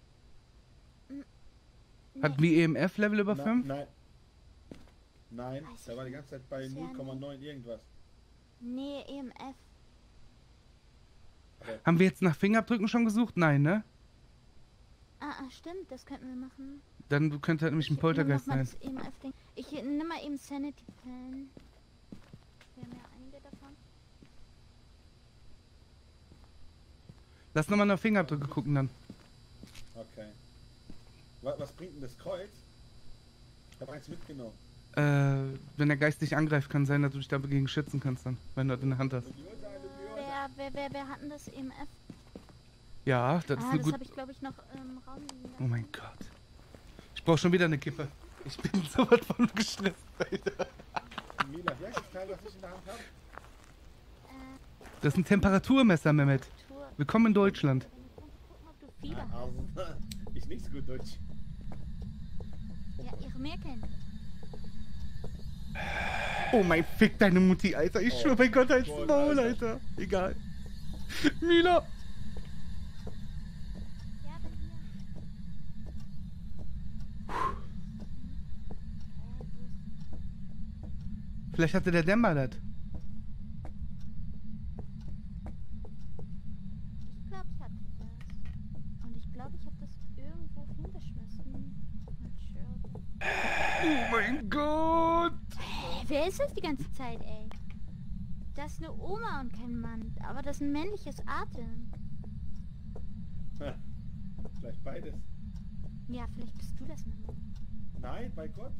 Hatten wir EMF-Level über 5? Nein. Nein, Weiß da ich war die ganze Zeit bei nicht. 0,9 irgendwas. Nee, EMF. Haben wir jetzt nach Fingerabdrücken schon gesucht? Nein, ne? Stimmt, das könnten wir machen. Dann könnte halt nämlich ein Poltergeist sein. Das EMF-Ding. Ich nehme mal eben Sanity-Pillen. Wir haben ja einige davon. Lass nochmal nach Fingerabdrücke gucken dann. Okay. Was bringt denn das Kreuz? Ich habe eins mitgenommen. Wenn der Geist dich angreift, kann sein, dass du dich dagegen schützen kannst dann, wenn du das in der Hand hast. Wer hat denn das EMF? Ja, das ist eine das gute... habe ich, glaube ich, noch im Raum liegen Oh mein Gott. Ich brauche schon wieder eine Kippe. Ich bin sowas von gestresst, Alter. Mila, wie heißt das Teil, was ich in der Hand habe? Das ist ein Temperaturmesser, Mehmet. Willkommen in Deutschland. Gucken, ob du Fieber hast. Ich nicht so gut Deutsch. Ja, ihre mehr kennen. Oh mein Fick, deine Mutti, Alter. Ich schwöre bei Gott, halt's Gott, Maul, Alter. Alter. Egal. Mila. Ja, dann hier. Vielleicht hatte der Dämmer das. Ich glaube, ich hatte das. Und ich glaube, ich habe das irgendwo hingeschmissen. Not sure. Oh mein Gott. Wer ist das die ganze Zeit, ey? Das ist eine Oma und kein Mann. Aber das ist ein männliches Atem. Vielleicht beides. Ja, vielleicht bist du das, Mann. Nein, bei Gott.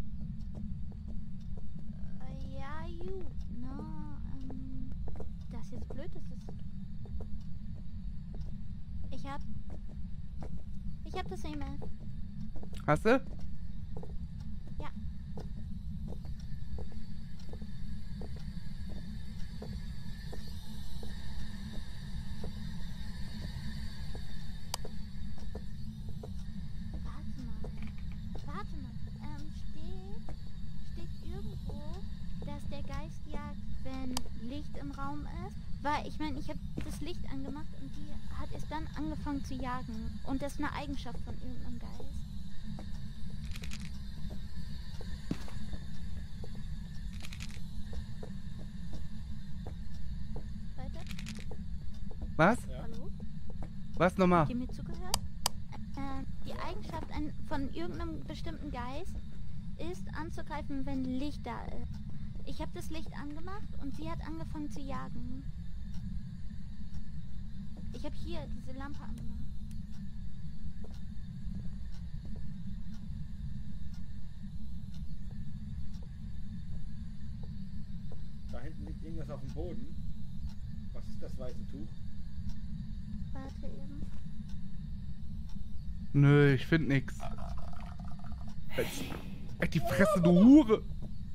Ja, you. No, das ist jetzt blöd, das ist... Ich hab das E-Mail. Hast du? Ja. Warte mal. Steht irgendwo, dass der Geist jagt, wenn Licht im Raum ist? Weil, ich meine, ich habe das Licht angemacht und die hat erst dann angefangen zu jagen. Und das ist eine Eigenschaft von irgendeinem Geist. Leute, Was? hallo? Was nochmal? Habt ihr mir zugehört? Die Eigenschaft von irgendeinem bestimmten Geist ist anzugreifen, wenn Licht da ist. Ich habe das Licht angemacht und sie hat angefangen zu jagen. Ich habe hier diese Lampe angemacht. Da hinten liegt irgendwas auf dem Boden. Was ist das weiße Tuch? Warte eben. Nö, ich find nix. Ey, die Fresse, du Hure!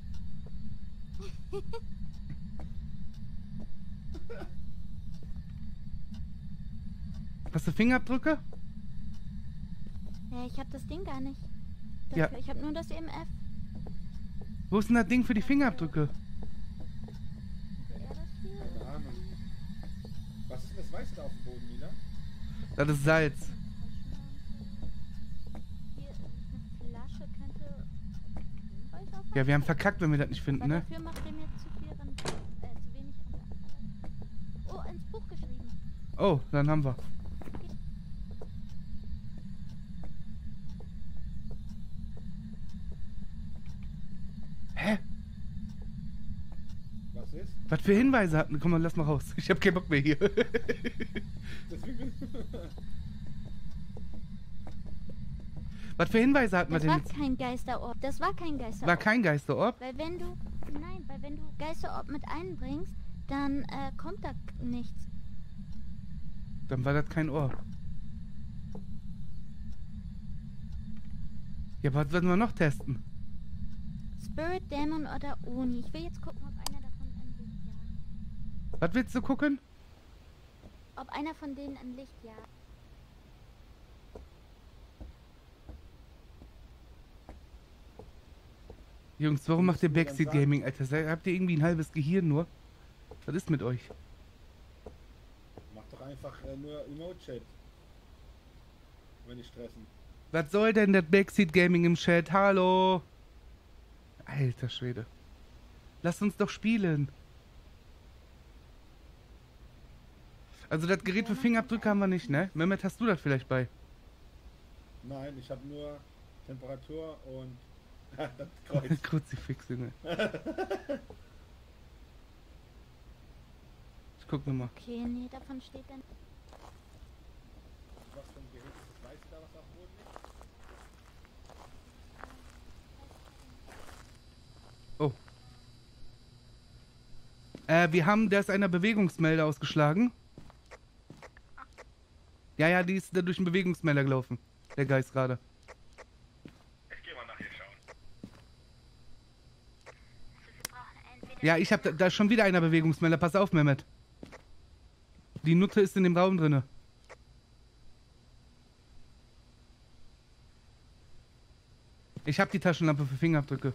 Hast du Fingerabdrücke? Ja, ich habe das Ding gar nicht. Ja. Dafür. Ich habe nur das EMF. Wo ist denn das Ding für die Fingerabdrücke? Hatte er das hier? Keine Ahnung. Was ist denn das weiße da auf dem Boden, Mila? Das ist Salz. Hier ist eine Flasche, könnte... Ja, wir haben verkackt, wenn wir das nicht finden, Aber ne? dafür macht er mir zu viel zu wenig Oh, ins Buch geschrieben. Oh, dann haben wir. Hä? Was ist? Was für Hinweise hatten? Komm mal, lass mal raus. Ich hab keinen Bock mehr hier. Deswegen. Was für Hinweise hatten wir Das denn war jetzt? kein Geisterorb. Das war kein Geisterorb. War kein Geisterorb? Weil wenn du... Nein, weil wenn du Geisterorb mit einbringst, dann kommt da nichts. Dann war das kein Orb. Ja, was werden wir noch testen? Spirit, Dämon oder Oni. Ich will jetzt gucken, ob einer davon ein Licht jagt. Was willst du gucken? Ob einer von denen ein Licht jagt. Jungs, warum macht ihr Backseat Gaming, Alter? Habt ihr irgendwie ein halbes Gehirn nur? Was ist mit euch? Mach doch einfach nur Emote-Chat. Wenn ich stressen. Was soll denn das Backseat Gaming im Chat? Hallo? Alter Schwede. Lasst uns doch spielen. Also das Gerät für Fingerabdrücke haben wir nicht, ne? Mehmet, hast du das vielleicht bei? Nein, ich habe nur Temperatur und das Kreuz. Kruzifix, Junge. Ich guck nochmal. Okay, nee, davon steht dann. Was für ein Gerät ist das? Weißt du da, was auf dem Boden liegt? Oh. Wir haben, da ist einer Bewegungsmelder ausgeschlagen. Ja, die ist da durch den Bewegungsmelder gelaufen. Der Geist gerade. Ich geh mal nach hier schauen. Also wir brauchen entweder... Ja, ich hab da ist schon wieder einer Bewegungsmelder. Pass auf, Mehmet. Die Nutte ist in dem Raum drinne. Ich hab die Taschenlampe für Fingerabdrücke.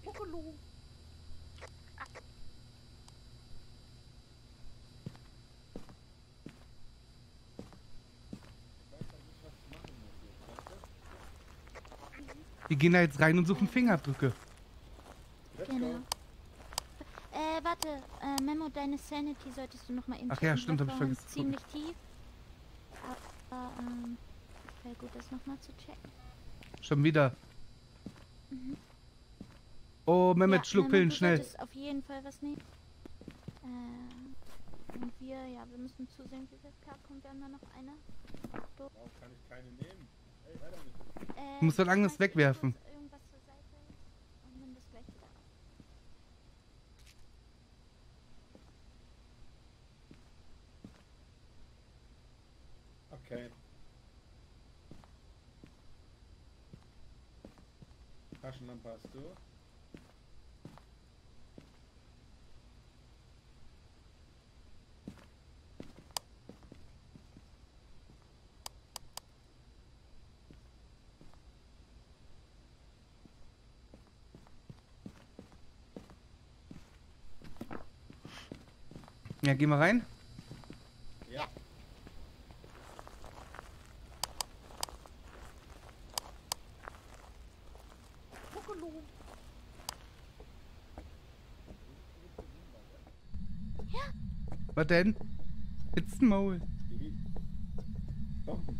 Wir gehen da jetzt rein und suchen Fingerabdrücke. Genau. Warte, Memo, deine Sanity solltest du noch mal eben Ach ja, checken. stimmt, Das hab ich war uns vergessen zu ziemlich tief. Aber, wäre gut, das noch mal zu checken. Schon wieder. Oh, Mehmet, Ja, schluck Memo, Pillen, du schnell. solltest auf jeden Fall was nehmen. Und wir müssen zusehen, wie wir klarkommen. Wir haben da noch eine. Warum kann ich keine nehmen? Ey, weiter mit. Du musst was anderes wegwerfen. Irgendwas zur Seite und nimm das gleich wieder auf. Okay. Taschenlampe hast du. Ja, geh mal rein. Ja. Was denn? Jetzt ein Maul. Bomben.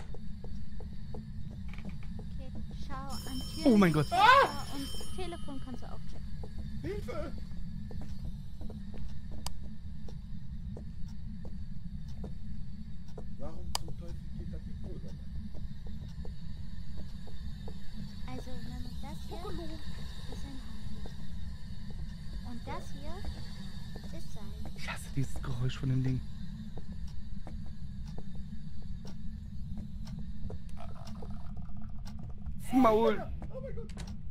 Okay, schau an Tür. Oh mein Gott. Und Telefon kannst du auch checken. Hilfe! Warum zum Teufel geht das nicht wohl? Also, wenn das hier ist ein Haus. Und das hier ist sein. Ich hasse dieses Geräusch von dem Ding. Maul. Alles gut.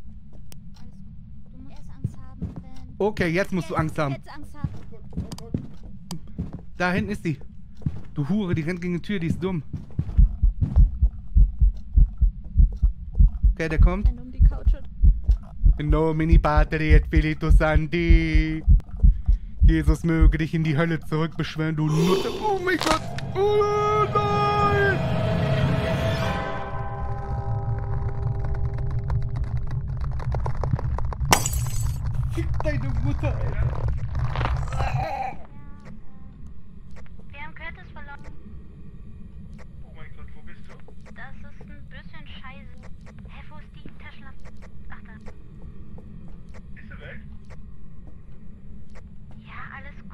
Du musst erst Angst haben, wenn... Okay, jetzt musst du Angst haben. Jetzt Angst haben. Da hinten ist die. Du Hure, die rennt gegen die Tür, die ist dumm. Okay, der kommt. Wenn du um die Couch und... Nomini Patri et Spiritus Sancti. Jesus möge dich in die Hölle zurückbeschwören, du Nutte. Oh mein Gott. Oh nein. Fick deine Mutter, Alter. Wir haben Curtis verloren. Oh mein Gott, wo bist du? Das ist ein bisschen scheiße. Hä, wo ist die Taschenlampe? Ach, da. Ist sie weg? Ja, alles gut.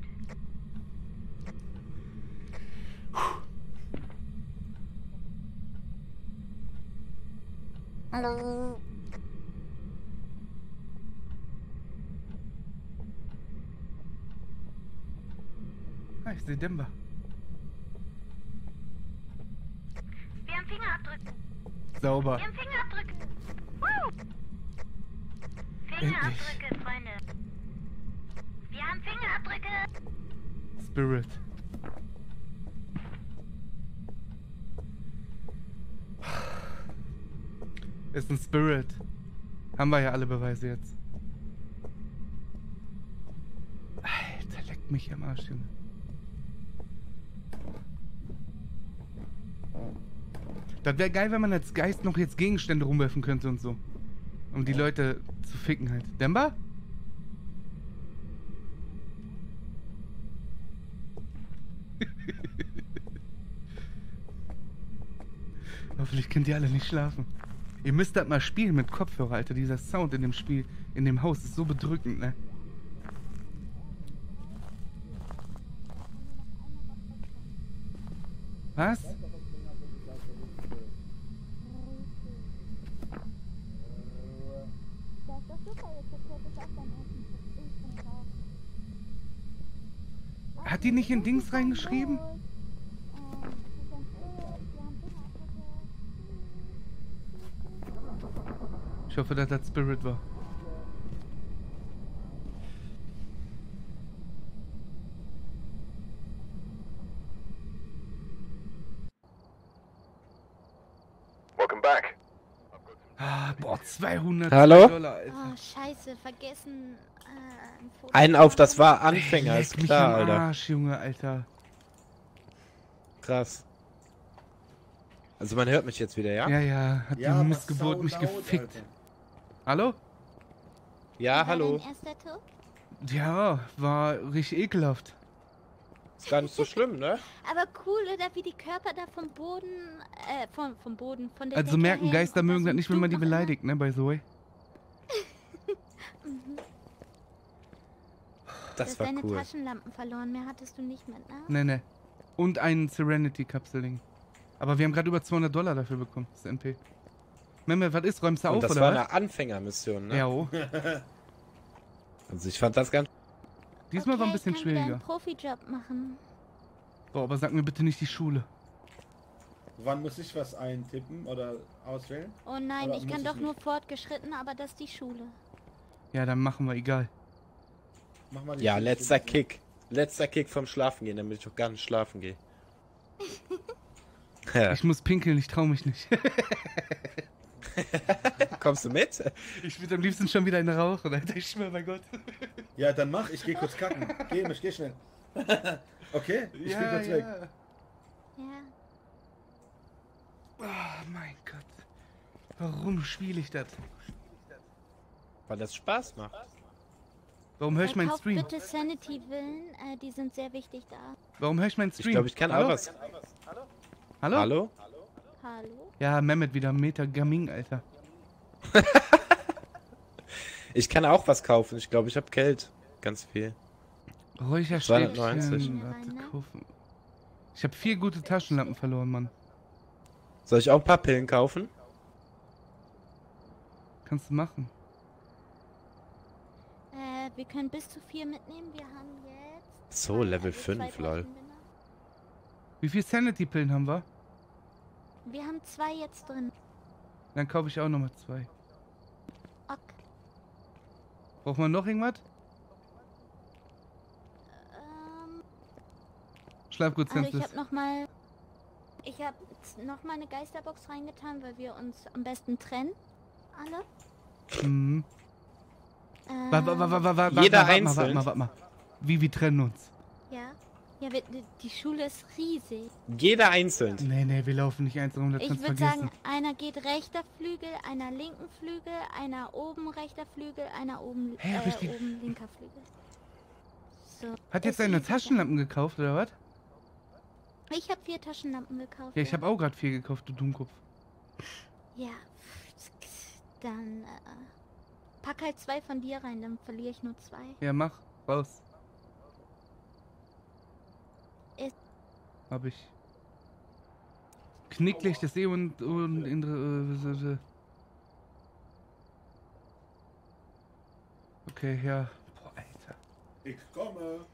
Hallo. Ah, ich sehe Demba. Wir haben Fingerabdrücke. Sauber. Wir haben Fingerabdrücke. Woo! Fingerabdrücke, Freunde. Wir haben Fingerabdrücke. Spirit. Ist ein Spirit. Haben wir ja alle Beweise jetzt. Alter, leckt mich am Arsch, Junge. Das wäre geil, wenn man als Geist noch jetzt Gegenstände rumwerfen könnte und so. Um die Leute zu ficken halt. Demba? Hoffentlich könnt ihr alle nicht schlafen. Ihr müsst das mal spielen mit Kopfhörer, Alter. Dieser Sound in dem Spiel, in dem Haus ist so bedrückend, ne? Was? Hat die nicht in Dings reingeschrieben? Ich hoffe, dass das Spirit war. Welcome back. Ah, boah, 200 Hallo? Dollar, Alter. Oh, scheiße, vergessen. Ein Foto Einen auf, das war Anfänger, Ey, ist leck mich klar, am Alter. Arsch, Junge, Alter. Krass. Also man hört mich jetzt wieder, ja? Ja, ja, hat Ja, die aber Missgeburt mich saulaut, gefickt. Alter. Hallo? Ja, War hallo. dein erster Tod? Ja, war richtig ekelhaft. Ist gar nicht so schlimm, ne? Aber cool, oder wie die Körper da vom Boden, vom Boden, von der Also Decke merken hängen Geister und da mögen so das ein nicht, wenn man die Blut noch immer. beleidigt, ne, bei Zoe. Mhm. Du Das hast war deine cool. Taschenlampen verloren, mehr hattest du nicht mit, ne? Ne, ne. Und ein Serenity-Kapselding. Aber wir haben gerade über 200 Dollar dafür bekommen, das MP. Memme, was ist? Räumst du auf, Und das oder war was? eine Anfängermission, ne? Ja, oh. Also ich fand das ganz... Diesmal war ein Okay, bisschen ich kann wieder schwieriger. einen Profijob machen. Boah, aber sag mir bitte nicht die Schule. Wann muss ich was eintippen oder auswählen? Oh nein, Oder ich muss kann ich doch nicht? nur fortgeschritten, aber das ist die Schule. Ja, dann machen wir, egal. Mach mal die Ja, Schule. letzter Kick. Letzter Kick vom Schlafen gehen, damit ich auch gar nicht schlafen gehe. Ja. Ich muss pinkeln, ich trau mich nicht. Kommst du mit? Ich würde am liebsten schon wieder eine rauchen, Alter. Ich schwör, mein Gott. Ja, dann mach, ich geh kurz kacken. Geh schnell. Okay, ich geh kurz weg. Ja. Oh mein Gott. Warum spiele ich das? Weil das Spaß macht. Warum höre ich meinen Kauf Stream? bitte Sanity-Villen, die sind sehr wichtig da. Warum höre ich meinen Stream? Ich glaube, ich kann Hallo? auch was. Hallo? Hallo? Hallo? Ja, Mehmet wieder, Meter Gaming, Alter. Ich kann auch was kaufen. Ich glaube, ich habe Geld. Ganz viel. 290. Räucherstäbchen, warte, kaufen. Ich habe 4 gute Taschenlampen verloren, Mann. Soll ich auch ein paar Pillen kaufen? Kannst du machen. Wir können bis zu 4 mitnehmen. Wir haben jetzt... So, Level zwei 5, lol. Taschenbinder. Wie viel Sanity-Pillen haben wir? Wir haben 2 jetzt drin. Dann kaufe ich auch nochmal 2. Ok. Braucht man noch irgendwas? Schlaf gut, Also ich Senses. habe nochmal... Ich habe noch mal eine Geisterbox reingetan, weil wir uns am besten trennen. Alle. Mhm. Jeder Warte einzeln? mal. Wie trennen uns? Ja. Ja, die Schule ist riesig. Jeder einzeln. Nee, wir laufen nicht einzeln rum, das Ich kannst du würde vergessen. sagen, einer geht rechter Flügel, einer linken Flügel, einer oben rechter Flügel, einer oben, Hä, hab ich die- oben linker Flügel. So. Hat jetzt Es eine ist- Taschenlampen gekauft, oder was? Ich habe 4 Taschenlampen gekauft. Ja, ich habe auch gerade 4 gekauft, du Dummkopf. Ja. Dann pack halt 2 von dir rein, dann verliere ich nur 2. Ja, mach. Raus. Ist- Hab ich. Knicklicht ist eh und okay, ja. Boah, Alter. Ich komme.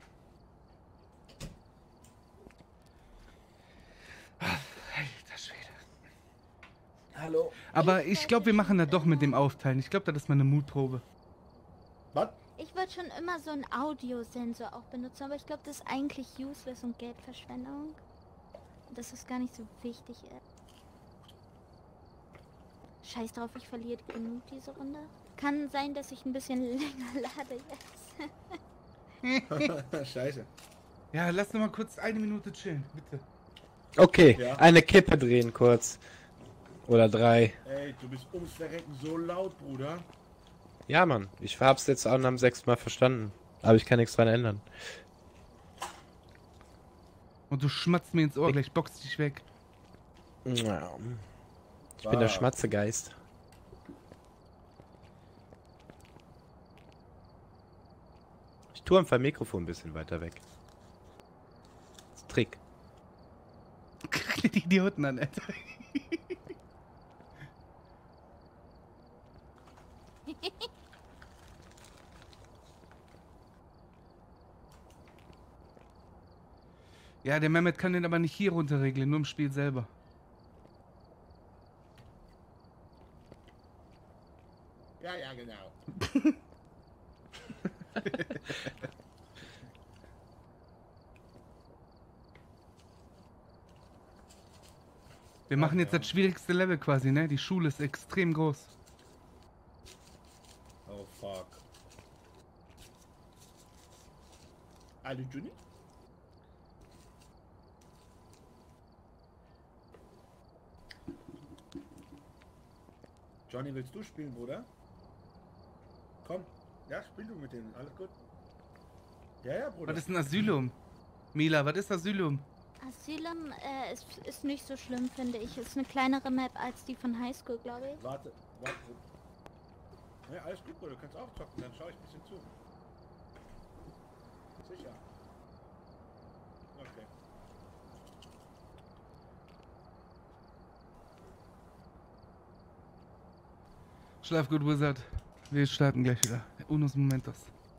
Alter Schwede. Hallo. Aber ich glaube, wir machen das doch mit dem Aufteilen. Ich glaube, das ist mal eine Mutprobe. Was? Ich wollte schon immer so einen Audiosensor auch benutzen, aber ich glaube, das ist eigentlich useless und Geldverschwendung. Dass es gar nicht so wichtig ist. Scheiß drauf, ich verliere genug diese Runde. kann sein, dass ich ein bisschen länger lade jetzt. Scheiße. Ja, lass noch mal kurz 1 Minute chillen, bitte. Okay, Ja. eine Kippe drehen kurz. Oder 3. Ey, du bist ums Verrecken so laut, Bruder. Ja, Mann. Ich hab's jetzt auch am 6. Mal verstanden. Aber ich kann nichts dran ändern. Und du schmatzt mir ins Ohr, gleich boxt dich weg. Ja. Ich bin der Schmatzegeist. Ich tue einfach Mikrofon ein bisschen weiter weg. Das ist Trick. Die Idioten an, Alter. Ja, der Mehmet kann den aber nicht hier runterregeln, nur im Spiel selber. Ja, ja, genau. Wir machen jetzt das schwierigste Level quasi, ne? Die Schule ist extrem groß. Oh, fuck. Alle Juni? Johnny, willst du spielen, Bruder? Komm. Ja, spiel du mit denen. Alles gut. Ja, ja, Bruder. Was ist ein Asylum? Mila, was ist Asylum? Asylum ist nicht so schlimm, finde ich. Ist eine kleinere Map als die von Highschool, glaube ich. Warte. Ja, alles gut, Bruder. Du kannst auch zocken. Dann schau ich ein bisschen zu. Sicher. Okay. Schlaf gut, Wizard. Wir starten gleich wieder. Unos Momentos.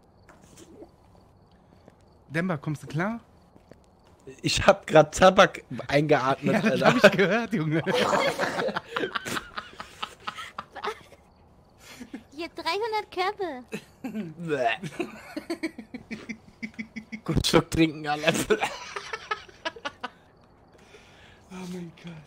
Demba, kommst du klar? Ich hab grad Tabak eingeatmet, Ja, das Alter. hab ich gehört, Junge. Hier 300 Körbe. Gut Schluck trinken, Alter. Oh mein Gott.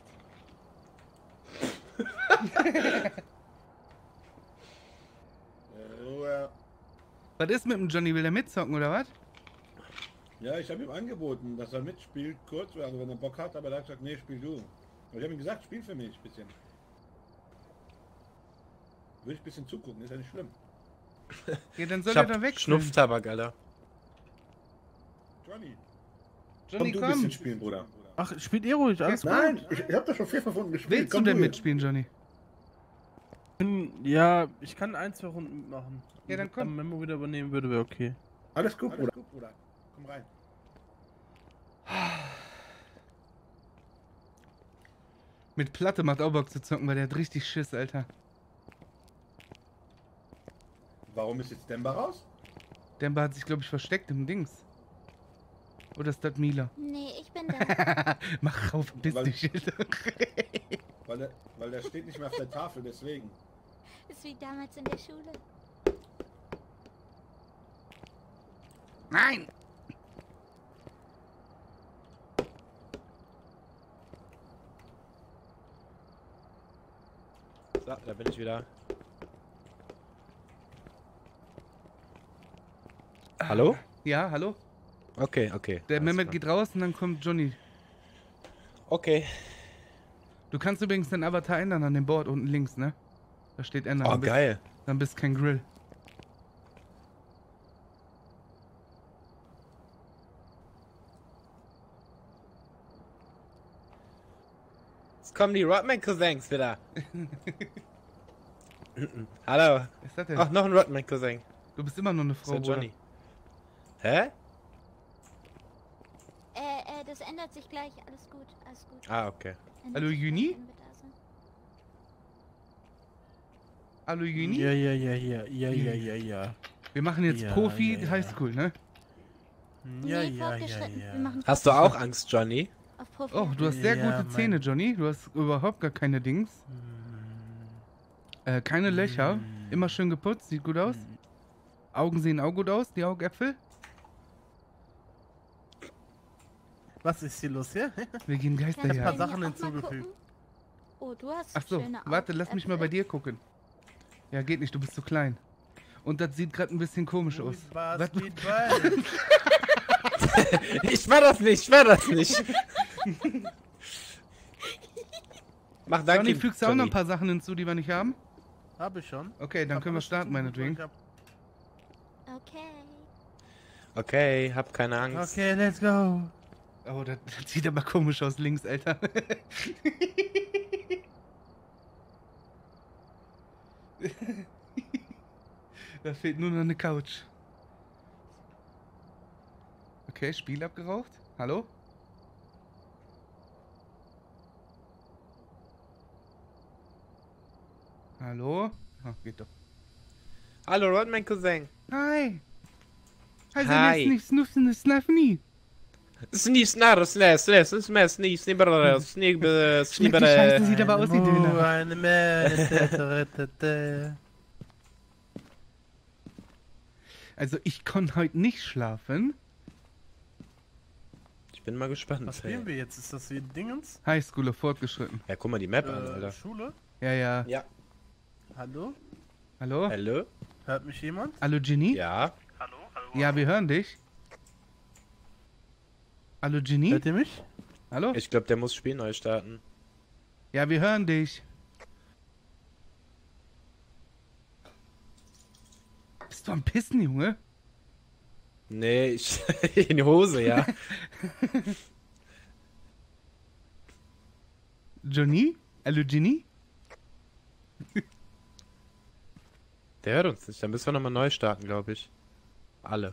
Ruhe. Was ist mit dem Johnny? Will er mitzocken oder was? Ja, ich habe ihm angeboten, dass er mitspielt, kurz, also wenn er Bock hat, aber er hat gesagt, nee, spiel du. Und ich habe ihm gesagt, spiel für mich ein bisschen. Würde ich ein bisschen zugucken, ist ja nicht schlimm. Ja, dann soll Ich er da hab wechseln. Schnupftabak, Alter. Johnny, Johnny, komm du ein bisschen komm. spielen, Bruder. Ach, spielt ihr ruhig, alles gut. Nein, ich habe doch schon 4 Runden gespielt. Willst du Komm denn jetzt. mitspielen, Johnny? Ja, ich kann 1, 2 Runden mitmachen. Ja, dann komm. Wenn Memo wieder übernehmen würde, wäre okay. Alles gut, Bruder. Komm rein. Mit Platte macht auch Bock zu zocken, weil der hat richtig Schiss, Alter. Warum ist jetzt Demba raus? Demba hat sich, glaube ich, versteckt im Dings. Oder ist das Mila? Nee, ich bin da. Mach rauf, piss Weil- dich, Alter. Weil der steht nicht mehr auf der Tafel, deswegen. Ist wie damals in der Schule. Nein! So, da bin ich wieder. Hallo? Ja, hallo? Okay, okay. Der alles Mehmet klar. geht raus und dann kommt Johnny. Okay. Du kannst übrigens deinen Avatar ändern an dem Board unten links, ne? Da steht ändern. Oh, dann bist- geil. Dann bist kein Grill. Jetzt kommen die Rodman-Cousins wieder. Hallo. Was ist das denn? Ach, noch ein Rodman-Cousin. Du bist immer nur eine Das ist Frau, der Bruder. Johnny. Hä? Das ändert sich gleich. Alles gut, alles gut. Ah, okay. Ändert Hallo, sich gleich, Juni? wenn wir da sind. Hallo Juni? Ja. Wir machen jetzt Ja, Profi ja, ja. Highschool, ne? Nee, fortgeschritten. Wir machen Hast du auch fortgeschritten. Angst, Johnny? Auf Profi. Oh, du hast sehr Ja, gute Zähne, Johnny. Du hast überhaupt gar keine Dings. Keine Löcher. Immer schön geputzt, sieht gut aus. Augen sehen auch gut aus, die Augäpfel. Was ist hier los hier? Wir gehen Kannst du paar bei Geisterjagd. mir Sachen auch mal hinzugefügt. gucken? Oh, du hast Ach so, schöne warte, lass mich mal bei Augäpfel. dir gucken. Ja, geht nicht, du bist zu klein. Und das sieht gerade ein bisschen komisch aus. Was? Ich war das nicht, Mach danke. Johnny, fügst du auch noch ein paar Sachen hinzu, die wir nicht haben? Hab ich schon. Okay, dann können wir starten, meinetwegen. Okay. Okay, hab keine Angst. Okay, let's go. Oh, das sieht aber komisch aus links, Alter. Da fehlt nur noch eine Couch. Okay, Spiel abgeraucht. Hallo? Hallo? Ah, geht doch. Hallo, Rod, mein Cousin. Hi! Hi. Hi! Snifni! Sneeze, snar, sneeze, sneeze, snibber, Schmeckt die Scheiße, sieht aber aus wie Döner. Eine Mähne. Also ich konnte heute nicht schlafen. Ich bin mal gespannt. Was spielen wir jetzt? Ist das wie Dingens? Highschooler fortgeschritten. Ja, guck mal die Map an, Alter. Schule? Ja, ja. Ja. Hallo? Hallo? Hallo? Hört mich jemand? Hallo, Ginny? Ja. Hallo? Hallo? Ja, wir hören dich. Hallo, Ginny? Hört ihr mich? Hallo? Ich glaube, der muss Spiel neu starten. Ja, wir hören dich. Bist du am Pissen, Junge? Nee, ich in die Hose, ja. Johnny? Hallo, Ginny? Der hört uns nicht. Dann müssen wir nochmal neu starten, glaube ich. Alle.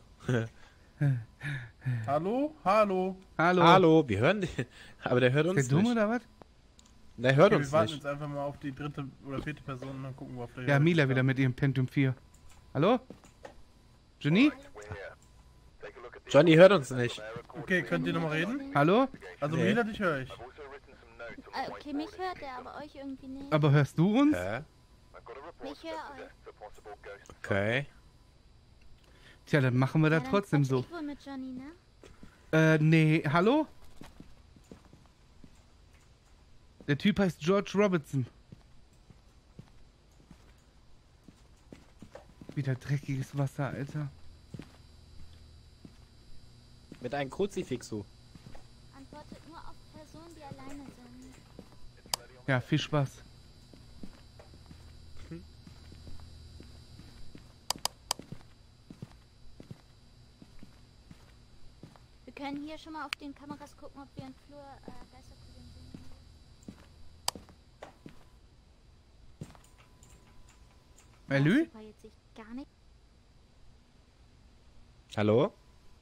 Hallo? Hallo? Hallo? Hallo, wir hören den. Aber der hört uns Ist der dumm nicht. oder was? Der hört Okay, uns wir warten nicht. jetzt einfach mal auf die dritte oder vierte Person und dann gucken wir, ob der Ja, Mila wieder mit ihrem Pentium 4. Hallo? Johnny? Johnny hört uns nicht. Okay, könnt ihr nochmal reden? Hallo? Also Nee. Mila, dich höre ich. Okay, mich hört er, aber euch irgendwie nicht. Aber hörst du uns? Hä? Ich höre euch. Okay. Tja, dann machen wir Ja, das dann trotzdem quatsch so. ich wohl mit Johnny, ne? Nee, hallo? Der Typ heißt George Robertson. Wieder dreckiges Wasser, Alter. Mit einem Kruzifixu. Antwortet nur auf Personen, die alleine sind. Ja, viel Spaß. Wir können hier schon mal auf den Kameras gucken, ob wir im Flur Geisterkugeln sehen. Malü? Super, jetzt sehe ich gar nicht. Hallo?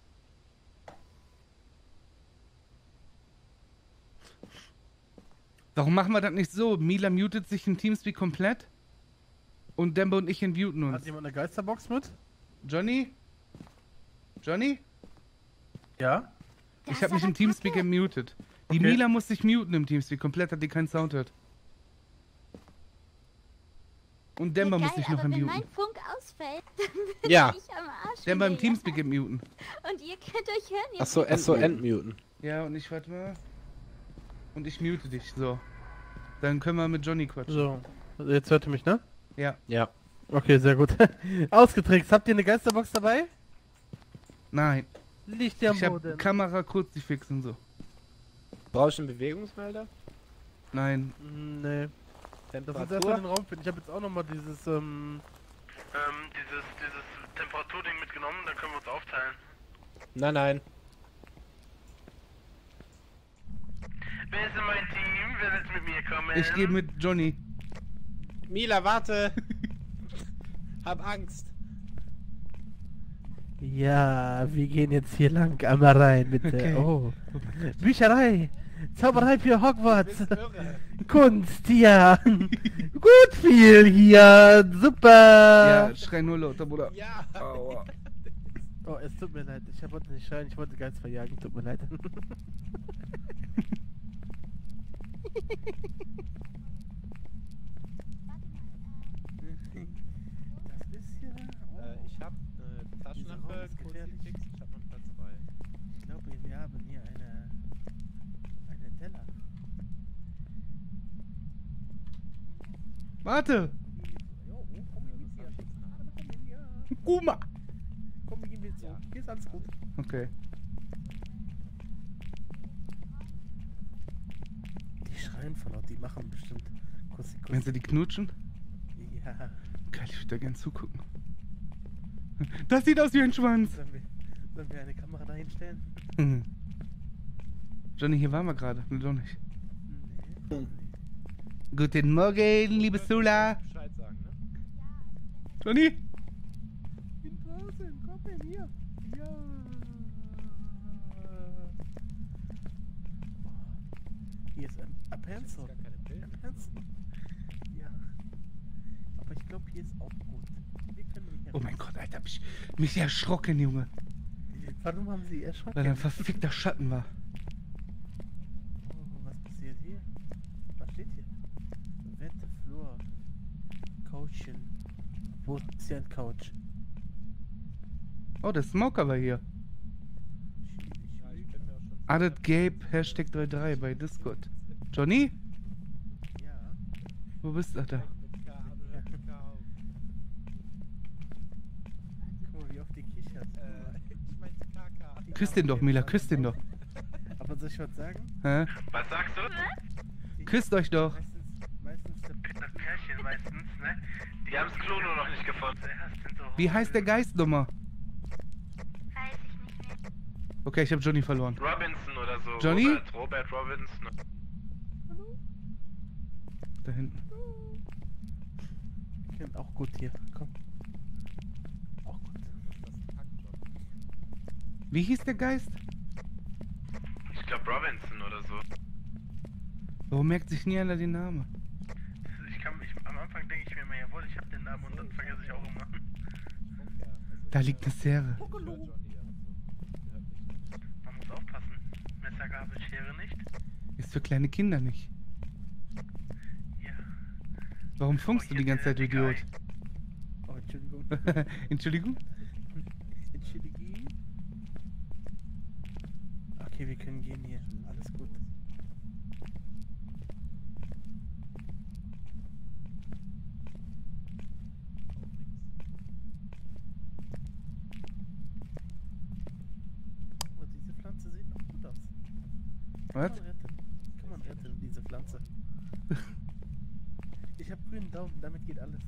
Warum machen wir das nicht so? Mila mutet sich in Teamspeak komplett und Dembo und ich muten uns. Hat jemand eine Geisterbox mit? Johnny? Johnny? Ja? Das Ich habe ist mich im aber Teamspeak kacke. gemutet. Die Okay. Mila muss sich muten im Teamspeak komplett, hat die keinen Sound hört. Und Demba Ja, muss geil, sich noch aber wenn muten. mein Funk ausfällt, dann bin Ja. ich am Arsch. Demba im wieder, Teamspeak muten. ja? Und ihr könnt euch hören. ihr Achso, entmuten. Ja, und ich warte mal. Und ich mute dich, so. Dann können wir mit Johnny quatschen. So. Also jetzt hört ihr mich, ne? Ja. Ja. Okay, sehr gut. Ausgetrickst. Habt ihr eine Geisterbox dabei? Nein. Liegt ja am Ich hab Boden. Kamera, Kruzifix und so. Brauchst du einen Bewegungsmelder? Nein. Nee. Das ist erstmal Temperatur? den Raum finden. Ich habe jetzt auch nochmal dieses, Dieses Temperaturding mitgenommen, dann können wir uns aufteilen. Nein, nein. Wer ist in mein Team? Wer will mit mir kommen? Ich gehe mit Johnny. Mila, warte! Hab Angst. Ja, wir gehen jetzt hier lang. Einmal rein, bitte. Okay. Oh. Bücherei. Zauberei für Hogwarts. Du bist irre. Kunst, ja. Gut viel hier. Super. Ja, schrei nur lauter, Bruder. Ja. Aua. Oh, es tut mir leid. Ich wollte nicht schreien. Ich wollte Geist verjagen. Tut mir leid. Das ist hier... Ich hab Taschenlampe, Raum ist gefährlich. Kruzifix, ich hab noch Platz frei. Ich glaube, wir haben hier eine Della. Warte! Kuruma. Komm, wir gehen wieder zurück. Hier ist alles gut. Okay. Die schreien von laut, die machen bestimmt. Kussi, Kussi. Wenn sie die knutschen? Ja. Geil, ich würde da gern zugucken. Das sieht aus wie ein Schwanz. Sollen wir eine Kamera da hinstellen? Johnny, hier waren wir gerade. Ne, doch nicht. Nee. Guten Morgen, liebe Sula. Bescheid sagen, ne? Johnny? Ich bin draußen, komm mal hier. Ja. Hier ist ein Appenzell. Gar keine Bilder. Appenzell. Ja. Aber ich glaube, hier ist auch gut. Wir können hier Oh mein Gott, Alter, hab ich mich erschrocken, Junge. Warum haben Sie erschrocken? Weil da ein verfickter Schatten war. Oh, was passiert hier? Was steht hier? Wette, Flur. Coachin. Wo ist hier ein Couch? Oh, der Smoker war hier. Ja, ich bin mir auch schon. Added Gabe, Hashtag 33 bei Discord. Johnny? Ja. Wo bist du? Ach, da. Mit K, aber mit K auf. Guck mal, wie oft die kichert. Ich meinte KK. Küss den doch, Mila, küss den doch. Aber soll ich was sagen? Hä? Was sagst du? Küsst euch doch. Meistens das Pärchen meistens, ne? Die haben das Klo nur noch nicht gefunden. Wie heißt der Geist nochmal? Weiß ich nicht mehr. Okay, ich habe Johnny verloren. Robinson oder so. Johnny? Robert Robinson. Da hinten. Ich kenn auch gut hier. Komm. Auch gut. Wie hieß der Geist? Ich glaube Robinson oder so. Warum merkt sich nie einer den Namen? Am Anfang denke ich mir immer, jawohl, ich habe den Namen und dann vergesse ich auch immer. Da liegt eine Serie. Man muss aufpassen. Messer, Gabel, Schere nicht. Ist für kleine Kinder nicht. Ja. Warum funkst du die ganze Zeit, du Idiot? Oh, Entschuldigung. Entschuldigung? Entschuldigung. Okay, wir können gehen hier. Alles gut. Oh, diese Pflanze sieht noch gut aus. Was? Kann man retten, diese Pflanze. Ich habe grünen Daumen, damit geht alles.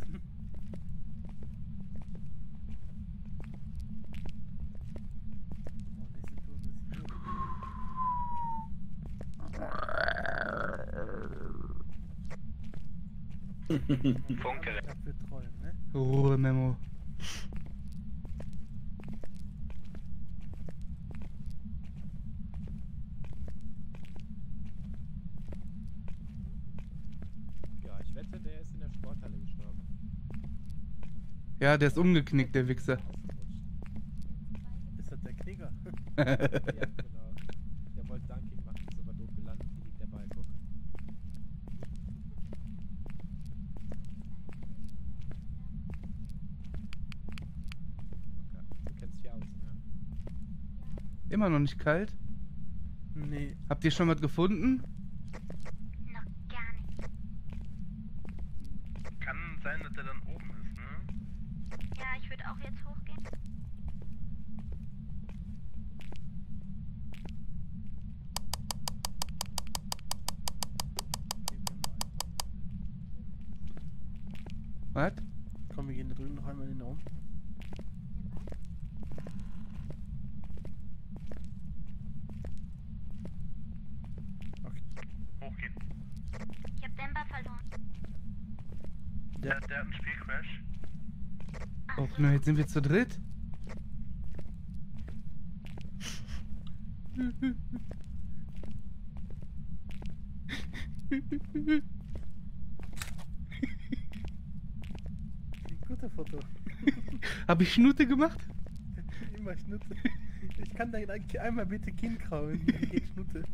Oh, nächste Tour, nächste Tour. Funke. Dafür trollen, ne? Ruhe, Memo. Ja, ich wette, der ist in der Sporthalle gestorben. Ja, der ist umgeknickt, der Wichser. Ausgerutscht. Ist das der Krieger? Ja, genau. Der wollte Dunking machen, ist aber doof gelandet. Hier liegt der Ball, guck. Okay, du kennst dich aus, ne? Immer noch nicht kalt? Nee. Habt ihr schon was gefunden? Noch gar nicht. Kann sein, dass er dann oben ist, ne? Ja, ich würde auch jetzt hochgehen. Okay, wir haben noch einen. Was? Komm, wir gehen da drüben noch einmal in den Raum. Okay. Hochgehen. Ich habe Denver verloren. Der hat einen Spielcrash. Ach Och, so. na, jetzt sind wir zu dritt? Gute Foto. Hab ich Schnute gemacht? Immer Schnutte. Ich kann da einmal bitte Kinn kraulen. Hier geht Schnutte.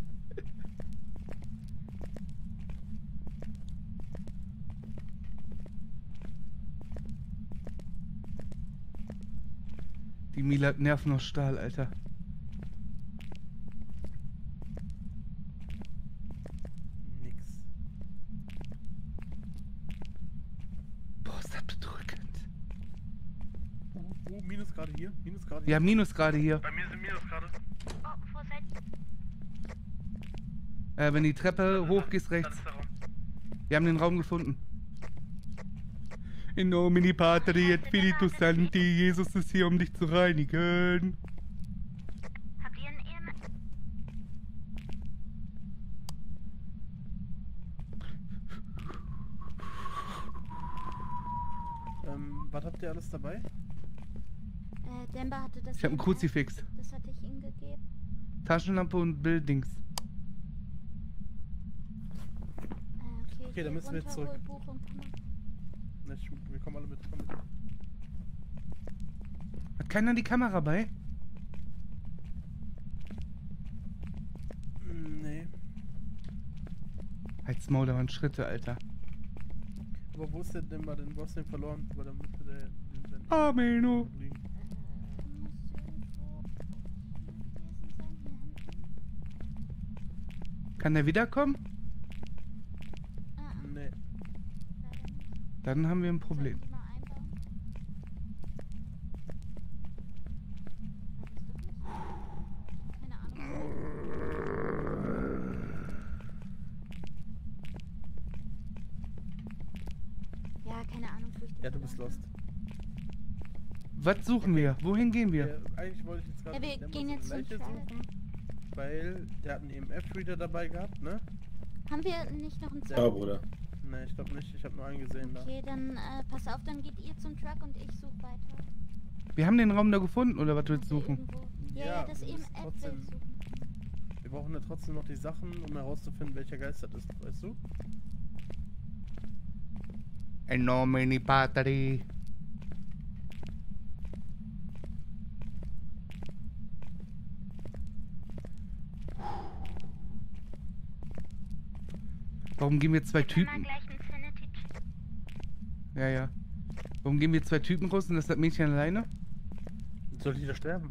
Die Mila hat Nerven aus Stahl, Alter. Nix. Boah, ist das bedrückend. Wo? Minus gerade hier? Minus gerade hier? Ja, Minus gerade hier. Bei mir sind Minus gerade. Oh, wo seid Wenn die Treppe hochgehst Das rechts. ist der Raum. Wir haben den Raum gefunden. In nomine Patri et Spiritus Sancti, Jesus ist hier, um dich zu reinigen. Habt ihr einen Ehemann? Was habt ihr alles dabei? Demba hatte das. Ich hab einen EMF, Kruzifix. Das hatte ich ihm gegeben. Taschenlampe und Bilddings. Okay, dann müssen wir jetzt zurück. Ne, wir kommen alle mit. Komm mit. Hat keiner die Kamera bei? Nee. Halt's Maul, da waren Schritte, Alter. Aber wo ist der denn mal denn? Wo hast du den verloren? Weil dann müsste der. Ameno. liegen. Kann der wiederkommen? Nee. Dann haben wir ein Problem. Ja, keine Ahnung, wo ich den Ja, du bist verloren lost. Was suchen wir? Wohin gehen wir? Ja, eigentlich wollte ich jetzt gerade Ja, wir den gehen Demos jetzt zum Leiche Trial. suchen, weil der hat einen EMF-Reader dabei gehabt, ne? habe. Haben wir nicht noch einen Ja, Zug? Bruder. Ne, ich glaube nicht. Ich habe nur einen gesehen da. Okay, dann pass auf, dann geht ihr zum Truck und ich suche weiter. Wir haben den Raum da gefunden, oder was willst du Habt ihr suchen? irgendwo- Ja, Ja, das wir eben müssen App trotzdem- suchen. Wir brauchen ja trotzdem noch die Sachen, um herauszufinden, welcher Geist das ist, weißt du? In nomine Patri. Warum gehen wir zwei Gib mir mal Typen? gleich einen Sanity. Ja, ja. Warum gehen wir zwei Typen raus und das Mädchen alleine? Soll die da sterben?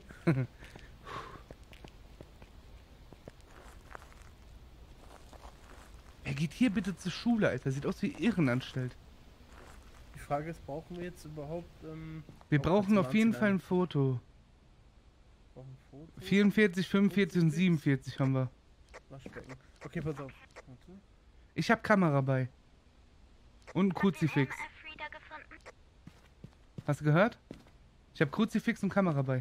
Er geht hier bitte zur Schule, Alter. Sieht aus wie Irrenanstalt. Die Frage ist, brauchen wir jetzt überhaupt. Wir auch brauchen auf jeden Fall Nationalzellen? ein Foto. Brauchen ein Foto? 44, 45 und 47 haben wir. Waschbecken. Okay, pass auf. Warte. Ich hab Kamera bei. Und ein Habt ihr Kruzifix. EMF-Reader gefunden? Hast du gehört? Ich hab Kruzifix und Kamera bei.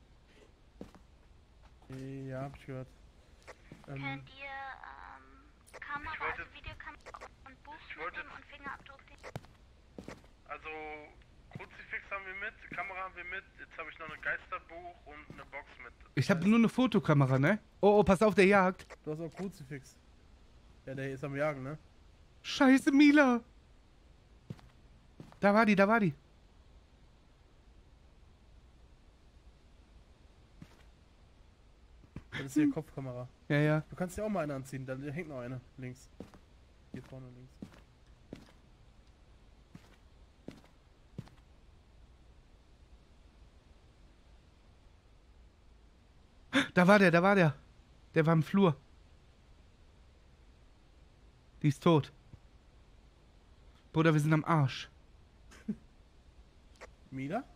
Ja, hab ich gehört. Könnt ihr Kamera, Ich wollte- also Videokamera und Buch ich wollte- mitnehmen und Fingerabdruck nehmen? Also, Kruzifix haben wir mit, Kamera haben wir mit, jetzt habe ich noch ein Geisterbuch und eine Box mit. Ich hab nur eine Fotokamera, ne? Oh, pass auf, der jagt. Du hast auch Kruzifix. Ja, der ist am Jagen, ne? Scheiße, Mila. Da war die, da war die. Das ist die Kopfkamera. Ja, ja. Du kannst dir auch mal eine anziehen, da hängt noch eine. Links. Hier vorne links. Da war der, da war der. Der war im Flur. Die ist tot. Bruder, wir sind am Arsch. Mila?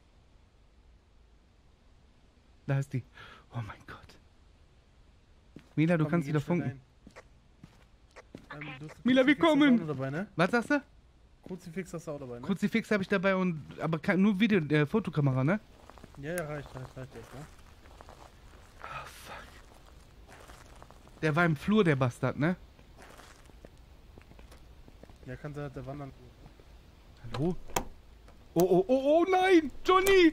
Da ist die. Oh mein Gott. Mila, du Komm, kannst geh wieder schnell funken. rein. Du hast Mila, wir Kruzifix hast du kommen. auch noch dabei, ne? Was sagst du? Kruzifix hast du auch dabei, ne? Kruzifix habe ich dabei und aber nur Video, Fotokamera, ne? Ja, ja, reicht jetzt, ne? Oh, fuck. Der war im Flur, der Bastard, ne? Ja, kann sein, dass der wandern. Hallo? Oh, oh, oh, oh, nein! Johnny!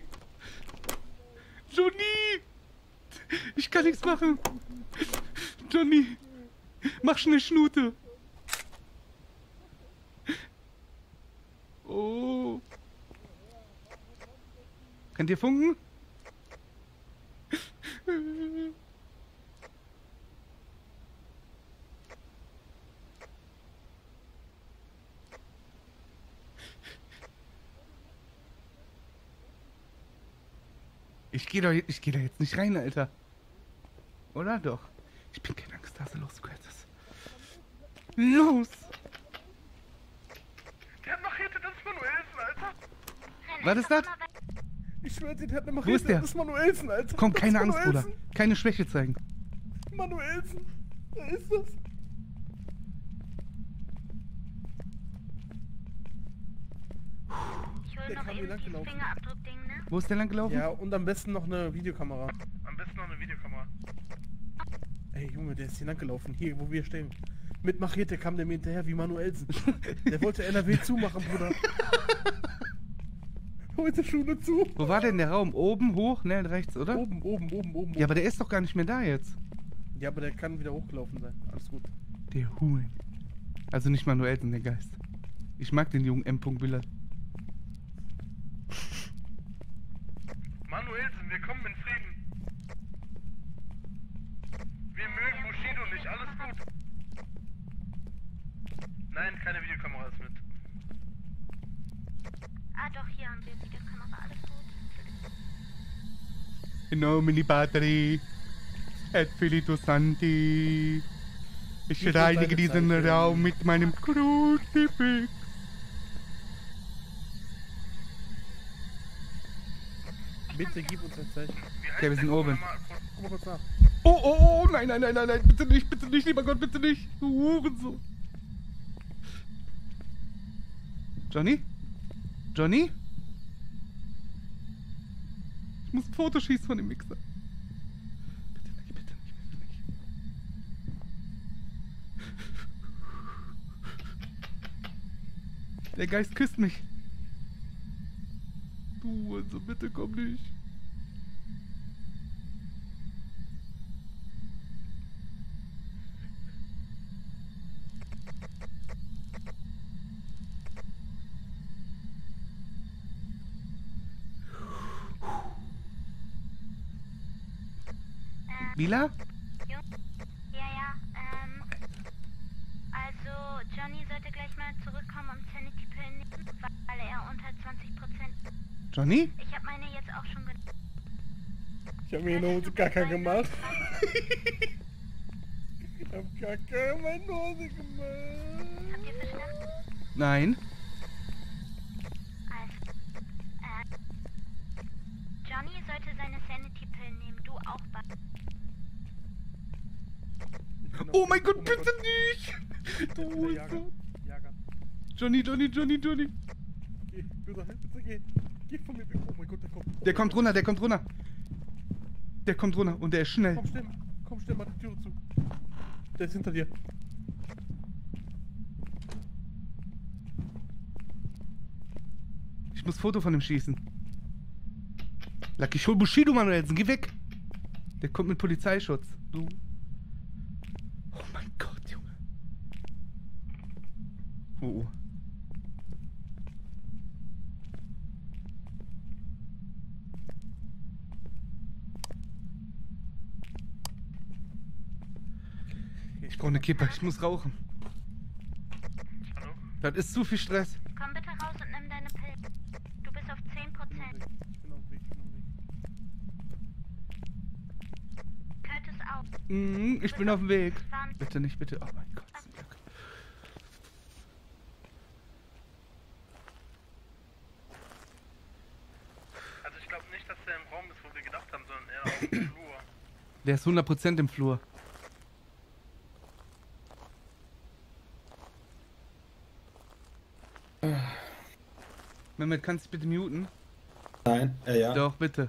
Johnny! Ich kann nichts machen! Johnny! Mach schnell Schnute! Oh! Könnt ihr funken? Ich geh da jetzt nicht rein, Alter. Oder doch? Ich bin kein Angsthase, los, Kratos. Los! Der hat Machete, das ist Manuelsen, Alter. Renn Was ist das? einfach immer weiter. Ich schwör dir, der hat eine Wo ist der? Das ist Manuelsen, Alter. Komm, Das keine ist Angst, Bruder. Manuelsen. Keine Schwäche zeigen. Manuelsen. Da ist das. Ich hol Der noch kam hier eben lang dieses gelaufen. Fingerabdruckding, ne? Wo ist der lang gelaufen? Ja, und am besten noch eine Videokamera. Am besten noch eine Videokamera. Ey, Junge, der ist hier lang gelaufen. Hier, wo wir stehen. Mit Machete kam der mir hinterher wie Manuelsen. Der wollte NRW zumachen, Bruder. Heute Schule zu. Wo war denn der Raum? Oben, hoch, ne, rechts, oder? Oben. Ja, aber der ist doch gar nicht mehr da jetzt. Ja, aber der kann wieder hochgelaufen sein. Alles gut. Der Huhn. Also nicht Manuelsen, der Geist. Ich mag den jungen M. Willard. Manuelsen, wir kommen in Frieden. Wir mögen Bushido nicht, alles gut. Nein, keine Videokamera ist mit. Ah, doch, hier haben wir Videokamera, alles gut. In nomine Patri et Filio Santi. Ich Gib uns reinige deine diesen Zeichen. Raum mit meinem Kruzifix. Bitte gib uns ein Zeichen. Okay, wir sind oben. Guck mal kurz nach. Oh, nein, bitte nicht, lieber Gott, bitte nicht. Du Hurensohn. Johnny? Johnny? Ich muss ein Foto schießen von dem Mixer. Bitte nicht. Der Geist küsst mich. Du, also bitte komm nicht. Lila? Ja, also Johnny sollte gleich mal zurückkommen und Sanity-Pillen nehmen, weil er unter 20%. Johnny? Ich habe meine jetzt auch schon genommen. Ich hab mir in der Hose Kaka gemacht. Ich hab Kaka in meine Hose gemacht. Habt ihr verstanden? Nein. Also, Johnny sollte seine Sanity-Pillen nehmen, du auch, Bud. Oh mein Gott, bitte nicht! Du Hurensohn. Johnny. Geh, Bruder, bitte geh. Geh von mir weg. Oh mein Gott, der kommt. Der kommt runter. Der kommt runter und der ist schnell. Komm, stell mal die Tür zu. Der ist hinter dir. Ich muss Foto von ihm schießen. Lucky, ich hol Bushido, Manuelsen, geh weg! Der kommt mit Polizeischutz. Du. Oh mein Gott, Junge. Oh. Ich brauche eine Kippe, ich muss rauchen. Hallo? Das ist zu viel Stress. Komm bitte raus und nimm deine Pillen. Du bist auf 10%. Ich bin auf dem Weg. Curtis auch. Ich bin auf dem Weg. 20. Bitte nicht, bitte. Oh mein Gott, zum Glück. Also ich glaube nicht, dass der im Raum ist, wo wir gedacht haben, sondern eher auf dem Flur. Der ist 100% im Flur. Mehmet, kannst du bitte muten? Nein, ja. Doch, bitte.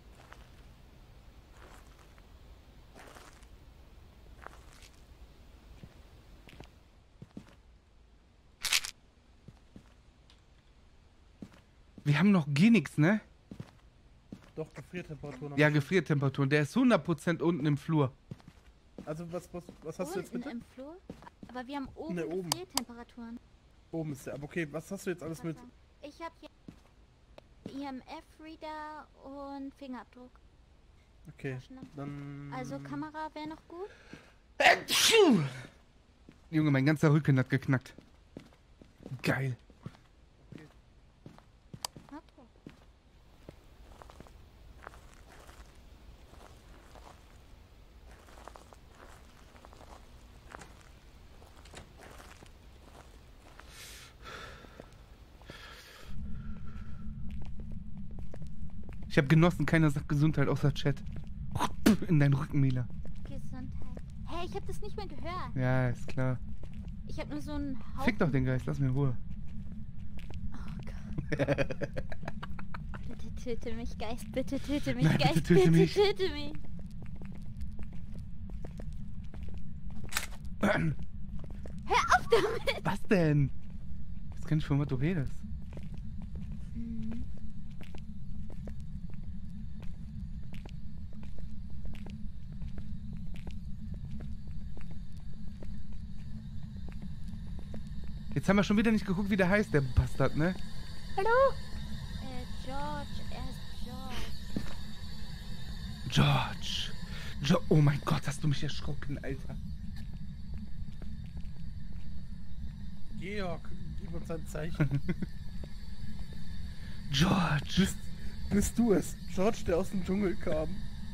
Wir haben noch gar nichts, ne? Doch, Gefriertemperatur noch. Ja, Gefriertemperatur. Der ist 100% unten im Flur. Also, was hast du jetzt Unten bitte? im Flur? Aber wir haben oben Ne, oben. Gefriertemperaturen. Oben ist der. Aber okay, was hast du jetzt alles mit? Ich habe hier EMF-Reader und Fingerabdruck. Okay, dann... Also Kamera wäre noch gut. Junge, mein ganzer Rücken hat geknackt. Geil. Okay. Ich habe genossen, keiner sagt Gesundheit außer Chat. In deinen Rücken, Mila. Gesundheit. Hey, ich hab das nicht mehr gehört. Ja, ist klar. Ich hab nur so einen Haufen... Fick doch den Geist, lass mir in Ruhe. Oh Gott. Bitte töte mich, Geist. Bitte töte mich, Nein, Geist. bitte töte mich. Töte mich. Hör auf damit! Was denn? Ich weiß gar nicht, von was du redest. Jetzt haben wir schon wieder nicht geguckt, wie der heißt, der Bastard, ne? Hallo? George. Er ist George. George. Oh mein Gott, hast du mich erschrocken, Alter. Georg, gib uns ein Zeichen. George. Bist du es? George, der aus dem Dschungel kam.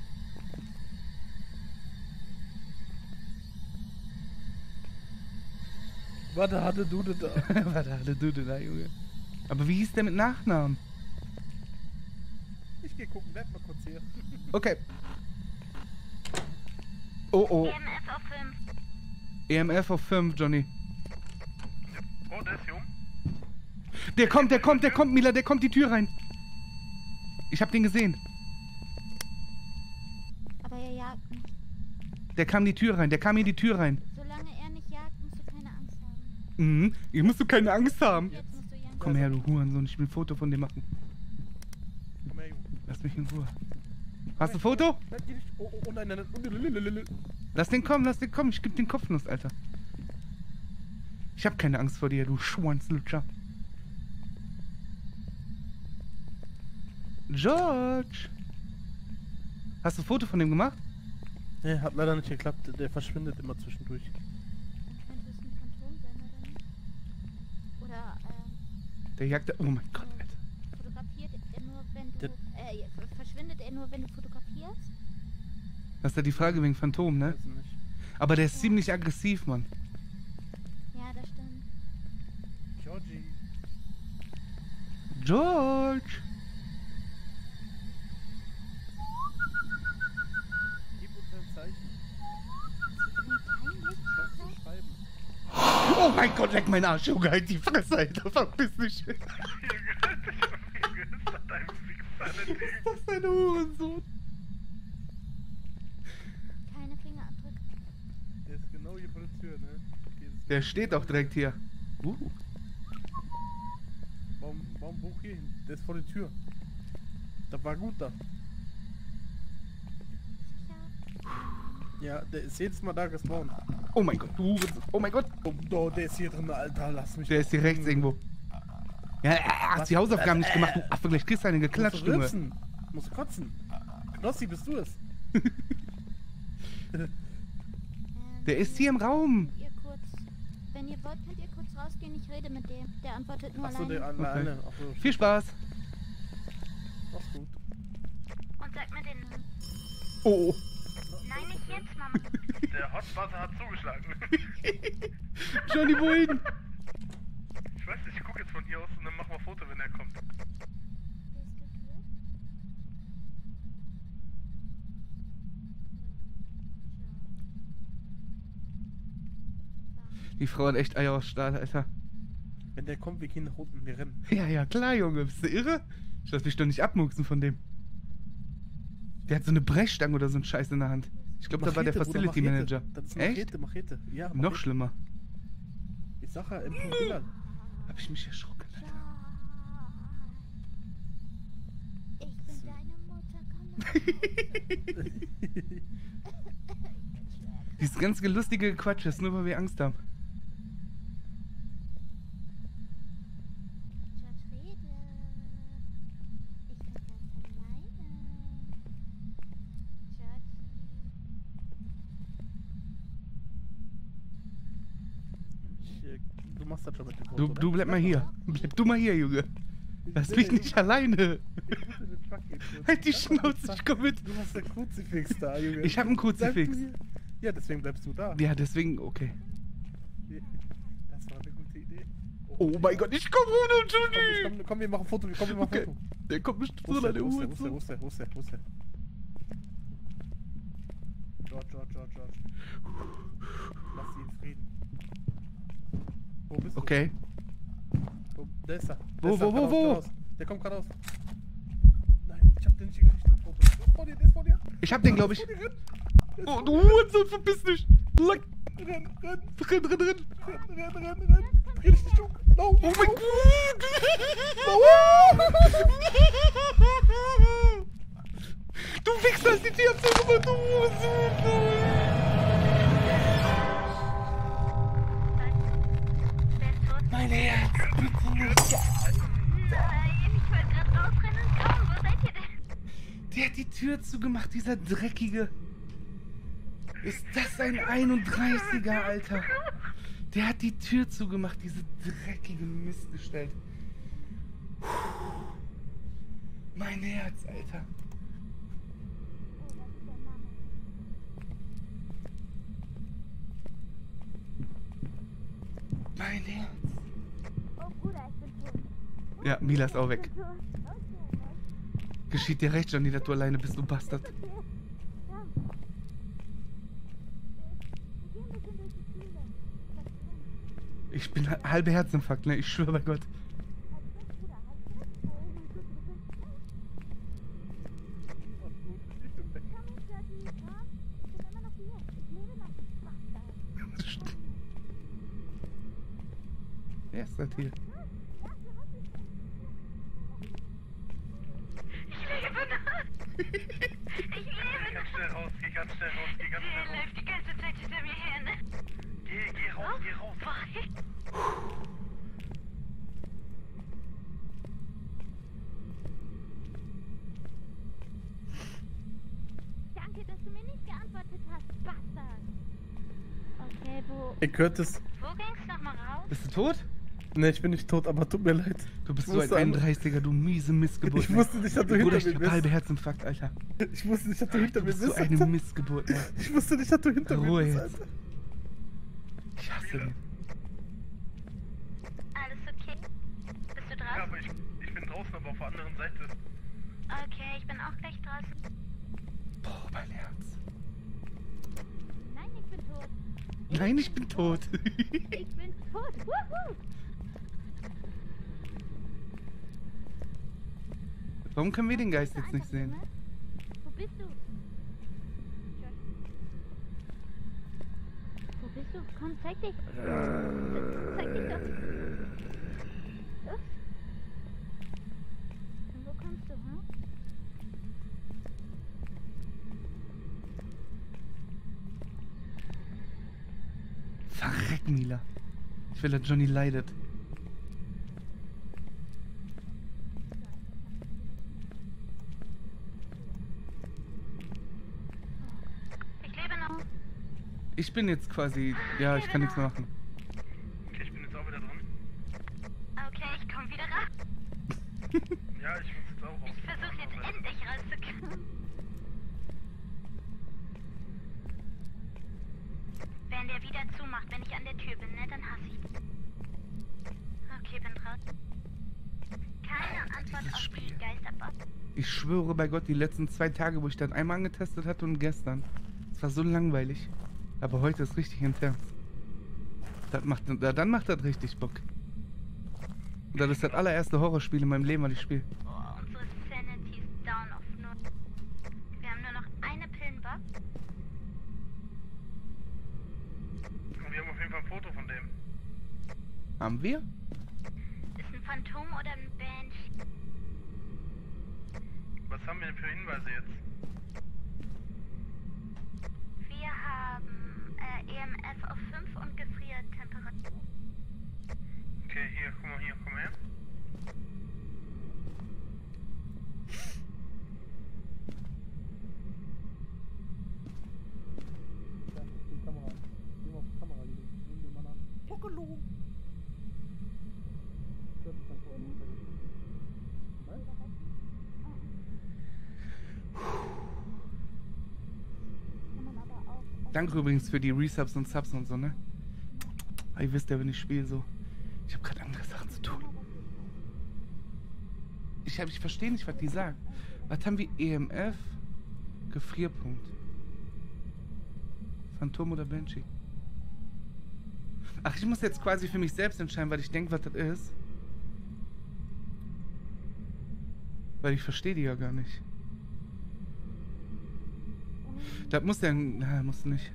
Warte, hatte Dude da. Warte, hatte Dude da, Junge. Aber wie hieß der mit Nachnamen? Ich geh gucken, bleib mal kurz hier. Okay. Oh, oh. EMF auf 5. EMF auf 5, Johnny. Oh, der ist hier um. Der kommt, Mila, der kommt die Tür rein. Ich hab den gesehen. Aber er jagt nicht. Der kam in die Tür rein. Solange er nicht jagt, musst du keine Angst haben. Mhm. Hier musst du keine Angst haben. Jetzt musst du jagen. Komm her, du Hurensohn, ich will ein Foto von dir machen. Komm her, Junge. Lass mich in Ruhe. Hast du ein Foto? Nein, geh nicht. Oh, nein. Lass den kommen, ich geb den Kopfnuss, Alter. Ich hab keine Angst vor dir, du Schwanzlutscher. George! Hast du ein Foto von dem gemacht? Nee, hat leider nicht geklappt. Der verschwindet immer zwischendurch. Dann könnte es ein Phantom sein, oder nicht? Oder, Der jagt... Oh mein Gott, Alter. fotografiert er nur, wenn du... verschwindet er nur, wenn du fotografierst? Das ist ja die Frage wegen Phantom, ne? Weiß nicht. Aber der ist ziemlich aggressiv, Mann. Ja, das stimmt. Georgie. George! Gib uns ein Zeichen. Kein Licht, Kannst du schreiben? Oh mein Gott, leck meinen Arsch, Junge, halt die Fresse, Alter, verpiss dich. Ist das dein Wichser? Das ist ein Hurensohn. keine Fingerabdrücke. Der ist genau hier vor der Tür, ne? Okay, das Der steht auch direkt hier. Warum Buch hier hin? Der ist vor der Tür. Da war gut da. Ja, der ist jedes Mal da gespawnt. Oh mein Gott, du Hurensohn. Oh mein Gott. Oh, der ist hier drin, Alter, lass mich. Der ist hier rechts irgendwo. Ja, er hat die Hausaufgaben nicht gemacht, du Affe, gleich kriegst du eine geklatscht, Junge. Musst du kotzen. Knossi, bist du es? Der ist hier im Raum. Wenn ihr wollt, könnt ihr kurz rausgehen. Ich rede mit dem. Der antwortet nur Achso, alleine. der alleine. Ach so, Viel Spaß. mach's gut. Und sag mir den Namen. Oh. Nein, nicht jetzt, Mama. Der Hotbuzzer hat zugeschlagen. Johnny, wohin? Ich weiß nicht, ich guck jetzt von hier aus und dann machen wir ein Foto, wenn er kommt. Die Frau hat echt Eier aus Stahl, Alter. Wenn der kommt, wir gehen nach unten, wir rennen. Ja, ja, klar, Junge. Bist du irre? Ich lass mich doch nicht abmuchsen von dem. Der hat so eine Brechstange oder so einen Scheiß in der Hand. Ich glaube, da war der Machete, Bruder, Facility Machete. Manager. Das ist Echt? Machete. Ja, Machete. Noch schlimmer. Ich sag ja, im Punkt. Hab ich mich erschrocken, Alter. Ich bin deine Mutter, komm nach Dieses ganz lustige Quatsch ist nur, weil wir Angst haben. George, rede. Ich bin ganz alleine. Georgie. Du machst das schon mit dem Foto, Du oder? bleib mal hier. Bleib du mal hier, Junge. Lass mich nicht alleine. Halt die Schnauze, ich komm mit. Du hast einen Kruzifix da, Junge. Ich hab einen Kruzifix. Sag du mir- Ja, deswegen bleibst du da. Ja, deswegen, okay. Das war eine gute Idee. Oh mein Gott, ich komm ohne Johnny! Komm, wir machen ein Foto, wir machen ein Okay. Foto. Der kommt bestimmt Wo so ist an der der? Uhr. Wo ist der? George. Lass sie in Frieden. Wo bist du? Okay. Da ist er. Wo? Der kommt gerade raus. Nein, ich hab den nicht gekriegt mit Foto. Der ist vor dir. Ich hab den, glaube ich. Vor dir, renn. Oh, du Hurensohn, verpiss dich! Renn. Renn! Renn dich nicht um. No. Oh mein Gott! Du Wichser, hast die Tür zugemacht, du Hurensohn! Mein Herz, bitte nicht! Nein, ich wollte gerade rausrennen und kommen. Wo seid ihr denn? Der hat die Tür zugemacht, dieser Dreckige. Ist das ein 31er, Alter? Der hat die Tür zugemacht, diese dreckige Mistgestalt. Mein Herz, Alter. Mein Herz. Oh Bruder, ich bin tot. Ja, Mila ist auch weg. Geschieht dir recht, Johnny, dass du alleine bist, du Bastard. Ich bin halbe Herzinfarkt, ne? Ich schwöre bei Gott. Wer ist das hier? Geh ganz schnell raus. Der läuft die ganze Zeit hinter mir her, ne? Geh raus. Danke, dass du mir nicht geantwortet hast, Bastard. Okay, Ey, Curtis. wo ging's nochmal raus? Bist du tot? Ne, ich bin nicht tot, aber tut mir leid. Du bist Ich so ein wusste 31er, du miese Missgeburt. Ich wusste nicht, dass du Bruder, hinter ich mir hab bist. halbe Herzinfarkt, Alter. Ich wusste nicht, dass du hinter Du mir bist so bist. eine Alter. Missgeburt, ey. Ich wusste nicht, dass du hinter mir Ruhe bist, jetzt. Alter. Ich hasse den. Alles okay? Bist du Ja, draußen? aber ich bin draußen, aber auf der anderen Seite. Okay, ich bin auch gleich draußen. Boah, mein Herz. Nein, ich bin tot. Nein, ich bin tot. Ich bin tot. Wuhu! Warum können wir den Geist jetzt nicht sehen? Wo bist du? Wo bist du? Komm, zeig dich. Zeig dich doch. Los. Und wo kommst du, hm? Verreck, Mila. Ich will, dass Johnny leidet. Ich lebe noch. Ich bin jetzt quasi... Ja, ich kann nichts mehr machen. Okay, ich bin jetzt auch wieder drin. Okay, ich komm wieder raus. Ja, ich muss jetzt auch raus. Ich versuche jetzt endlich rauszukommen. Wenn der wieder zumacht, wenn ich an der Tür bin, ne, dann hasse ich ihn. Okay, bin draußen. Keine Antwort dieses auf Spiel. die Geisterbot. Ich schwöre bei Gott, die letzten 2 Tage, wo ich dann einmal angetestet hatte und gestern. Es war so langweilig. Aber heute ist richtig intens. Dann macht das richtig Bock. Und das ist das allererste Horrorspiel in meinem Leben, was ich spiele. Oh, unsere Sanity ist down auf 0. Wir haben nur noch eine Pillenbox. Wir haben auf jeden Fall ein Foto von dem. Haben wir? Ist ein Phantom oder ein Banshee? Was haben wir denn für Hinweise jetzt? Wir haben EMF auf 5 und Gefriertemperatur. Okay, hier, komm her. Die Kamera. Nimm auf die Kamera, nimm den Mann an. Pockelo! Danke übrigens für die Resubs und Subs und so, ne? Ihr wisst ja, wenn ich spiele so. Ich habe gerade andere Sachen zu tun. Ich verstehe nicht, was die sagen. Was haben wir? EMF? Gefrierpunkt. Phantom oder Banshee? Ach, ich muss jetzt quasi für mich selbst entscheiden, weil ich denke, was das ist. Weil ich verstehe die ja gar nicht. Das muss ja... Na, muss nicht.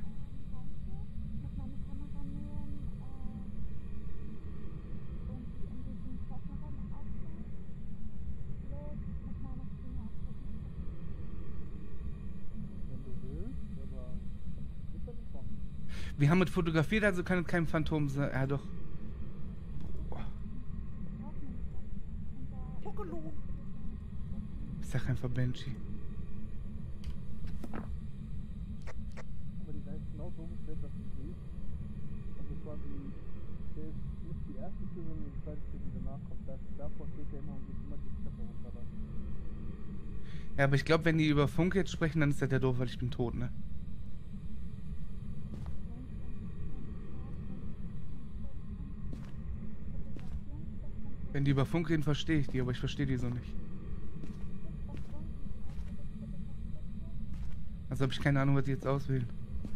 Wir haben mit fotografiert, also kann es kein Phantom sein. Ja, doch. Boah. Ich sag einfach Banshee. Aber die ist genau so gestellt, dass du siehst. Also quasi, der ist nicht die erste Tür, sondern die zweite Tür, die danach kommt. Davor steht der immer und geht immer die Treppe runter dann. Ja, aber ich glaube, wenn die über Funk jetzt sprechen, dann ist das ja doof, weil ich bin tot, ne? Wenn die über Funk reden, verstehe ich die, aber ich verstehe die so nicht. Also habe ich keine Ahnung, was die jetzt auswählen.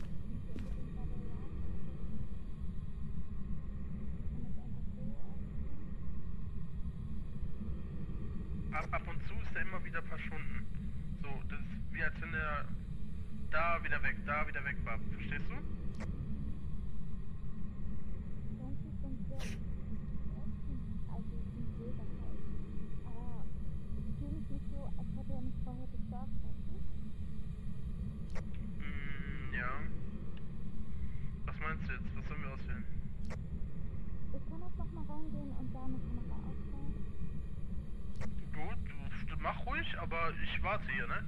Ab und zu ist er immer wieder verschwunden. So, das ist wie als wenn er da wieder weg war. Verstehst du? Ja. Was meinst du jetzt? Was sollen wir auswählen? Ich kann jetzt noch mal reingehen und da eine Kamera ausstellen. Gut, mach ruhig, aber ich warte hier, ne?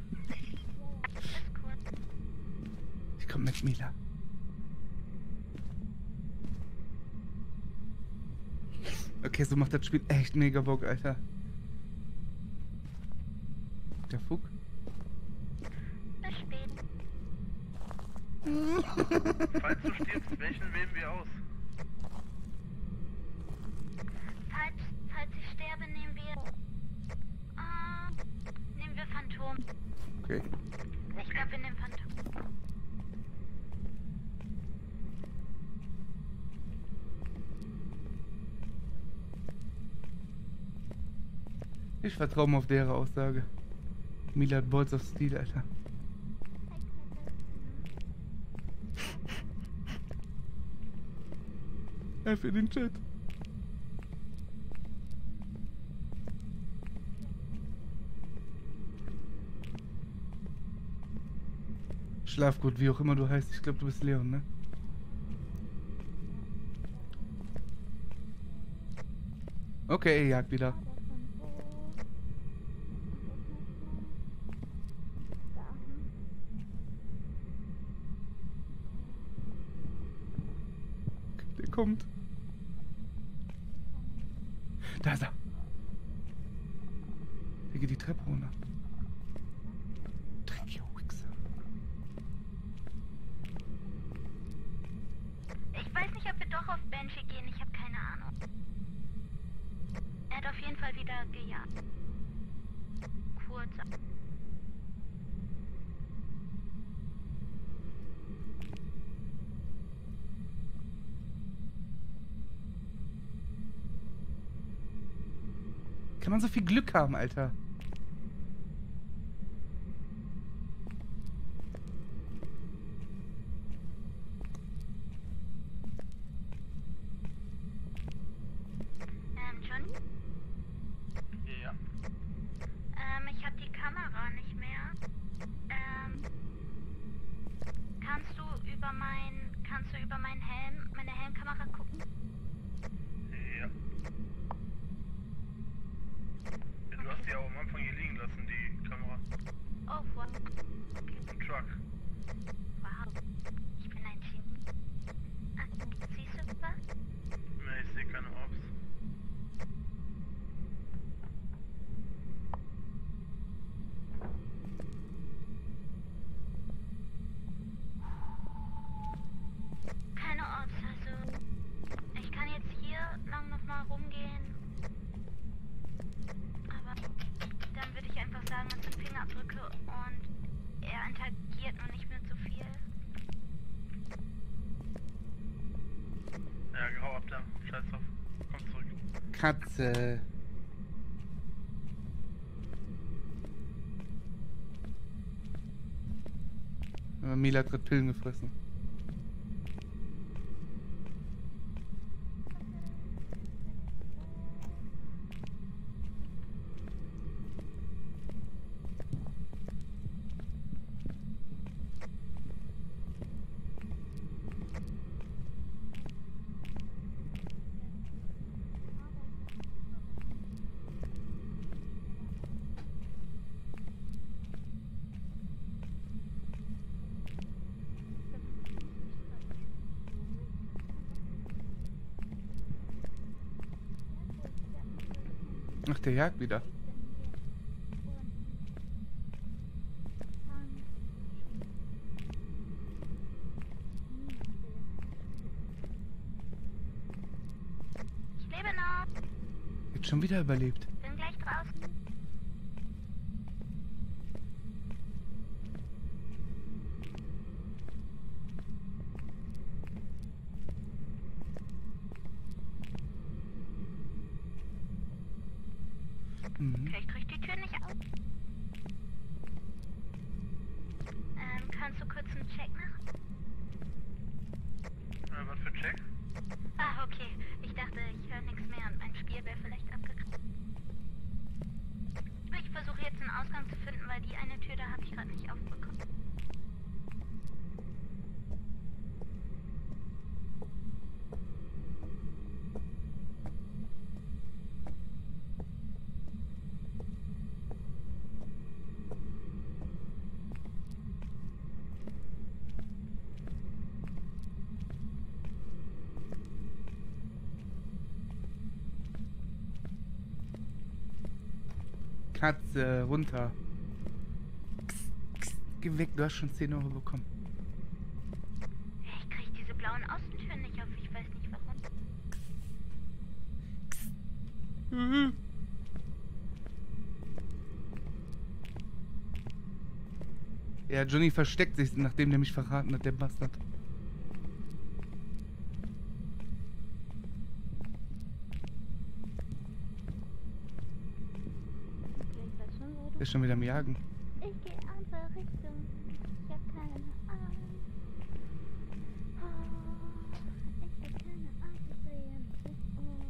Ich komm mit Mila. Okay, so macht das Spiel echt mega Bock, Alter. Der Fug? Bis später. Falls du stirbst, welchen wählen wir aus? Falls ich sterbe, nehmen wir Phantom. Okay. Ich glaube, wir nehmen Phantom. Ich vertraue mal auf deren Aussage. Mila hat Balls of Steel, Alter. F in den Chat. Schlaf gut, wie auch immer du heißt. Ich glaube, du bist Leon, ne? Okay, Jagd wieder. Der kommt. Da ist er. Der geht die Treppe runter. Dreckiger Wichser. Ich weiß nicht, ob wir doch auf Banshee gehen. Ich habe keine Ahnung. Er hat auf jeden Fall wieder gejagt. Kurz. Kann man so viel Glück haben, Alter? Johnny? Ja. Ich habe die Kamera nicht mehr. Kannst du über meinen Helm, meine Helmkamera gucken? Ja. Du hast die auch immer. scheiß drauf. Komm zurück. Katze. Mila hat gerade Pillen gefressen. Ach, der jagt wieder. Ich lebe noch. Jetzt schon wieder überlebt. Bin gleich draußen. Mhm. Okay, ich krieg die Tür nicht auf. Kannst du kurz einen Check machen? Was für Check? Ah, okay. Ich dachte, ich höre nichts mehr und mein Spiel wäre vielleicht abgekackt. Ich versuche jetzt einen Ausgang zu finden, weil die eine Tür da habe ich gerade nicht aufbekommen. Katze, runter. Psst, psst, geh weg, du hast schon 10 Euro bekommen. Ich krieg diese blauen Außentüren nicht auf, ich weiß nicht warum. Ja, Johnny versteckt sich, nachdem der mich verraten hat, der Bastard. Okay, ich weiß schon, wo du... Der ist schon wieder am Jagen. Ich gehe andere Richtung. Ich hab keine Ahnung. Oh, ich hab keine Ahnung. Ich drehe mich um.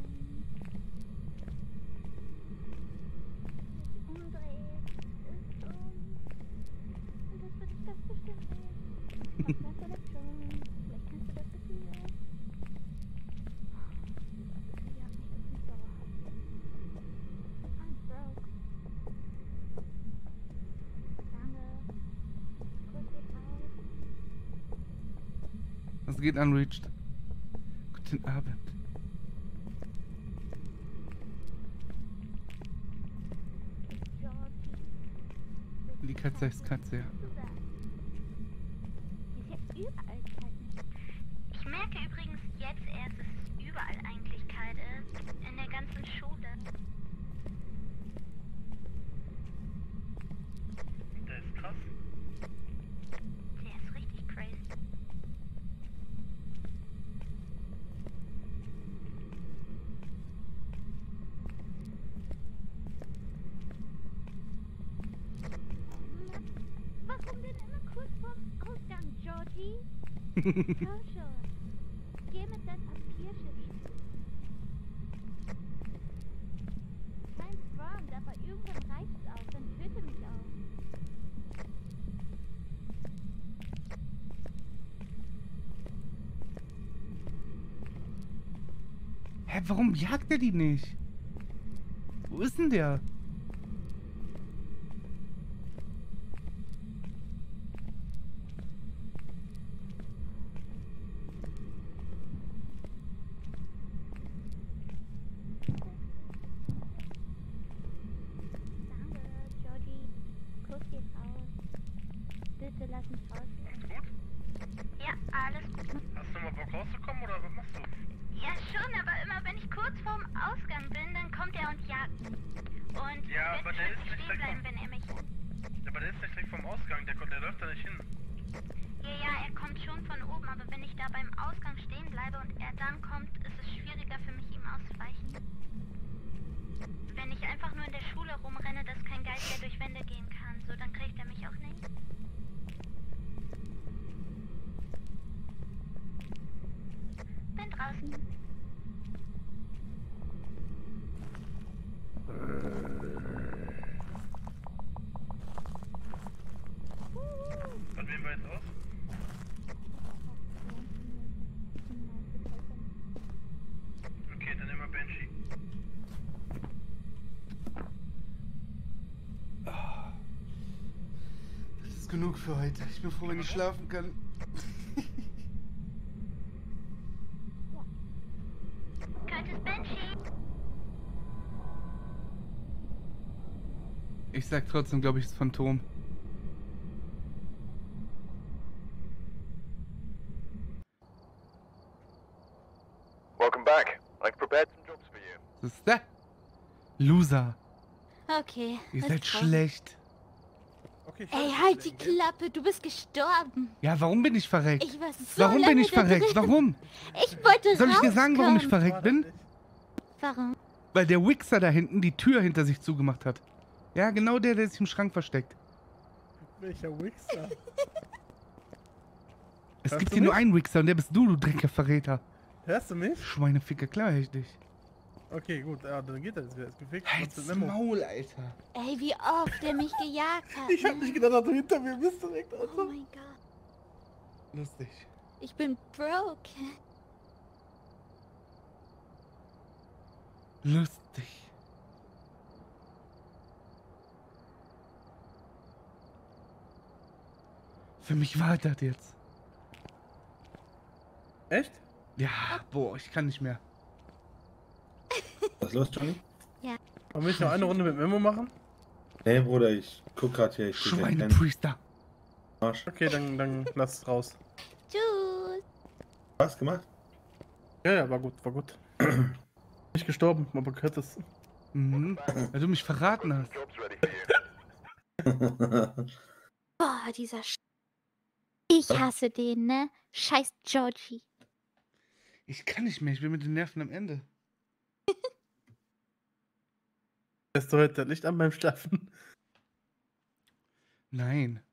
Ich umdrehe es um. Und das wird dich ganz bestimmt sehen. Was sagst du das schon? Vielleicht kennst du das Gefühl. Das Gefühl hat mich das nicht dauerhaft. I'm broke. Danke. Kuss geht raus. Was geht, Unreached? Guten Abend. Georgie. Die Katze heißt Katze, ja. Hier ist ja überall kalt. Ich merke übrigens jetzt erst, dass es überall eigentlich kalt ist. In der ganzen Schule. Der ist krass. Der ist richtig crazy. Warum denn immer kurz vorm Ausgang, Georgie? Komm schon. Geh mit deinem Papierschiff spielen. Kein Front, aber irgendwann reicht's auch. Dann töte mich auch. Hä, warum jagt er die nicht? Wo ist denn der? Danke, Georgie. Kuss geht raus. Bitte lass mich raus. Alles gut? Ja, alles gut. Hast du mal Bock rauszukommen oder was machst du? Ja, schon, aber immer wenn ich kurz vorm Ausgang bin, dann kommt er und jagt mich. Und Ja, aber wird der ist plötzlich nicht stehen direkt bleiben, wenn er mich... Ja, aber der ist nicht direkt vom Ausgang, der läuft da nicht hin. Ja, er kommt schon von oben, aber wenn ich da beim Ausgang stehen bleibe und er dann kommt, ist es schwieriger für mich, ihm auszuweichen. Wenn ich einfach nur in der Schule rumrenne, dass kein Geist der durch Wände gehen kann, so dann kriegt er mich auch nicht. Bin draußen. Von wem war jetzt aus? Okay, dann immer Banshee. Das ist genug für heute. Ich bin froh, wenn ich schlafen kann. Curtis Banshee. Ich sag trotzdem, glaube ich, das Phantom. Welcome back. I've prepared some jobs for you. Was ist das? Loser. Okay. Ihr ist seid draußen. schlecht. Okay, Ey, scheiße, halt die dann geht's. Klappe, du bist gestorben. Ja, warum bin ich verreckt? Ich war so Warum bin lange ich da verreckt? drin. Warum? Ich wollte Soll ich dir sagen, warum ich rauskommen. verreckt bin? Warum? Weil der Wichser da hinten die Tür hinter sich zugemacht hat. Ja, genau der sich im Schrank versteckt. Welcher Wichser? Es Hörst gibt du hier nur mich? einen Wichser und der bist du Dreckerverräter. Hörst du mich? Schweineficker, klar hör ich dich. Okay, gut, ja, dann geht das wieder. Ist gefickt. Halt's Was für Memo? Maul, Alter. Ey, wie oft der mich gejagt hat. Ich hab ne? nicht gedacht, dass du hinter mir bist direkt, Oh Alter. mein Gott. Lustig. Ich bin broke. Lustig. Für mich war das jetzt. Echt? Ja, boah, ich kann nicht mehr. Was ist los, Johnny? Wollen wir nicht noch eine Runde mit Memo machen? Nee, Bruder, ich guck grad hier. Ich krieg einen Schweinepriester. Arsch. Okay, dann lass es raus. Tschüss. Was gemacht? Ja, war gut, war gut. Nicht gestorben, aber gehört es. Mhm. Weil du mich verraten hast. Jobs ready for you. Boah, dieser Ich hasse den, ne? Scheiß Georgie. Ich kann nicht mehr, ich bin mit den Nerven am Ende. Lässt du heute das Licht an beim Schlafen? Nein.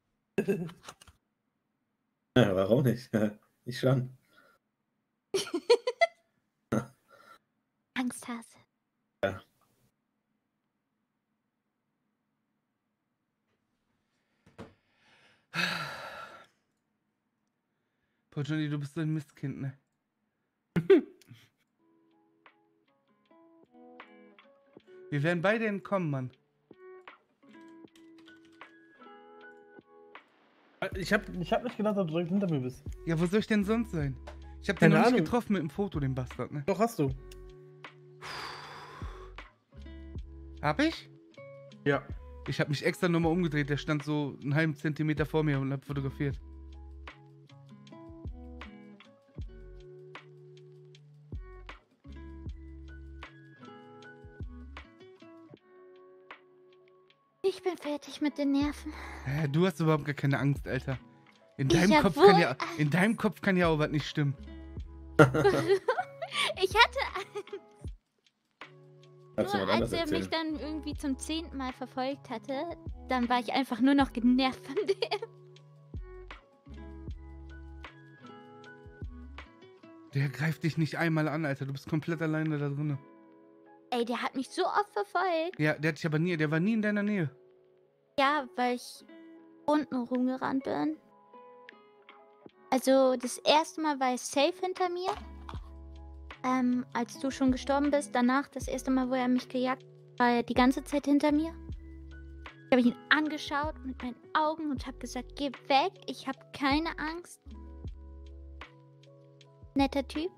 Ja, warum nicht? Ich schon. Angsthase. Boah, Johnny, du bist so ein Mistkind, ne? Wir werden beide entkommen, Mann. Ich hab nicht gedacht, dass du direkt hinter mir bist. Ja, wo soll ich denn sonst sein? Ich hab den Keine noch nicht Ahnung. getroffen mit dem Foto, den Bastard, ne? Doch, hast du. Hab ich? Ja. Ich hab mich extra nochmal umgedreht, der stand so einen halben Zentimeter vor mir und hab fotografiert. Ich bin fertig mit den Nerven. Du hast überhaupt gar keine Angst, Alter. In Ich deinem, hab Kopf wohl kann ja, in deinem Kopf kann ja auch was nicht stimmen. Ich hatte Kannst du nur, was anderes als er mich erzählen? dann irgendwie zum 10. Mal verfolgt hatte, dann war ich einfach nur noch genervt von dem. Der greift dich nicht einmal an, Alter. Du bist komplett alleine da drinne. Ey, der hat mich so oft verfolgt. Ja, der hat dich aber nie, der war nie in deiner Nähe. Ja, weil ich unten rumgerannt bin. Also, das erste Mal war er safe hinter mir. Als du schon gestorben bist. Danach, das erste Mal, wo er mich gejagt hat, war er die ganze Zeit hinter mir. Ich habe ihn angeschaut mit meinen Augen und habe gesagt, geh weg, ich habe keine Angst. Netter Typ.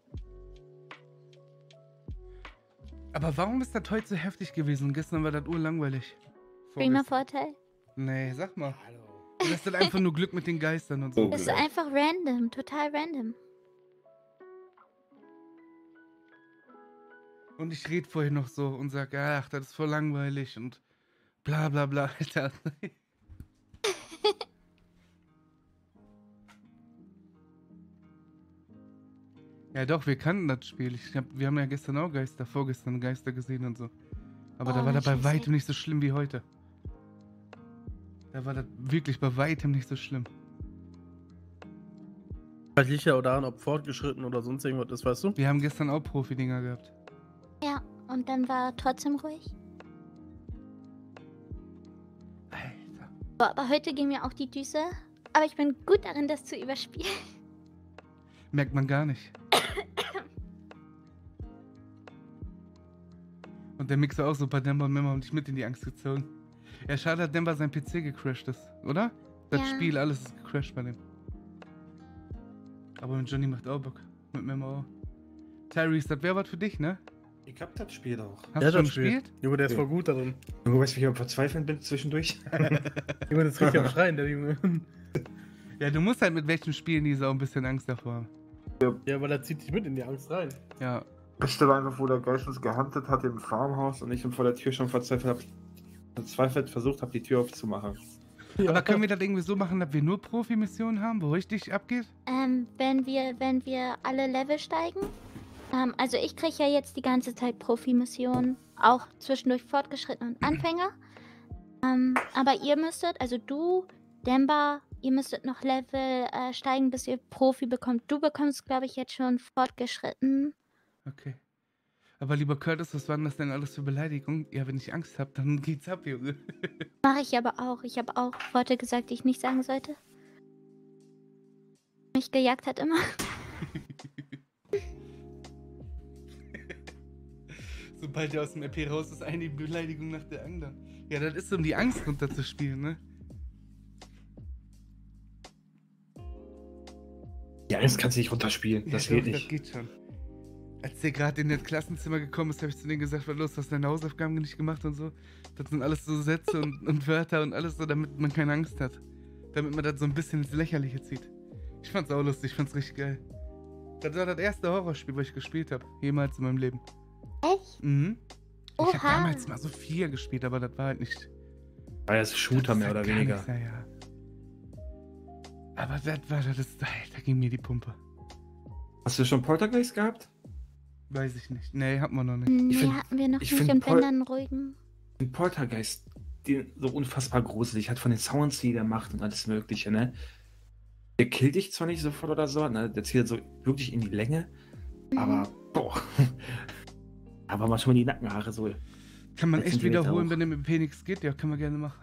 Aber warum ist das heute so heftig gewesen? Gestern war das urlangweilig. Streamer-Vorteil. Nee, sag mal. Das ist dann einfach nur Glück mit den Geistern und so. Oh. Das ist einfach random, total random. Und ich rede vorhin noch so und sag, ach, das ist voll langweilig und bla bla bla, Alter. Ja doch, wir kannten das Spiel. Wir haben ja gestern auch vorgestern Geister gesehen und so. Aber da war das bei scheiße. weitem nicht so schlimm wie heute. Da war das wirklich bei weitem nicht so schlimm. Vielleicht liegt ja auch daran, ob fortgeschritten oder sonst irgendwas ist, weißt du? Wir haben gestern auch Profi-Dinger gehabt. Ja, und dann war trotzdem ruhig. Alter. Boah, aber heute ging mir auch die Düse. Aber ich bin gut darin, das zu überspielen. Merkt man gar nicht. Und der Mixer auch so bei Denver und Member und dich mit in die Angst gezogen. Ja, schade, dass Denver sein PC gecrashed ist, oder? Das Ja. Spiel, alles ist gecrashed bei dem. Aber mit Johnny macht auch Bock. Mit Member auch. Tyrese, das wäre was für dich, ne? Ich hab das Spiel doch. Hast Ja, du schon das Spiel. gespielt? Junge, der ist Ja. voll gut darin. Du weißt, wie ich am Verzweifeln bin zwischendurch. Junge, das ist richtig am Schreien, der Junge. Ja, du musst halt mit welchen Spielen die so ein bisschen Angst davor haben. Ja, weil er zieht dich mit in die Angst rein. Ja. Beste war einfach, wo der Geist uns gehandelt hat im Farmhaus und ich vor der Tür schon verzweifelt versucht habe, die Tür aufzumachen. Ja. Aber können wir das irgendwie so machen, dass wir nur Profi-Missionen haben, wo richtig abgeht? Wenn wir alle Level steigen. Also ich kriege ja jetzt die ganze Zeit Profi-Missionen. Auch zwischendurch Fortgeschritten und Anfänger. Aber ihr müsstet, also du, Demba, ihr müsstet noch Level steigen, bis ihr Profi bekommt. Du bekommst, glaube ich, jetzt schon Fortgeschritten. Okay. Aber lieber Curtis, was waren das denn alles für Beleidigungen? Ja, wenn ich Angst habe, dann geht's ab, Junge. Mache ich aber auch. Ich habe auch Worte gesagt, die ich nicht sagen sollte. Mich gejagt hat immer. Sobald er aus dem RP raus ist, eine Beleidigung nach der anderen. Ja, das ist, um die Angst runterzuspielen, ne? Ja, das kannst du nicht runterspielen. Das ja, geht doch, nicht. Das geht schon. Als der gerade in das Klassenzimmer gekommen ist, habe ich zu denen gesagt, was los, hast du deine Hausaufgaben nicht gemacht und so. Das sind alles so Sätze und Wörter und alles so, damit man keine Angst hat. Damit man das so ein bisschen ins Lächerliche zieht. Ich fand's auch lustig, ich fand's richtig geil. Das war das erste Horrorspiel, was ich gespielt habe. Jemals in meinem Leben. Echt? Mhm. Ich habe Oha. damals mal so 4 gespielt, aber das war halt nicht... War ja Shooter das mehr ist oder halt gar weniger. nichts, ja. Aber da ging mir die Pumpe. Hast du schon Poltergeist gehabt? Weiß ich nicht. Nee, hat man noch nicht. Nee, find- hatten wir noch ich nicht find und wenn dann ruhigen. Den Poltergeist, den so unfassbar gruselig hat von den Sounds, die der macht und alles Mögliche, ne? Der killt dich zwar nicht sofort oder so, ne? Der zieht so wirklich in die Länge, aber boah. Aber manchmal die Nackenhaare so. Kann man 6 echt Zentimeter wiederholen, hoch. wenn der mit dem Phoenix geht? Ja, können wir gerne machen.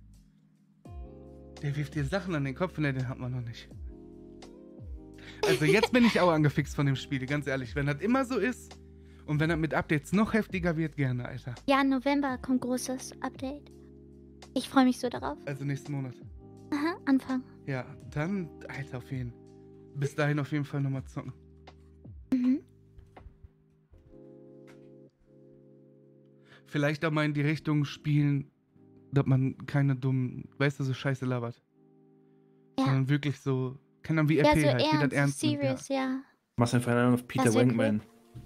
Der wirft dir Sachen an den Kopf, ne, den hat man noch nicht. Also jetzt bin ich auch angefixt von dem Spiel, ganz ehrlich. Wenn das immer so ist und wenn das mit Updates noch heftiger wird, gerne, Alter. Ja, im November kommt großes Update. Ich freue mich so darauf. Also nächsten Monat. Aha, Anfang. Ja, dann, Alter, auf jeden. Bis dahin auf jeden Fall nochmal zocken. Mhm. Vielleicht auch mal in die Richtung spielen, dass man keine dummen, weißt du, so Scheiße labert. Ja. Sondern wirklich so, kann dann wie Ja, RP so halt, wie das ernst, ernst nimmt, serious, ja. Machst einfach einen auf Peter Das wär Wankman.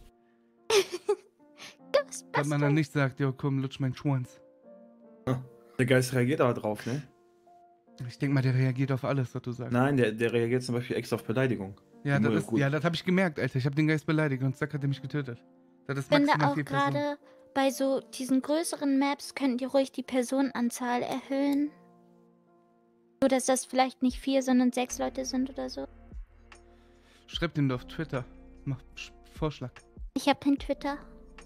Dass man dann nicht sagt, jo komm, lutsch meinen Schwanz. Der Geist reagiert aber drauf, ne? Ich denke mal, der reagiert auf alles, was du sagst. Nein, der reagiert zum Beispiel extra auf Beleidigung. Ja, Nur das ist, gut. ja, das habe ich gemerkt, Alter. Ich habe den Geist beleidigt und zack hat er mich getötet. Das ist Ich finde maximal auch 4 Personen. gerade bei so diesen größeren Maps könnten die ruhig die Personenanzahl erhöhen. So, dass das vielleicht nicht 4, sondern 6 Leute sind oder so. Schreib den doch auf Twitter. Mach Vorschlag. Ich habe kein Twitter.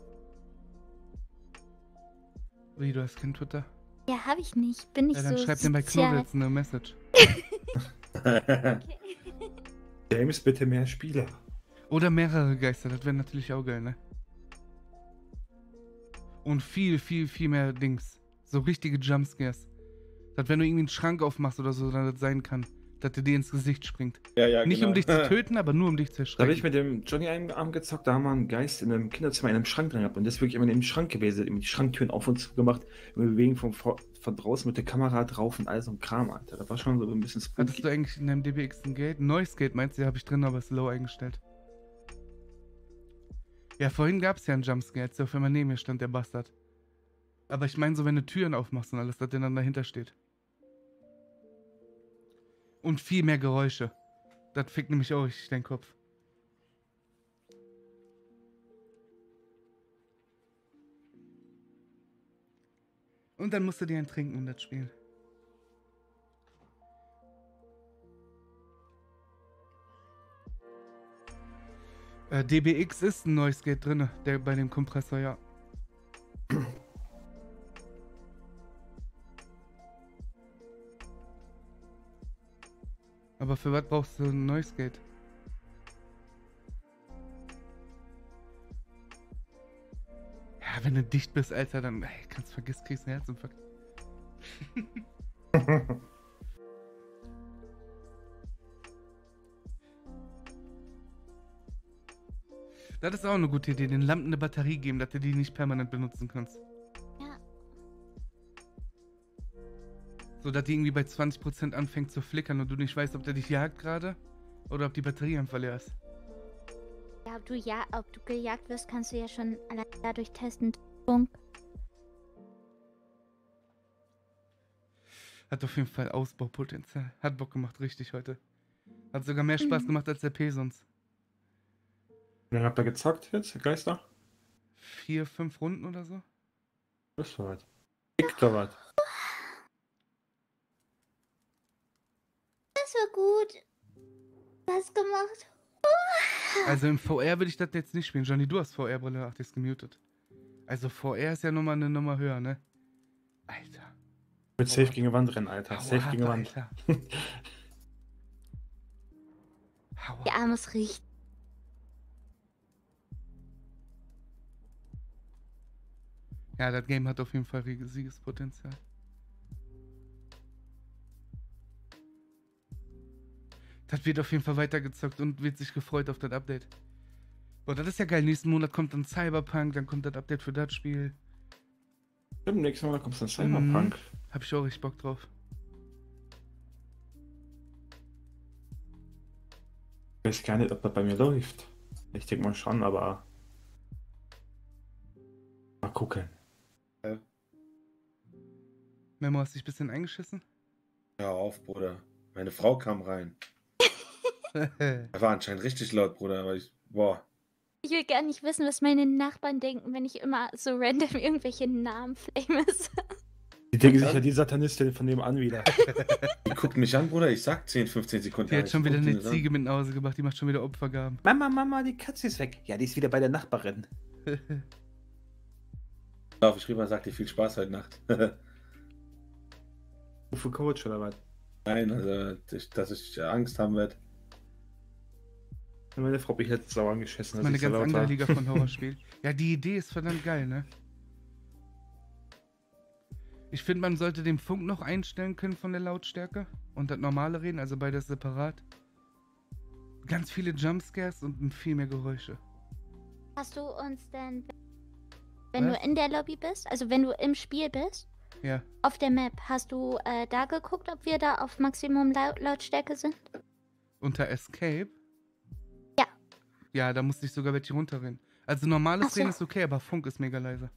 Wie, du hast kein Twitter? Ja, habe ich nicht. Bin nicht Ja, dann so schreib den bei sozial. Knuddels eine Message. James, bitte mehr Spieler. Oder mehrere Geister, das wäre natürlich auch geil, ne? Und viel, viel, viel mehr Dings. So richtige Jumpscares. Dass wenn du irgendwie einen Schrank aufmachst oder so, dann das sein kann. Dass der dir ins Gesicht springt. Ja, ja, Nicht um dich zu töten, aber nur um dich zu Da erschrecken. habe ich mit dem Johnny einen Abend gezockt, da haben wir einen Geist in einem Kinderzimmer in einem Schrank drin gehabt. Und das ist wirklich immer in dem Schrank gewesen. Immer die Schranktüren auf und zu gemacht. Wir bewegen von draußen mit der Kamera drauf und all so ein Kram, Alter. Das war schon so ein bisschen Hattest spooky. du eigentlich in deinem DBX ein Gate? Ein neues Gate meinst du, habe ich drin, aber ist low eingestellt. Ja, vorhin gab es ja einen Jumpscare, als der auf einmal neben mir stand, der Bastard. Aber ich meine so, wenn du Türen aufmachst und alles, dass der dann dahinter steht. Und viel mehr Geräusche. Das fickt nämlich auch richtig deinen Kopf. Und dann musst du dir einen trinken und das spielen. DBX ist ein neues Gate drin, der bei dem Kompressor, ja. Aber für was brauchst du ein neues Gate? Ja, wenn du dicht bist, Alter, dann kannst vergessen, kriegst einen Herzinfarkt. Das ist auch eine gute Idee, den Lampen eine Batterie geben, dass du die nicht permanent benutzen kannst. Ja. So, dass die irgendwie bei 20% anfängt zu flickern und du nicht weißt, ob der dich jagt gerade oder ob die Batterie einfach leer ist. Ja, ob du gejagt wirst, kannst du ja schon allein dadurch testen. Funk. Hat auf jeden Fall Ausbaupotenzial. Hat Bock gemacht, richtig heute. Hat sogar mehr Spaß gemacht als der P sonst. Wie lange habt ihr gezockt jetzt, Geister? 4, 5 Runden oder so? Das ist was. Dick da was. Das war gut. Was gemacht? Also im VR würde ich das jetzt nicht spielen. Johnny, du hast VR-Brille, ach, die ist gemutet. Also VR ist ja nochmal eine Nummer höher, ne? Alter. Mit Safe gegen Wand rennen, Alter. Safe gegen Wand. Alter. Hau Der Arm ist richtig. Ja, das Game hat auf jeden Fall riesiges Potenzial. Das wird auf jeden Fall weitergezockt und wird sich gefreut auf das Update. Boah, das ist ja geil. Nächsten Monat kommt dann Cyberpunk, dann kommt das Update für das Spiel. Im nächsten Mal kommt dann Cyberpunk. Hab ich auch richtig Bock drauf. Ich weiß gar nicht, ob das bei mir läuft. Ich denke mal schon, aber mal gucken. Memo, hast dich ein bisschen eingeschissen? Hör auf, Bruder. Meine Frau kam rein. Er war anscheinend richtig laut, Bruder, aber boah. Ich will gar nicht wissen, was meine Nachbarn denken, wenn ich immer so random irgendwelche Namen flame. Die denken sich ja die Satanistin von nebenan wieder. Die guckt mich an, Bruder, ich sag 10, 15 Sekunden. Die hat schon wieder eine Ziege mit nach Hause gebracht, die macht schon wieder Opfergaben. Mama, die Katze ist weg. Ja, die ist wieder bei der Nachbarin. Lauf ich rüber, sagt dir viel Spaß heute Nacht. Für Coach oder was? Nein, also, dass ich Angst haben werde. Meine Frau bin ich jetzt sauer angeschissen. Das ist mal eine ganz andere Liga von Horrorspielen. Ja, die Idee ist verdammt geil, ne? Ich finde, man sollte den Funk noch einstellen können von der Lautstärke und das normale Reden, also beides separat. Ganz viele Jumpscares und viel mehr Geräusche. Hast du uns denn, wenn du in der Lobby bist, also wenn du im Spiel bist, ja, auf der Map, hast du da geguckt, ob wir da auf Maximum Lautstärke sind? Unter Escape? Ja. Ja, da musste ich sogar welche runterreden. Also normales Ach so. Reden ist okay, aber Funk ist mega leise.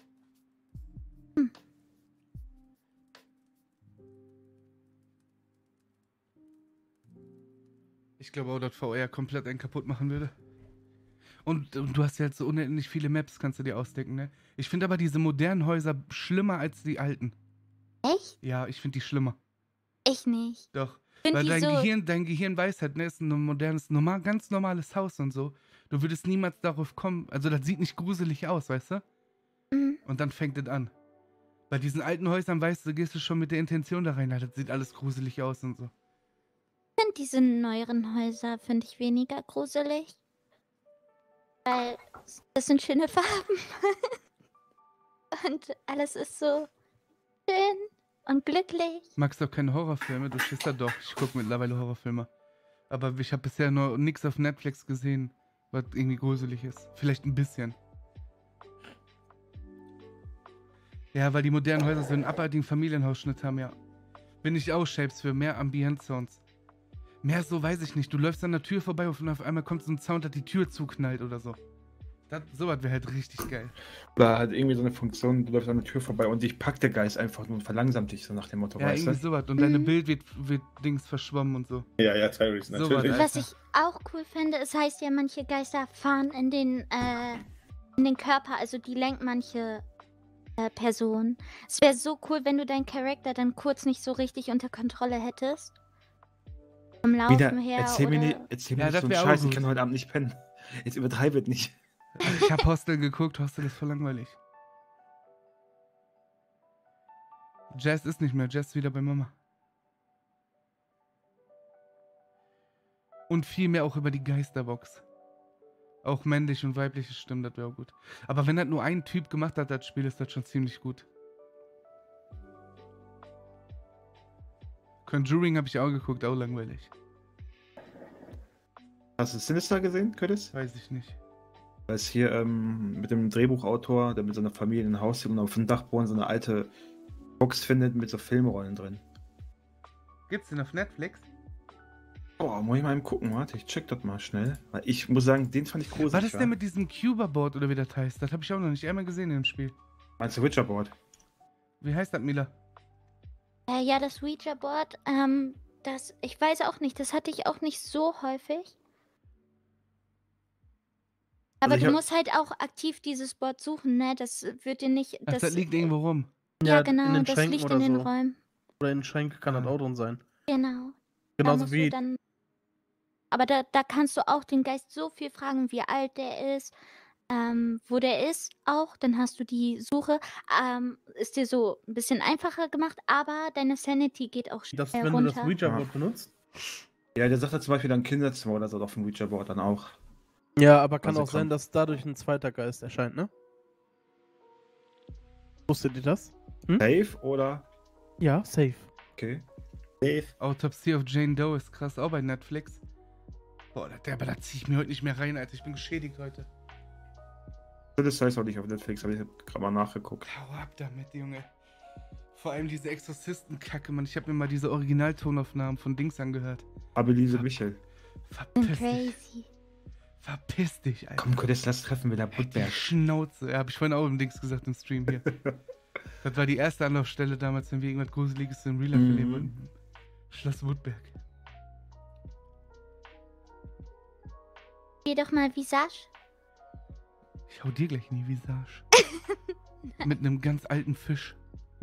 Ich glaube auch, dass VR komplett einen kaputt machen würde. Und du hast ja jetzt so unendlich viele Maps, kannst du dir ausdenken, ne? Ich finde aber diese modernen Häuser schlimmer als die alten. Echt? Ja, ich finde die schlimmer. Ich nicht. Doch. Find Weil die dein Gehirn weiß halt, ne, ist ein modernes, ganz normales Haus und so. Du würdest niemals darauf kommen, also das sieht nicht gruselig aus, weißt du? Mhm. Und dann fängt es an. Bei diesen alten Häusern, weißt du, gehst du schon mit der Intention da rein, das sieht alles gruselig aus und so. Ich finde diese neueren Häuser, finde ich weniger gruselig. Weil das sind schöne Farben. Und alles ist so schön und glücklich. Magst du auch keine Horrorfilme? Du stehst da doch. Ich gucke mittlerweile Horrorfilme. Aber ich habe bisher noch nichts auf Netflix gesehen, was irgendwie gruselig ist. Vielleicht ein bisschen. Ja, weil die modernen Häuser so einen abartigen Familienhausschnitt haben, ja. Bin ich auch Shapes für mehr Ambient-Sounds. Mehr so, weiß ich nicht. Du läufst an der Tür vorbei und auf einmal kommt so ein Sound, dass die Tür zuknallt oder so. Sowas wäre halt richtig geil. Oder halt irgendwie so eine Funktion, du läufst an der Tür vorbei und dich packt der Geist einfach nur und verlangsamt dich, so nach dem Motto, Ja, weißt irgendwie du? sowas. Und deine Bild wird Dings verschwommen und so. Ja, Tyrese, Sowas, natürlich. Alter. Was ich auch cool finde, es heißt ja, manche Geister fahren in den Körper, also die lenken manche Person. Es wäre so cool, wenn du deinen Charakter dann kurz nicht so richtig unter Kontrolle hättest. Vom Laufen Wieder, her erzähl mir oder... nicht, erzähl mir Ja, nicht das so einen wär auch Scheiß, ich gut. kann heute Abend nicht pennen. Jetzt übertreibet nicht. Ich hab Hostel geguckt, Hostel ist voll langweilig. Jazz ist nicht mehr, Jazz ist wieder bei Mama. Und viel mehr auch über die Geisterbox. Auch männliche und weibliche Stimmen, das wäre auch gut. Aber wenn das nur ein Typ gemacht hat, das Spiel, ist das schon ziemlich gut. Conjuring habe ich auch geguckt, auch langweilig. Hast du Sinister gesehen, Curtis? Weiß ich nicht. Da ist hier mit dem Drehbuchautor, der mit seiner Familie in ein Haus zieht und auf dem Dachboden so eine alte Box findet mit so Filmrollen drin. Gibt's den auf Netflix? Oh, muss ich mal eben gucken, warte, ich check das mal schnell. Weil ich muss sagen, den fand ich gruselig. Was ist denn mit diesem Cuba-Board oder wie das heißt? Das habe ich auch noch nicht einmal gesehen in dem Spiel. Meinst du Witcher-Board? Wie heißt das, Mila? Ja, das Ouija-Board, ich weiß auch nicht, das hatte ich auch nicht so häufig. Aber Also ich du hab- musst halt auch aktiv dieses Board suchen, ne? Das wird dir nicht... Ach, das liegt irgendwo rum. Ja, in genau, den das Schränken liegt oder in den so. Räumen. Oder in Schränken kann das auch drin sein. Genau. Da Genauso musst du wie. dann... Aber da kannst du auch den Geist so viel fragen, wie alt der ist, wo der ist auch. Dann hast du die Suche. Ist dir so ein bisschen einfacher gemacht, aber deine Sanity geht auch Das, schnell wenn du das runter. Ouija-Board benutzt. Ja, der sagt ja zum Beispiel dann Kinderzimmer oder so auf dem Witcher-Board dann auch. Ja, aber kann Also auch sein, kommt- dass dadurch ein zweiter Geist erscheint, ne? Wusstet ihr das? Safe oder? Ja, safe. Okay. Autopsy of Jane Doe ist krass, auch bei Netflix. Boah, aber da zieh ich mir heute nicht mehr rein, Alter. Ich bin geschädigt heute. Das heißt auch nicht auf Netflix, aber ich hab gerade mal nachgeguckt. Hau ab damit, Junge. Vor allem diese Exorzisten-Kacke, Mann. Ich habe mir mal diese Originaltonaufnahmen von Dings angehört. Abelise Michel. Verpiss dich. Crazy. Verpiss dich, Alter. Komm, Curtis, lass treffen wir da Die Budberg. Schnauze. Ja, hab ich vorhin auch im Dings gesagt im Stream hier. Das war die erste Anlaufstelle damals, wenn wir irgendwas Gruseliges im Real Life erleben wollten. Schloss Woodberg. Geh doch mal Visage. Ich hau dir gleich in die Visage. Mit einem ganz alten Fisch.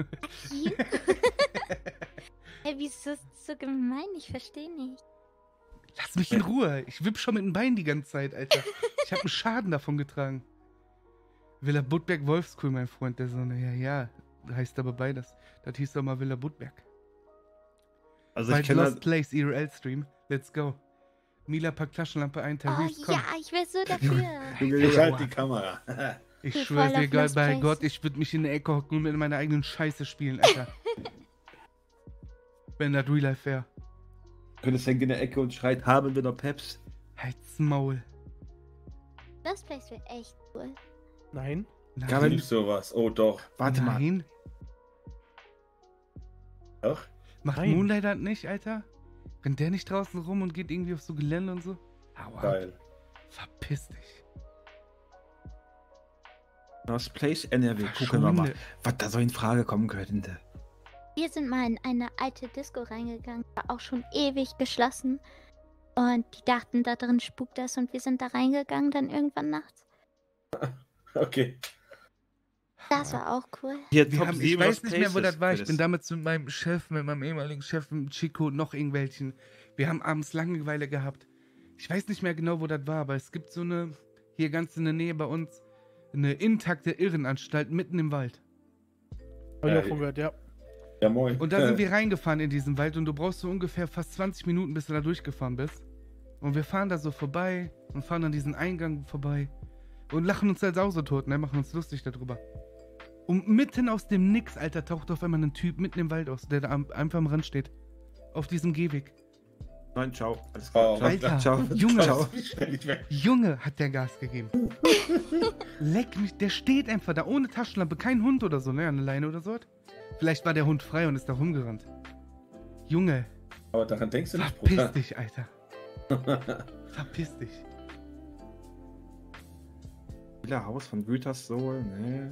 Hey, wieso ist das so gemein? Ich verstehe nicht. Lass mich in Ruhe. Ich wipp schon mit dem Bein die ganze Zeit, Alter. Ich habe einen Schaden davon getragen. Villa Budberg Wolfskuhl, mein Freund. Der so, ja, heißt aber beides. Das hieß doch mal Villa Budberg. Also Bei ich kenne Lost Place IRL-Stream. Let's go. Mila packt Taschenlampe ein, Oh Therese, komm. ja, ich wäre so dafür. Ich halte die Kamera. Ich Voll schwöre dir, auf Gott, Lost bei Place. Gott, ich würde mich in der Ecke hocken und mit meiner eigenen Scheiße spielen, Alter. Wenn das Real Life wäre. Curtis hängt in der Ecke und schreit, haben wir noch Peps? Halt's Maul. Das Place wäre echt cool. Nein. Ich Nein. lieb sowas. Oh doch. Warte mal. Nein. Doch? Macht Nein. Moonlight das nicht, Alter? Rennt der nicht draußen rum und geht irgendwie auf so Gelände und so? Hau ab. Geil. Verpiss dich. Lost Place NRW. Gucken wir mal, Verschwinde. was da so in Frage kommen könnte. Wir sind mal in eine alte Disco reingegangen, war auch schon ewig geschlossen. Und die dachten, da drin spukt das und wir sind da reingegangen dann irgendwann nachts. Okay. Das war auch cool. Hier, Wir Top haben, ich 7 weiß Lost nicht mehr, wo Places, das war. Ich Curtis. bin damals mit meinem Chef, mit meinem ehemaligen Chef, mit Chico, noch irgendwelchen. Wir haben abends Langeweile gehabt. Ich weiß nicht mehr genau, wo das war, aber es gibt so eine, hier ganz in der Nähe bei uns, eine intakte Irrenanstalt mitten im Wald. Hab ich auch von gehört, ja. Ja, moin. Und da sind wir reingefahren in diesen Wald und du brauchst so ungefähr fast 20 Minuten, bis du da durchgefahren bist. Und wir fahren da so vorbei und fahren an diesen Eingang vorbei und lachen uns als Sausetot, ne? Machen uns lustig darüber. Und mitten aus dem Nix, Alter, taucht auf einmal ein Typ mitten im Wald aus, der da einfach am Rand steht. Auf diesem Gehweg. Nein, ciao. Alles Oh, klar. Alter, ciao. Junge. Ciao. Wie schnell ich weg. Junge, hat der Gas gegeben. Leck mich, der steht einfach da ohne Taschenlampe, kein Hund oder so, ne? An der Leine oder so. Vielleicht war der Hund frei und ist da rumgerannt. Junge, Aber daran denkst du nicht, verpiss Bruder. dich, Alter. Verpiss dich. Villa Haus von Gütersloh, ne?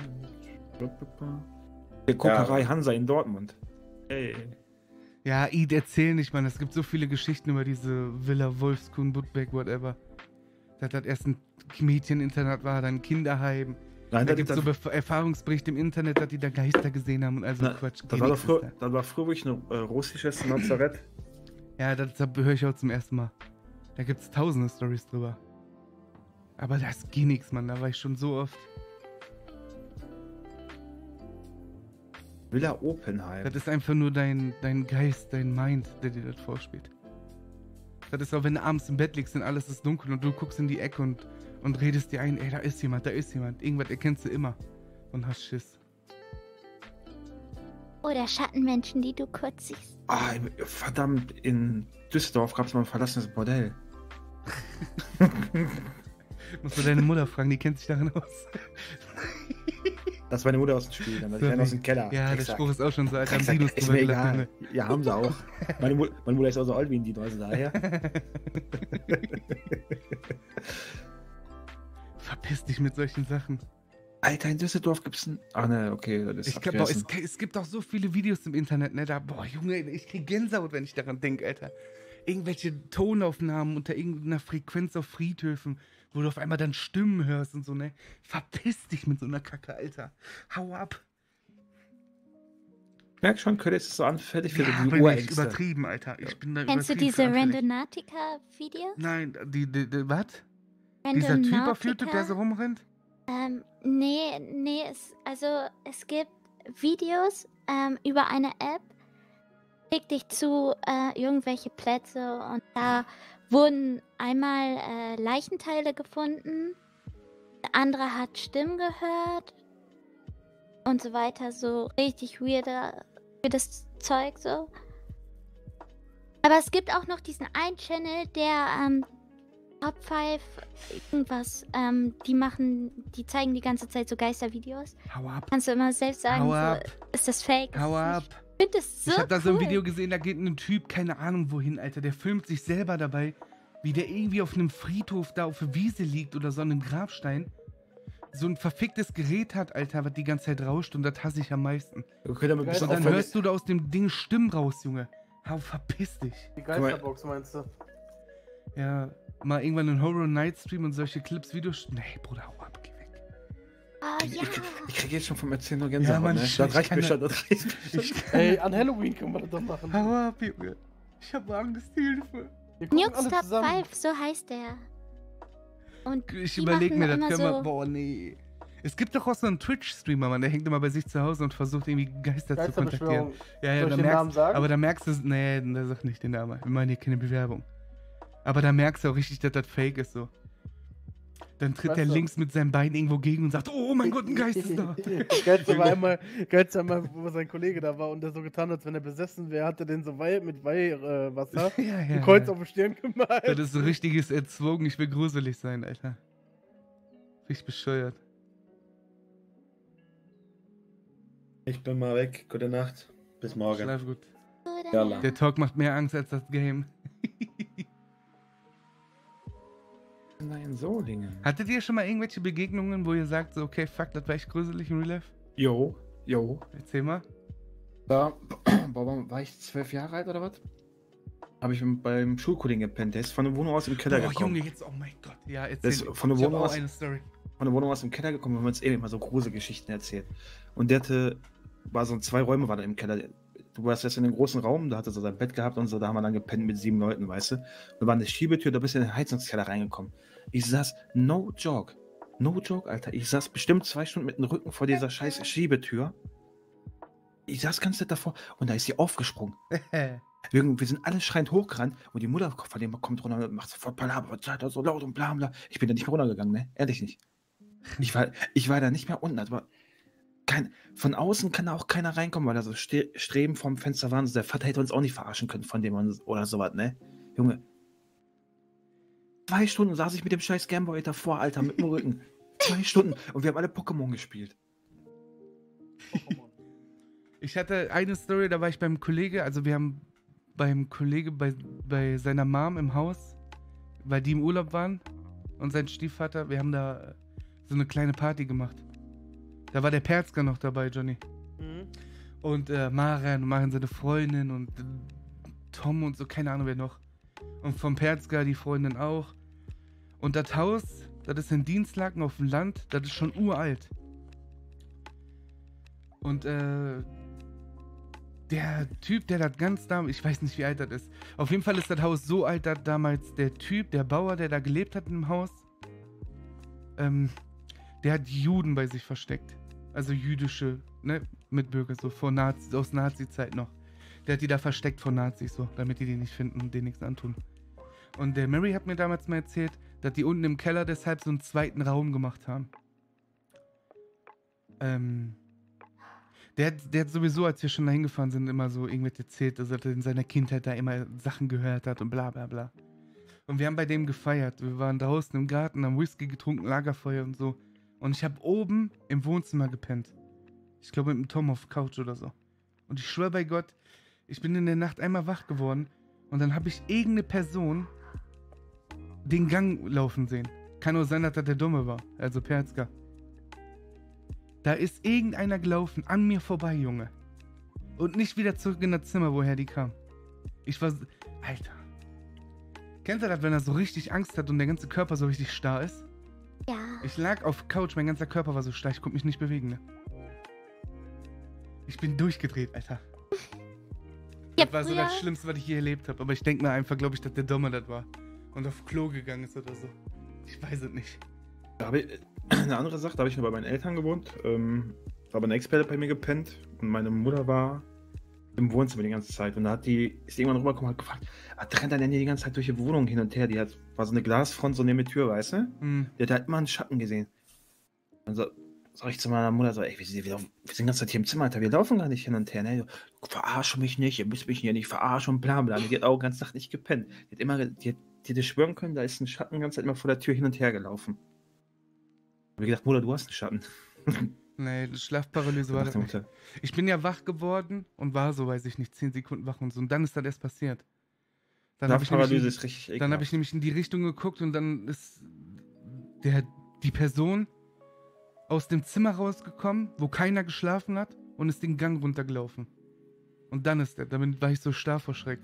Der Kokerei Hansa in Dortmund. Ey. Ja, Id, erzähl nicht, Mann. Es gibt so viele Geschichten über diese Villa Wolfskuhn, Budbeck, whatever. Dass das erst ein Mädcheninternat war, dann ein Kinderheim. Nein, Da gibt es so Erfahrungsberichte im Internet, dass die da Geister gesehen haben und also Quatsch. Das war früher wirklich ein russisches Nazareth. Ja, das höre ich auch zum ersten Mal. Da gibt es tausende Storys drüber. Aber das ging nichts, Mann. Da war ich schon so oft. Villa Oppenheim. Das ist einfach nur dein Geist, dein Mind, der dir das vorspielt. Das ist auch, wenn du abends im Bett liegst und alles ist dunkel und du guckst in die Ecke und redest dir ein, ey, da ist jemand. Irgendwas erkennst du immer und hast Schiss. Oder Schattenmenschen, die du kurz siehst. Ah, verdammt, in Düsseldorf gab es mal ein verlassenes Bordell. Musst du deine Mutter fragen, die kennt sich darin aus. Das war meine Mutter aus dem Spiel, dann war ich aus dem Keller. Ja, der Spruch ist auch schon so alt. Haben Sinus ist drüber mir gelacht, egal. Ja, haben sie auch. Meine Mutter ist auch so alt wie die, also daher. Verpiss dich mit solchen Sachen. Alter, in Düsseldorf gibt's ein... Ah, ne, okay, das ist es gibt auch so viele Videos im Internet, ne, da, boah, Junge, ich krieg Gänsehaut, wenn ich daran denke, Alter. Irgendwelche Tonaufnahmen unter irgendeiner Frequenz auf Friedhöfen, wo du auf einmal dann Stimmen hörst und so, ne. Verpiss dich mit so einer Kacke, Alter. Hau ab. Ich merke schon, Curtis ist so anfällig für Ja, die Urängste. übertrieben, Alter. Ich bin da Kennst du übertrieben diese anfällig. Randonautica-Videos? Nein, was? Dieser Typ auf YouTube, der so rumrennt? Nee, es gibt Videos über eine App, schickt dich zu irgendwelche Plätze und da wurden einmal Leichenteile gefunden, der andere hat Stimmen gehört und so weiter, so richtig weirdes Zeug so. Aber es gibt auch noch diesen einen Channel, der Top 5 irgendwas, die zeigen die ganze Zeit so Geistervideos. Hau ab. Kannst du immer selbst sagen, Hau so, ab. ist das fake? Hau ab. Ich finde das so Ich hab da so ein cool. Video gesehen, da geht ein Typ, keine Ahnung wohin, Alter, der filmt sich selber dabei, wie der irgendwie auf einem Friedhof da auf der Wiese liegt oder so einem Grabstein. So ein verficktes Gerät hat, Alter, was die ganze Zeit rauscht und das hasse ich am meisten. Okay, damit bist du Und dann auch hörst du da aus dem Ding Stimmen raus, Junge. Hau, verpiss dich. Die Geisterbox meinst du? Ja, mal irgendwann einen Horror Night Stream und solche Clips, Videos. Nee, Bruder, hau ab, geh weg. Oh, ja. Ich krieg jetzt schon vom Erzählen nur Gänsehaut, Mann, ne? Das reicht mir schon, das reicht mir schon. Ey, an Halloween können wir das doch machen. Hau ab, Junge. Ich hab Angst, Hilfe. Wir gucken Nukes alle Top zusammen. 5, so heißt der. Und Ich die überleg machen mir, das immer können wir. so- Boah, nee. Es gibt doch auch so einen Twitch-Streamer, Mann, der hängt immer bei sich zu Hause und versucht irgendwie Geister zu kontaktieren. Geisterbeschwörung. Ja, Soll ich da den Namen merkst, sagen? aber da merkst du, nee, da sag nicht den Namen. Wir machen hier keine Bewerbung. Aber da merkst du auch richtig, dass das fake ist so. Dann tritt Weißt er du- links mit seinem Bein irgendwo gegen und sagt, oh mein Gott, ein Geist ist da. Geilste war einmal, wo sein Kollege da war und der so getan hat, als wenn er besessen wäre, hat er den so mit Weihwasser Ja, ein Kreuz auf die Stirn gemalt. Das ist so richtiges Erzwungen, ich will gruselig sein, Alter. Richtig bescheuert. Ich bin mal weg. Gute Nacht. Bis morgen. Schlaf gut. Oder Jalla. Der Talk macht mehr Angst als das Game. Nein, Solingen. Hattet ihr schon mal irgendwelche Begegnungen, wo ihr sagt, so, okay, fuck, das war echt gruselig im Real Life? Jo. Erzähl mal. Da war ich 12 Jahre alt oder was? Habe ich beim Schulkollegen gepennt. Der ist von der Wohnung aus im Keller Boah, gekommen. Junge, jetzt, oh mein Gott. Ja, Das erzähl. ist von der Ich hab Wohnung auch aus- eine Story. Von der Wohnung aus dem Keller gekommen, wir haben uns immer so große Geschichten erzählt. Und der war so 2 Räume war da im Keller. Du warst jetzt in einem großen Raum, da hatte so sein Bett gehabt und so, da haben wir dann gepennt mit 7 Leuten, weißt du. Da war eine Schiebetür, da bist du in den Heizungskeller reingekommen. Ich saß, no joke, Alter. Ich saß bestimmt 2 Stunden mit dem Rücken vor dieser scheiß Schiebetür. Ich saß ganz nett davor und da ist sie aufgesprungen. Wir sind alle schreiend hochgerannt und die Mutter von dem kommt runter und macht sofort Palaver, was seid ihr so laut und bla bla. Ich bin da nicht mehr runtergegangen, ne? Ehrlich nicht. Ich war da nicht mehr unten. Also von außen kann da auch keiner reinkommen, weil da so Streben vorm Fenster waren. Also der Vater hätte uns auch nicht verarschen können, von dem man oder sowas, ne? Junge. 2 Stunden saß ich mit dem scheiß Gameboy davor, Alter, mit dem Rücken. 2 Stunden und wir haben alle Pokémon gespielt. Ich hatte eine Story, da war ich beim Kollege, also wir haben beim Kollege bei seiner Mom im Haus, weil die im Urlaub waren und sein Stiefvater, wir haben da so eine kleine Party gemacht. Da war der Perzka noch dabei, Johnny. Mhm. Und Maren seine Freundin und Tom und so, keine Ahnung wer noch. Und vom Perzka die Freundin auch. Und das Haus, das ist in Dienstlaken auf dem Land, das ist schon uralt. Und der Typ, der das ganz damals, ich weiß nicht, wie alt das ist. Auf jeden Fall ist das Haus so alt, dass damals der Typ, der Bauer, der da gelebt hat im Haus, der hat Juden bei sich versteckt. Also jüdische, ne, Mitbürger, so aus Nazi-Zeit noch. Der hat die da versteckt vor Nazis, so, damit die nicht finden und denen nichts antun. Und der Mary hat mir damals mal erzählt, dass die unten im Keller deshalb so einen zweiten Raum gemacht haben. Der hat sowieso, als wir schon da hingefahren sind, immer so irgendwelche erzählt, dass er in seiner Kindheit da immer Sachen gehört hat und bla bla bla. Und wir haben bei dem gefeiert. Wir waren draußen im Garten, haben Whisky getrunken, Lagerfeuer und so. Und ich habe oben im Wohnzimmer gepennt. Ich glaube mit dem Tom auf Couch oder so. Und ich schwöre bei Gott, ich bin in der Nacht einmal wach geworden und dann habe ich irgendeine Person den Gang laufen sehen. Kann nur sein, dass das der Dumme war, also Perzka. Da ist irgendeiner gelaufen, an mir vorbei, Junge. Und nicht wieder zurück in das Zimmer, woher die kam. Ich war... Alter. Kennt ihr das, wenn er so richtig Angst hat und der ganze Körper so richtig starr ist? Ja. Ich lag auf Couch, mein ganzer Körper war so starr, ich konnte mich nicht bewegen, ne? Ich bin durchgedreht, Alter. Das war so das Schlimmste, was ich je erlebt habe. Aber ich denke mir einfach, glaube ich, dass der Dumme das war. Und auf Klo gegangen ist oder so. Ich weiß es nicht. Da habe ich eine andere Sache, da habe ich noch bei meinen Eltern gewohnt. Da war aber ein Ex-Pelle bei mir gepennt und meine Mutter war im Wohnzimmer die ganze Zeit. Und da ist irgendwann rübergekommen und hat gefragt, rennt er denn hier die ganze Zeit durch die Wohnung hin und her? War so eine Glasfront, so neben der Tür, weißt du? Die hat halt immer einen Schatten gesehen. Und so, sag ich zu meiner Mutter so, ey, wir sind die ganze Zeit hier im Zimmer, Alter, wir laufen gar nicht hin und her, ne? Verarsche mich nicht, ihr müsst mich hier nicht verarschen und bla bla. Die hat auch die ganze Nacht nicht gepennt. Die hätte schwören können, da ist ein Schatten die ganze Zeit immer vor der Tür hin und her gelaufen. Ich habe gedacht, Mutter, du hast einen Schatten. Nee, Schlafparalyse war das nicht. Ich bin ja wach geworden und war so, weiß ich nicht, 10 Sekunden wach und so. Und dann ist das erst passiert. Schlafparalyse ist richtig ekelhaft. Dann habe ich nämlich in die Richtung geguckt und dann ist die Person aus dem Zimmer rausgekommen, wo keiner geschlafen hat und ist den Gang runtergelaufen. Und dann damit war ich so starr vor Schreck.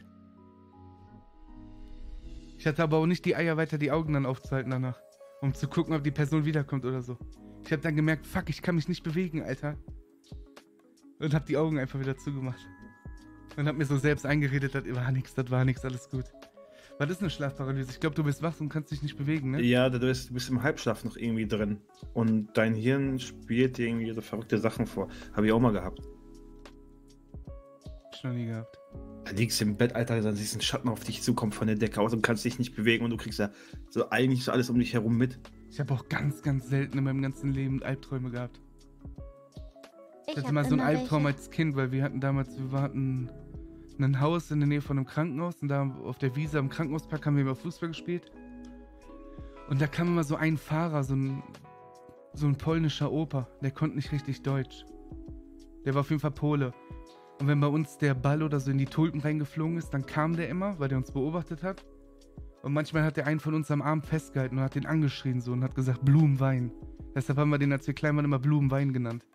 Ich hatte aber auch nicht die Eier, weiter die Augen dann aufzuhalten danach, um zu gucken, ob die Person wiederkommt oder so. Ich habe dann gemerkt, fuck, ich kann mich nicht bewegen, Alter. Und habe die Augen einfach wieder zugemacht. Und habe mir so selbst eingeredet, das war nichts, alles gut. Was ist eine Schlafparalyse? Ich glaube, du bist wach und kannst dich nicht bewegen, ne? Ja, du bist im Halbschlaf noch irgendwie drin. Und dein Hirn spielt dir irgendwie so verrückte Sachen vor. Habe ich auch mal gehabt. Hab ich noch nie gehabt. Da liegst du im Bett, Alter, dann siehst du einen Schatten auf dich zukommen von der Decke aus und kannst dich nicht bewegen und du kriegst ja so eigentlich so alles um dich herum mit. Ich habe auch ganz, ganz selten in meinem ganzen Leben Albträume gehabt. Ich hatte mal so einen Albtraum als Kind, weil wir hatten ein Haus in der Nähe von einem Krankenhaus und da auf der Wiese am Krankenhauspark haben wir immer Fußball gespielt. Und da kam immer so ein Fahrer, so ein polnischer Opa, der konnte nicht richtig Deutsch. Der war auf jeden Fall Pole. Und wenn bei uns der Ball oder so in die Tulpen reingeflogen ist, dann kam der immer, weil der uns beobachtet hat. Und manchmal hat der einen von uns am Arm festgehalten und hat den angeschrien so und hat gesagt, Blumenwein. Deshalb haben wir den, als wir klein waren, immer Blumenwein genannt.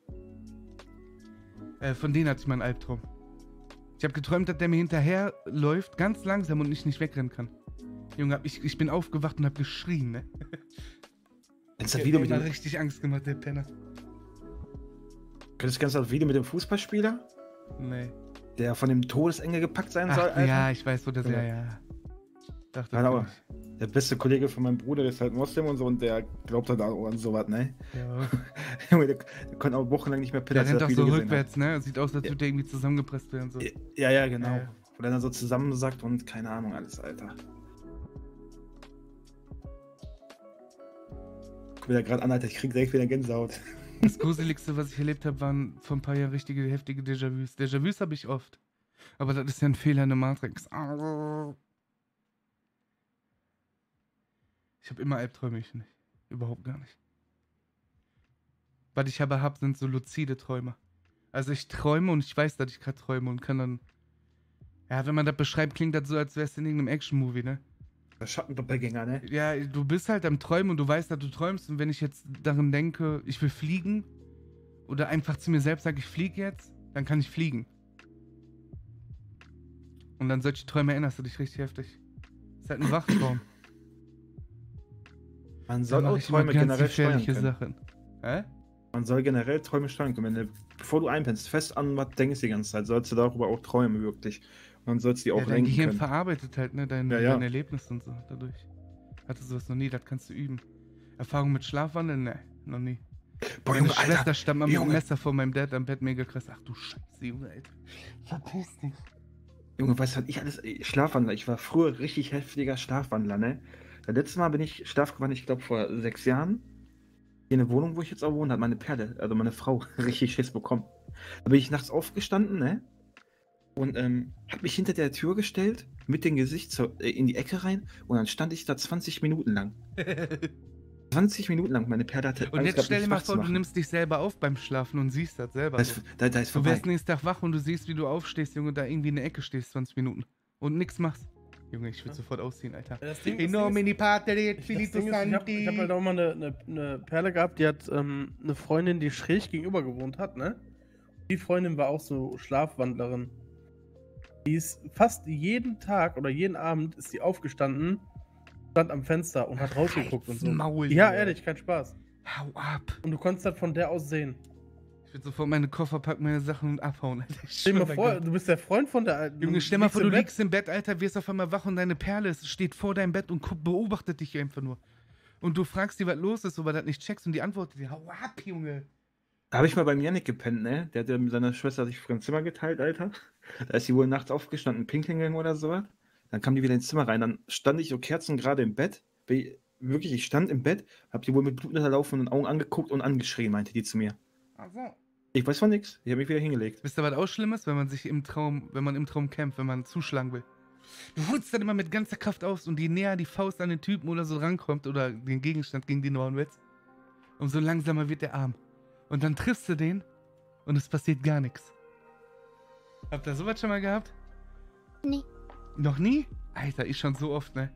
Von denen hatte ich mal einen Albtraum. Ich habe geträumt, dass der mir hinterher läuft, ganz langsam und ich nicht wegrennen kann. Junge, ich bin aufgewacht und habe geschrien, ne? Kennst du das Video mit dem... richtig Angst gemacht, der Penner. Kennst du das Video mit dem Fußballspieler? Nee. Der von dem Todesengel gepackt sein soll, Alter? Ja, ich weiß, wo das ja. Dachte aber der beste Kollege von meinem Bruder, der ist halt Moslem und so und der glaubt halt auch an sowas, ne? Ja. Junge, der konnte auch wochenlang nicht mehr pennen. Der rennt auch so rückwärts, ne? Sieht aus, als würde der irgendwie zusammengepresst werden. So. Ja, genau. Ja. Wo der dann so zusammensackt und keine Ahnung, alles, Alter. Guck mir da gerade an, Alter, ich krieg direkt wieder Gänsehaut. Das Gruseligste, was ich erlebt habe, waren vor ein paar Jahren richtige, heftige Déjà-vus. Déjà-vus habe ich oft. Aber das ist ja ein Fehler in der Matrix. Ich habe immer Albträume, ich nicht. Überhaupt gar nicht. Was ich aber habe, sind so luzide Träume. Also ich träume und ich weiß, dass ich gerade träume und kann dann... Ja, wenn man das beschreibt, klingt das so, als wärst du in irgendeinem Action-Movie, ne? Der Schattendoppelgänger, ne? Ja, du bist halt am Träumen und du weißt, dass du träumst. Und wenn ich jetzt darin denke, ich will fliegen oder einfach zu mir selbst sage, ich fliege jetzt, dann kann ich fliegen. Und an solche Träume erinnerst du dich richtig heftig. Das ist halt ein Wachtraum. Man soll auch Träume generell steuern können. Sachen. Man soll generell Träume steuern können. Wenn du, bevor du einpennst, fest an was denkst die ganze Zeit, sollst du darüber auch träumen, wirklich. Und dann sollst du die auch Ja, dein lenken Gehirn können. verarbeitet halt, ne, dein Erlebnis und so dadurch. Hattest du das noch nie, das kannst du üben. Erfahrung mit Schlafwandeln? Ne, noch nie. Boah, Meine Junge, Schwester Alter, stand mal mit dem Junge. Messer vor meinem Dad am Bett, mega krass. Ach du Scheiße, Junge, Alter. Verpiss dich. Junge, weißt du, was ich alles Schlafwandler. Ich war früher richtig heftiger Schlafwandler, ne? Das letzte Mal bin ich schlafgewandelt, ich glaube vor 6 Jahren. In der Wohnung, wo ich jetzt auch wohne, hat meine Perle, also meine Frau, richtig Schiss bekommen. Da bin ich nachts aufgestanden, ne? Und hab mich hinter der Tür gestellt, mit dem Gesicht in die Ecke rein und dann stand ich da 20 Minuten lang. 20 Minuten lang, meine Perle hatte Und Angst jetzt gehabt, stell mich dir mal wach zu vor, du machen. nimmst dich selber auf beim Schlafen und siehst das selber. Da so. ist, da ist Du vorbei. wirst nächsten Tag wach und du siehst, wie du aufstehst, Junge, da irgendwie in der Ecke stehst, 20 Minuten. Und nix machst. Junge, ich würde sofort ausziehen, Alter. Das Ding Enorme Patere, ist, ich hab halt auch mal eine Perle gehabt, die hat eine Freundin, die schräg gegenüber gewohnt hat, ne? Die Freundin war auch so Schlafwandlerin. Die ist fast jeden Tag oder jeden Abend ist die aufgestanden, stand am Fenster und hat rausgeguckt und so. Maul, Ja, Junge. ehrlich, kein Spaß. Hau ab. Und du konntest das von der aus sehen. Ich würde sofort meine Koffer packen, meine Sachen und abhauen, Alter. Ich Stell dir mal schwör vor, Gott. du bist der Freund von der alten. Junge, stell mal vor, du im Bett. liegst im Bett, Alter, wirst auf einmal wach und deine Perle steht vor deinem Bett und beobachtet dich einfach nur. Und du fragst die, was los ist, aber das nicht checkst und die antwortet dir, hau ab, Junge. Da habe ich mal beim Janik gepennt, ne? Der hat ja mit seiner Schwester sich ein Zimmer geteilt, Alter. Da ist sie wohl nachts aufgestanden, pinkeln gegangen oder sowas. Dann kam die wieder ins Zimmer rein. Dann stand ich so kerzengerade im Bett. Wirklich, ich stand im Bett, hab die wohl mit blutunterlaufenden Augen angeguckt und angeschrien, meinte die zu mir. Also. Ich weiß von nix. Ich habe mich wieder hingelegt. Wisst ihr, was auch schlimm ist, wenn man im Traum kämpft, wenn man zuschlagen will? Du holst dann immer mit ganzer Kraft aus und je näher die Faust an den Typen oder so rankommt oder den Gegenstand, gegen den du hauen willst, umso langsamer wird der Arm. Und dann triffst du den und es passiert gar nichts. Habt ihr sowas schon mal gehabt? Nee. Noch nie? Alter, ich schon so oft, ne?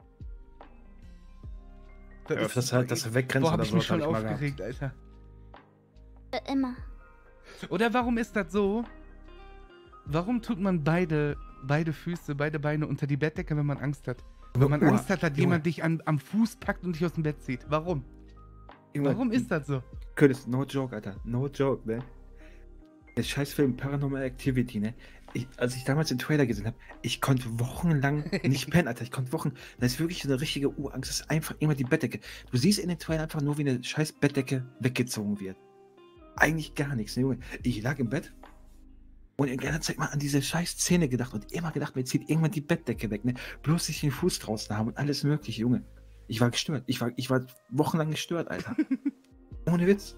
Ja, öfters halt, dass du wegrennst Boah, hab oder ich so, mich schon hab ich mal gehabt. aufgeregt, Alter. Immer. Oder warum ist das so? Warum tut man beide Füße, beide Beine unter die Bettdecke, wenn man Angst hat? Wenn man Angst hat, dass jemand dich am Fuß packt und dich aus dem Bett zieht. Warum? Junge, Warum ist das so? Curtis, no joke, Alter. No joke, ne? Der Scheißfilm Paranormal Activity, ne? Als ich damals den Trailer gesehen habe, ich konnte wochenlang nicht pennen, Alter. Ich konnte das ist wirklich so eine richtige Urangst. Das ist einfach immer die Bettdecke. Du siehst in den Trailer einfach nur, wie eine scheiß Bettdecke weggezogen wird. Eigentlich gar nichts, ne, Junge? Ich lag im Bett und in der Zeit mal an diese scheiß Szene gedacht und immer gedacht, mir zieht irgendwann die Bettdecke weg, ne? Bloß ich den Fuß draußen habe und alles mögliche, Junge. Ich war gestört. Ich war wochenlang gestört, Alter. Ohne Witz.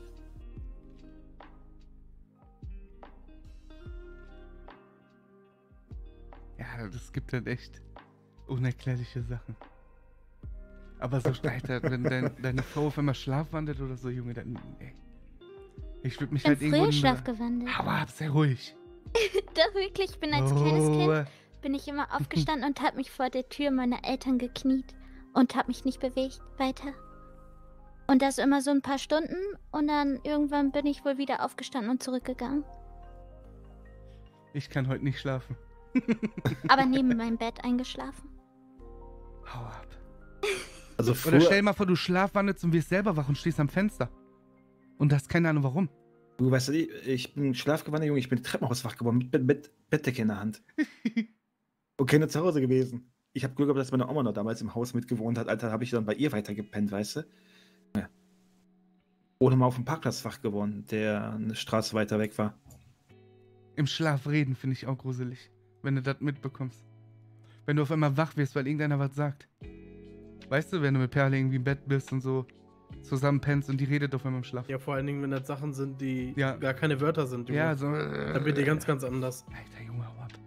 Ja, das gibt halt echt unerklärliche Sachen. Aber so, Alter, wenn deine Frau auf einmal schlafwandelt oder so, Junge, dann, ey. Ich würde mich Ich bin halt irgendwo... früher schlafgewandelt. Aber ab, sehr ruhig. Doch, wirklich. Ich bin als kleines Kind bin ich immer aufgestanden und habe mich vor der Tür meiner Eltern gekniet und habe mich nicht bewegt weiter. Und das immer so ein paar Stunden und dann irgendwann bin ich wohl wieder aufgestanden und zurückgegangen. Ich kann heute nicht schlafen. Aber neben meinem Bett eingeschlafen. Hau ab. Also Oder stell dir mal vor, du schlafwandelst und wirst selber wach und stehst am Fenster. Und hast keine Ahnung warum. Du weißt du, ich bin schlafgewandelt, Junge, ich bin Treppenhaus wach geworden mit Bettdecke in der Hand. Und keine zu Hause gewesen. Ich habe Glück gehabt, dass meine Oma noch damals im Haus mitgewohnt hat. Alter, habe ich dann bei ihr weitergepennt, weißt du? Ja. Oder mal auf dem Parkplatz wach geworden, der eine Straße weiter weg war. Im Schlaf reden finde ich auch gruselig, wenn du das mitbekommst. Wenn du auf einmal wach wirst, weil irgendeiner was sagt. Weißt du, wenn du mit Perle irgendwie im Bett bist und so zusammen pennst und die redet auf einmal im Schlaf. Ja, vor allen Dingen, wenn das Sachen sind, die Ja. gar keine Wörter sind. Junge. Ja, so. Dann wird dir ganz, ganz anders. Alter, Junge, hau ab.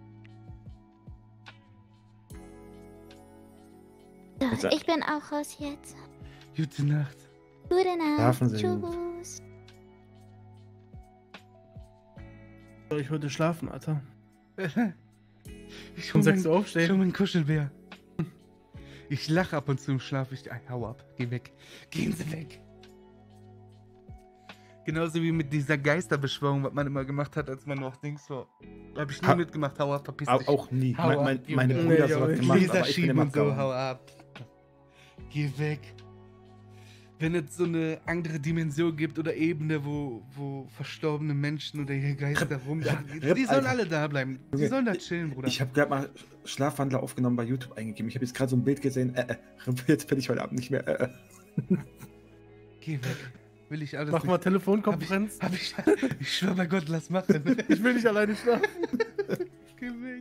So, ich bin auch raus jetzt. Gute Nacht. Gute Nacht. Schlafen Sie gut. Tschüss. Soll ich heute schlafen, Alter? Ich Um hol 6 mein- Uhr Ich hol aufstehen? meinen Kuschelbär. Ich lache ab und zu im Schlaf. Hau ab, geh weg. Gehen Sie weg. Genauso wie mit dieser Geisterbeschwörung, was man immer gemacht hat, als man noch Dings war. Hab ich nie mitgemacht. Hau ab, verpiss dich. Auch nie. Hau ab, Meine Junge. Brüder Nee, sowas Junge. gemacht, aber ich bin Laserschieben immer und so, abgehauen. hau ab. Geh weg. wenn es so eine andere Dimension gibt oder Ebene, wo verstorbene Menschen oder ihre Geister die sollen Alter. alle da bleiben. Die Junge, sollen da chillen, Bruder. Ich habe gerade mal Schlafwandler aufgenommen bei YouTube eingegeben. Ich habe jetzt gerade so ein Bild gesehen. Jetzt bin ich heute Abend nicht mehr. Geh weg. Will ich alles Mach nicht. mal Telefonkonferenz. Ich schwör bei Gott, lass machen. Ich will nicht alleine schlafen. Geh weg.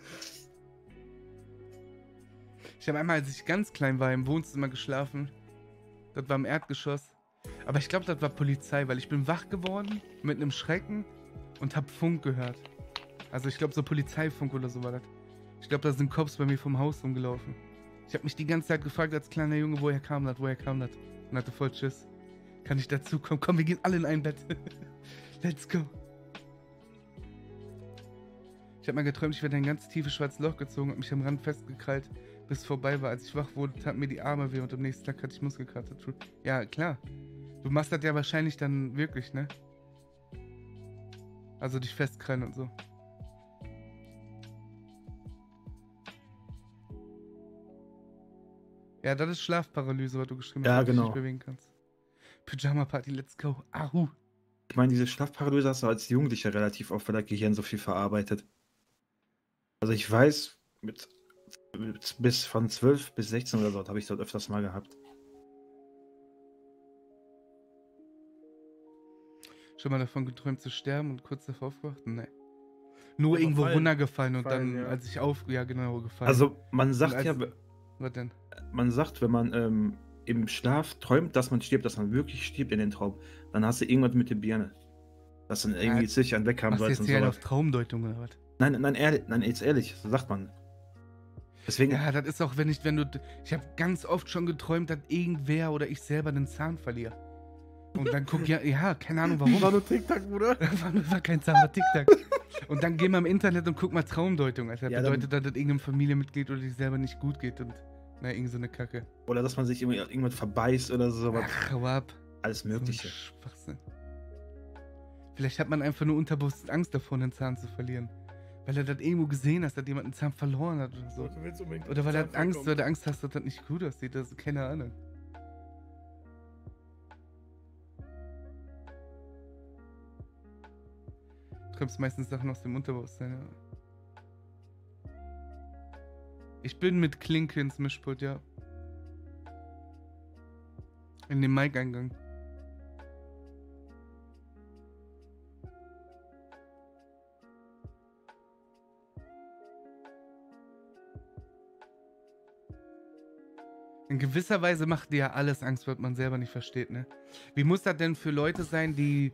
Ich habe einmal, als ich ganz klein war, im Wohnzimmer geschlafen. Das war im Erdgeschoss. Aber ich glaube, das war Polizei, weil ich bin wach geworden mit einem Schrecken und habe Funk gehört. Also ich glaube, so Polizeifunk oder so war das. Ich glaube, da sind Cops bei mir vom Haus rumgelaufen. Ich habe mich die ganze Zeit gefragt als kleiner Junge, woher kam das? Und hatte voll Schiss. Kann ich dazu kommen? Komm, wir gehen alle in ein Bett. Let's go. Ich habe mal geträumt, ich werde in ein ganz tiefes schwarzes Loch gezogen, habe mich am Rand festgekrallt, bis es vorbei war. Als ich wach wurde, taten mir die Arme weh und am nächsten Tag hatte ich Muskelkater. Ja, klar. Du machst das ja wahrscheinlich dann wirklich, ne? Also dich festkrallen und so. Ja, das ist Schlafparalyse, was du geschrieben hast, Ja, dass du dich genau. nicht bewegen kannst. Pyjama Party, let's go. Ahu. Ich meine, diese Schlafparalyse hast du als Jugendlicher relativ oft, weil das Gehirn so viel verarbeitet. Also ich weiß, bis von 12 bis 16 oder so habe ich das öfters mal gehabt. Schon mal davon geträumt zu sterben und kurz davor aufgewacht? Nee. Nur Ja, irgendwo fallen. runtergefallen und Fallen, dann, ja. als ich genau, gefallen. Also man Und sagt als- ja, Was denn? wenn man im Schlaf träumt, dass man stirbt, dass man wirklich stirbt in den Traum, dann hast du irgendwas mit der Birne. Dass dann irgendwie sich einen weghaben Machst du sollst jetzt und hier einen sowas. auf Traumdeutung oder was? Nein, jetzt ehrlich, so sagt man. Deswegen, Ja, das ist auch, ich habe ganz oft schon geträumt, dass irgendwer oder ich selber einen Zahn verliere. Und dann guck keine Ahnung warum. War nur TikTok, Bruder. war kein Zahn, war TikTok. Und dann geh mal im Internet und guck mal Traumdeutung. Alter. Das Ja, dann- bedeutet, dass das irgendeinem Familienmitglied oder dich selber nicht gut geht und irgend so eine Kacke. oder dass man sich irgendwas verbeißt oder sowas. Ach, hau ab. Alles So ein Mögliche. Schwachsinn. Vielleicht hat man einfach nur unterbewusst Angst davor, einen Zahn zu verlieren. Weil er das irgendwo gesehen hat, dass jemand einen Zahn verloren hat oder so. Du willst unbedingt Oder weil er Zahn Angst, vorkommen. hast, dass das nicht gut aussieht. Das ist keine Ahnung. Du träumst meistens Sachen aus dem Unterbewusstsein, ja. Ich bin mit Klinke ins Mischpult, ja. In dem Mic-Eingang. In gewisser Weise macht dir ja alles Angst, was man selber nicht versteht, ne? Wie muss das denn für Leute sein, die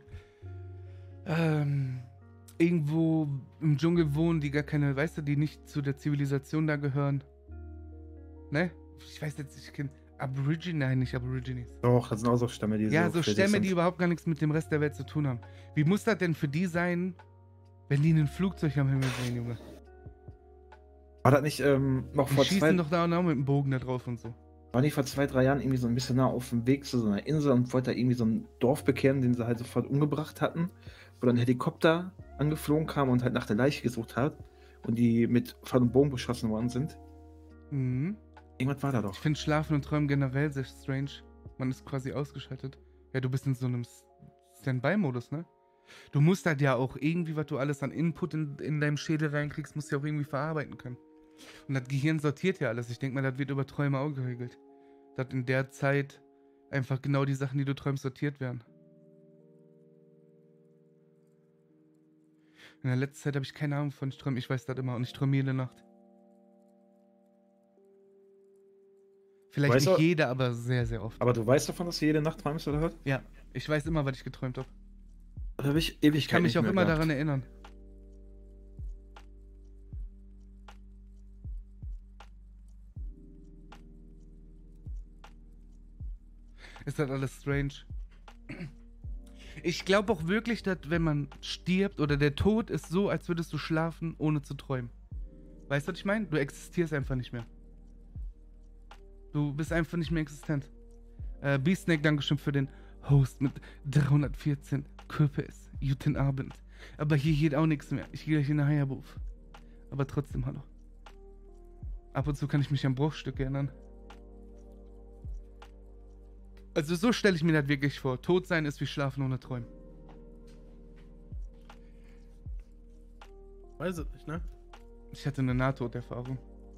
irgendwo im Dschungel wohnen, die gar keine, weißt du, die nicht zu der Zivilisation da gehören? Ne? Ich weiß jetzt, ich kenne Aborigine, nicht Aborigines. Doch, das sind auch so Stämme, die Ja, so so für sich Stämme, sind. die überhaupt gar nichts mit dem Rest der Welt zu tun haben. Wie muss das denn für die sein, wenn die ein Flugzeug am Himmel sehen, Junge? War das nicht noch Die vor schießen doch da und auch mit dem Bogen da drauf und so. war nicht vor 2, 3 Jahren irgendwie so ein Missionar auf dem Weg zu so einer Insel und wollte da irgendwie so ein Dorf bekehren, den sie halt sofort umgebracht hatten, wo dann ein Helikopter angeflogen kam und halt nach der Leiche gesucht hat und die mit Pfeil und Bogen beschossen worden sind. Mhm. Irgendwas war da doch. Ich finde Schlafen und Träumen generell sehr strange. Man ist quasi ausgeschaltet. Ja, du bist in so einem Standby-Modus, ne? Du musst halt ja auch irgendwie, was du alles an Input in deinem Schädel reinkriegst, musst du ja auch irgendwie verarbeiten können. Und das Gehirn sortiert ja alles. Ich denke mal, das wird über Träume auch geregelt. Dass in der Zeit einfach genau die Sachen, die du träumst, sortiert werden. In der letzten Zeit habe ich keine Ahnung von ich träume. Ich weiß das immer und ich träume jede Nacht. Vielleicht Weißt nicht du- jede, aber sehr, sehr oft. Aber du weißt davon, dass du jede Nacht träumst, oder was? Ja, ich weiß immer, was ich geträumt habe. Da habe ich ewig Ich kann mich auch immer daran erinnern. Ist das alles strange? Ich glaube auch wirklich, dass wenn man stirbt oder der Tod ist so, als würdest du schlafen, ohne zu träumen. Weißt du, was ich meine? Du existierst einfach nicht mehr. Du bist einfach nicht mehr existent. Beastsnake, Dankeschön für den Host mit 314 Kürbis. Guten Abend. Aber hier geht auch nichts mehr. Ich gehe gleich in den Heierberuf. Aber trotzdem, hallo. Ab und zu kann ich mich an Bruchstücke erinnern. Also so stelle ich mir das wirklich vor. Tot sein ist wie schlafen ohne Träumen. Weiß es nicht, ne? Ich hatte eine Nahtoderfahrung.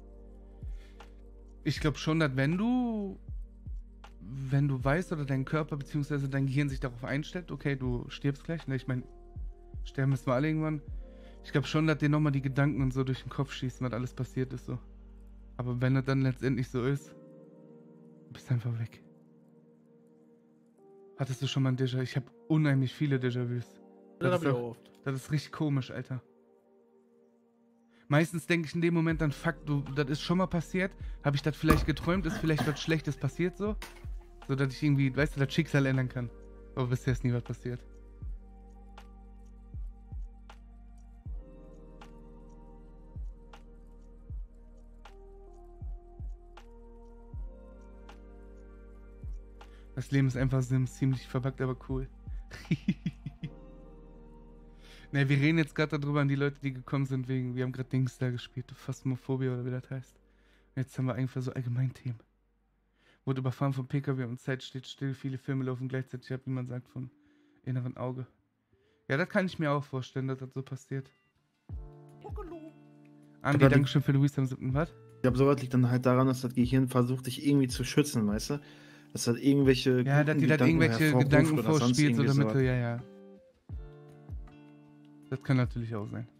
Ich glaube schon, dass wenn du weißt oder dein Körper bzw. dein Gehirn sich darauf einstellt, okay, du stirbst gleich, ne? Ich meine, sterben müssen wir alle irgendwann. Ich glaube schon, dass dir nochmal die Gedanken und so durch den Kopf schießen, was alles passiert ist, so. Aber wenn das dann letztendlich so ist, bist du einfach weg. Hattest du schon mal ein Déjà-vu? Ich habe unheimlich viele Déjà-vus. Das hab ich auch oft. Das ist richtig komisch, Alter. Meistens denke ich in dem Moment dann, fuck, das ist schon mal passiert. Habe ich das vielleicht geträumt? Ist vielleicht was Schlechtes passiert so? So, dass ich irgendwie, weißt du, das Schicksal ändern kann. Aber bisher ist nie was passiert. Das Leben ist einfach ziemlich verpackt, aber cool. Ne, wir reden jetzt gerade darüber an die Leute, die gekommen sind wegen, wir haben gerade Dings da gespielt, Phasmophobia oder wie das heißt. Und jetzt haben wir eigentlich so allgemein Themen. Wurde überfahren vom PKW und Zeit steht still, viele Filme laufen gleichzeitig ab, wie man sagt, vom inneren Auge. Ja, das kann ich mir auch vorstellen, dass das so passiert. Andi, Dankeschön für Luis am 7. Was? Ich glaube, sowas liegt dann halt daran, dass das Gehirn versucht, sich irgendwie zu schützen, weißt du? Dass halt irgendwelche. Ja, dass die da irgendwelche Gedanken vorspielt, so damit du, ja. Das kann natürlich auch sein.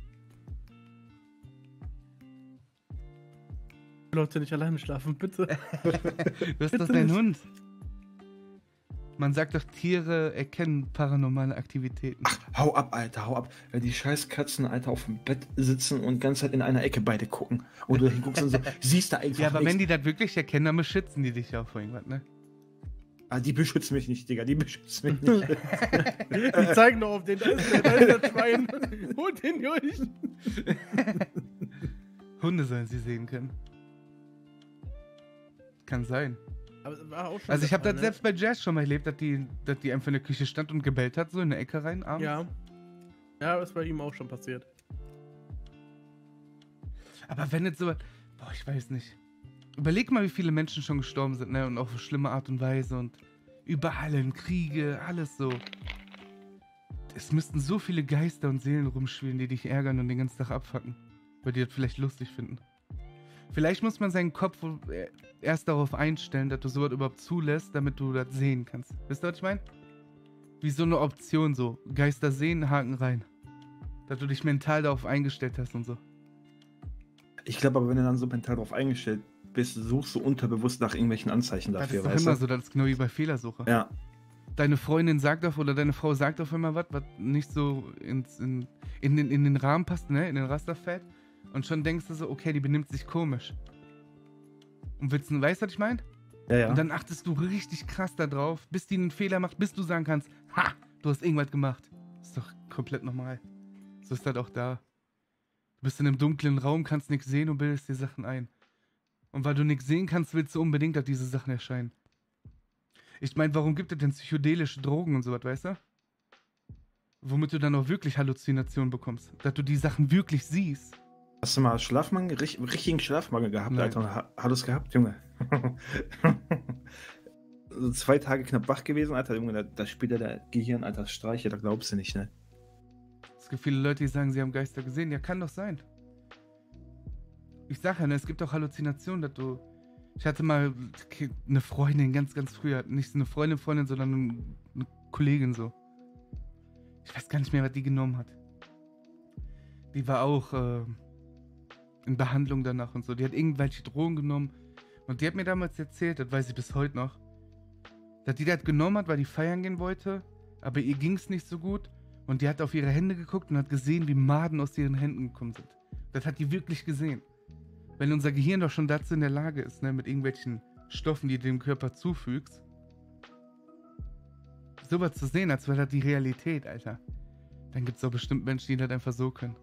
Leute, nicht alleine schlafen, bitte. Was ist das, dein Hund? Man sagt doch, Tiere erkennen paranormale Aktivitäten. Ach, hau ab, Alter, hau ab. Wenn die scheiß Katzen, Alter, auf dem Bett sitzen und die ganze Zeit in einer Ecke beide gucken. Und du hinguckst und so, siehst da einfach ja, aber nichts. wenn die das wirklich erkennen, dann beschützen die dich ja auch vor irgendwas, ne? Ah, die beschützen mich nicht, Digga, die beschützen mich nicht. Die zeigen doch auf den, da ist der Schwein. Holt den durch. Hunde sollen sie sehen können. Kann sein. Aber es war auch schon Also ich habe der das Fall, selbst bei Jazz schon mal erlebt, dass die einfach in der Küche stand und gebellt hat, so in der Ecke rein abends. Ja. Ja, das ist bei ihm auch schon passiert. Aber wenn jetzt sowas... Boah, ich weiß nicht. Überleg mal, wie viele Menschen schon gestorben sind, ne? Und auf eine schlimme Art und Weise und überall in Kriege, alles so. Es müssten so viele Geister und Seelen rumschwirren, die dich ärgern und den ganzen Tag abfacken. Weil die das vielleicht lustig finden. Vielleicht muss man seinen Kopf erst darauf einstellen, dass du sowas überhaupt zulässt, damit du das sehen kannst. Wisst ihr, was ich meine? Wie so eine Option so. Geister sehen, Haken rein. Dass du dich mental darauf eingestellt hast und so. Ich glaube aber, wenn du dann so mental darauf eingestellt bist, suchst du unterbewusst nach irgendwelchen Anzeichen dafür, Das ist doch immer so, das ist genau wie bei Fehlersuche. Ja. Deine Freundin sagt auf oder deine Frau sagt auf einmal was nicht so in den Rahmen passt, ne? In den Raster fällt. Und schon denkst du so, okay, die benimmt sich komisch. Und weißt du, was ich meine? Ja, ja. Und dann achtest du richtig krass da drauf, bis die einen Fehler macht, bis du sagen kannst, ha, du hast irgendwas gemacht. Das ist doch komplett normal. So ist das auch da. Du bist in einem dunklen Raum, kannst nichts sehen und bildest dir Sachen ein. Und weil du nichts sehen kannst, willst du unbedingt, dass diese Sachen erscheinen. Ich meine, warum gibt es denn psychedelische Drogen und sowas, weißt du? Womit du dann auch wirklich Halluzinationen bekommst. Dass du die Sachen wirklich siehst. Hast du mal Schlafmangel, richtigen Schlafmangel gehabt, Nein. Alter? Hat es gehabt, Junge? So 2 Tage knapp wach gewesen, Alter, Junge, da spielt ja der Gehirn, Alter, Streiche, da glaubst du nicht, ne? Es gibt viele Leute, die sagen, sie haben Geister gesehen. Ja, kann doch sein. Ich sag ja, ne, es gibt auch Halluzinationen, dass du... Ich hatte mal eine Freundin, ganz, ganz früher. Nicht so eine Freundin, sondern eine Kollegin so. Ich weiß gar nicht mehr, was die genommen hat. Die war auch in Behandlung danach und so. Die hat irgendwelche Drogen genommen. Und die hat mir damals erzählt, das weiß ich bis heute noch, dass die das genommen hat, weil die feiern gehen wollte. Aber ihr ging es nicht so gut. Und die hat auf ihre Hände geguckt und hat gesehen, wie Maden aus ihren Händen gekommen sind. Das hat die wirklich gesehen. Wenn unser Gehirn doch schon dazu in der Lage ist, ne, mit irgendwelchen Stoffen, die du dem Körper zufügst, sowas zu sehen, als wäre das die Realität, Alter. Dann gibt es doch bestimmt Menschen, die das einfach so können.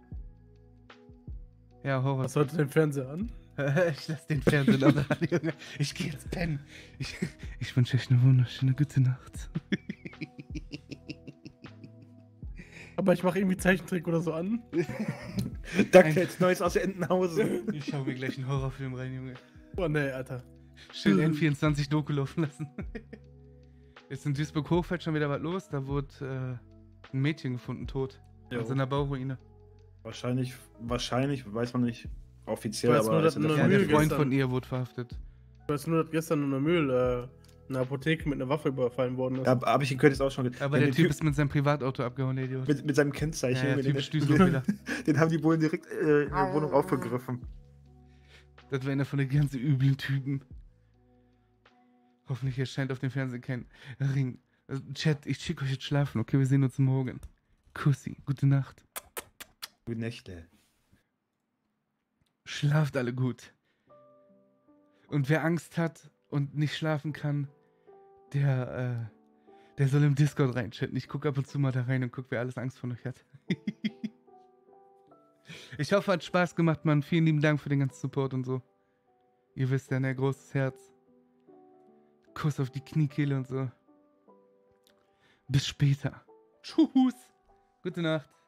Ja, Horror. Was heute den Fernseher an? Ich lass den Fernseher an, Junge. Ich geh jetzt pennen. Ich wünsche euch eine wunderschöne gute Nacht. Aber ich mache irgendwie Zeichentrick oder so an. Danke, jetzt Neues aus Entenhausen. Ich schau mir gleich einen Horrorfilm rein, Junge. Oh ne, Alter. Schön N24-Doku laufen lassen. Ist in Duisburg-Hochfeld schon wieder was los. Da wurde ein Mädchen gefunden, tot. Jo. Also in einer Bauruine. Wahrscheinlich, weiß man nicht offiziell, Ich weiß aber nur, dass ist in der Ja, der Müll Freund gestern- von ihr wurde verhaftet. Ich weiß nur, dass gestern in der Mühl eine Apotheke mit einer Waffe überfallen worden ist. Ja, habe ich in Köln jetzt auch schon gesehen. Aber der Typ ist mit seinem Privatauto abgehauen, der Idiot. mit seinem Kennzeichen. Ja, der den, Typ ist düster. den haben die Bullen direkt in der Wohnung aufgegriffen. Das war einer von den ganz üblen Typen. Hoffentlich erscheint auf dem Fernsehen kein Ring. Also, Chat, ich schicke euch jetzt schlafen, okay? Wir sehen uns morgen. Kussi, gute Nacht. Gute Nächte. Schlaft alle gut. Und wer Angst hat und nicht schlafen kann, der soll im Discord reinchatten. Ich gucke ab und zu mal da rein und gucke, wer alles Angst vor euch hat. Ich hoffe, hat Spaß gemacht, Mann. Vielen lieben Dank für den ganzen Support und so. Ihr wisst ja, ne, großes Herz. Kuss auf die Kniekehle und so. Bis später. Tschüss. Gute Nacht.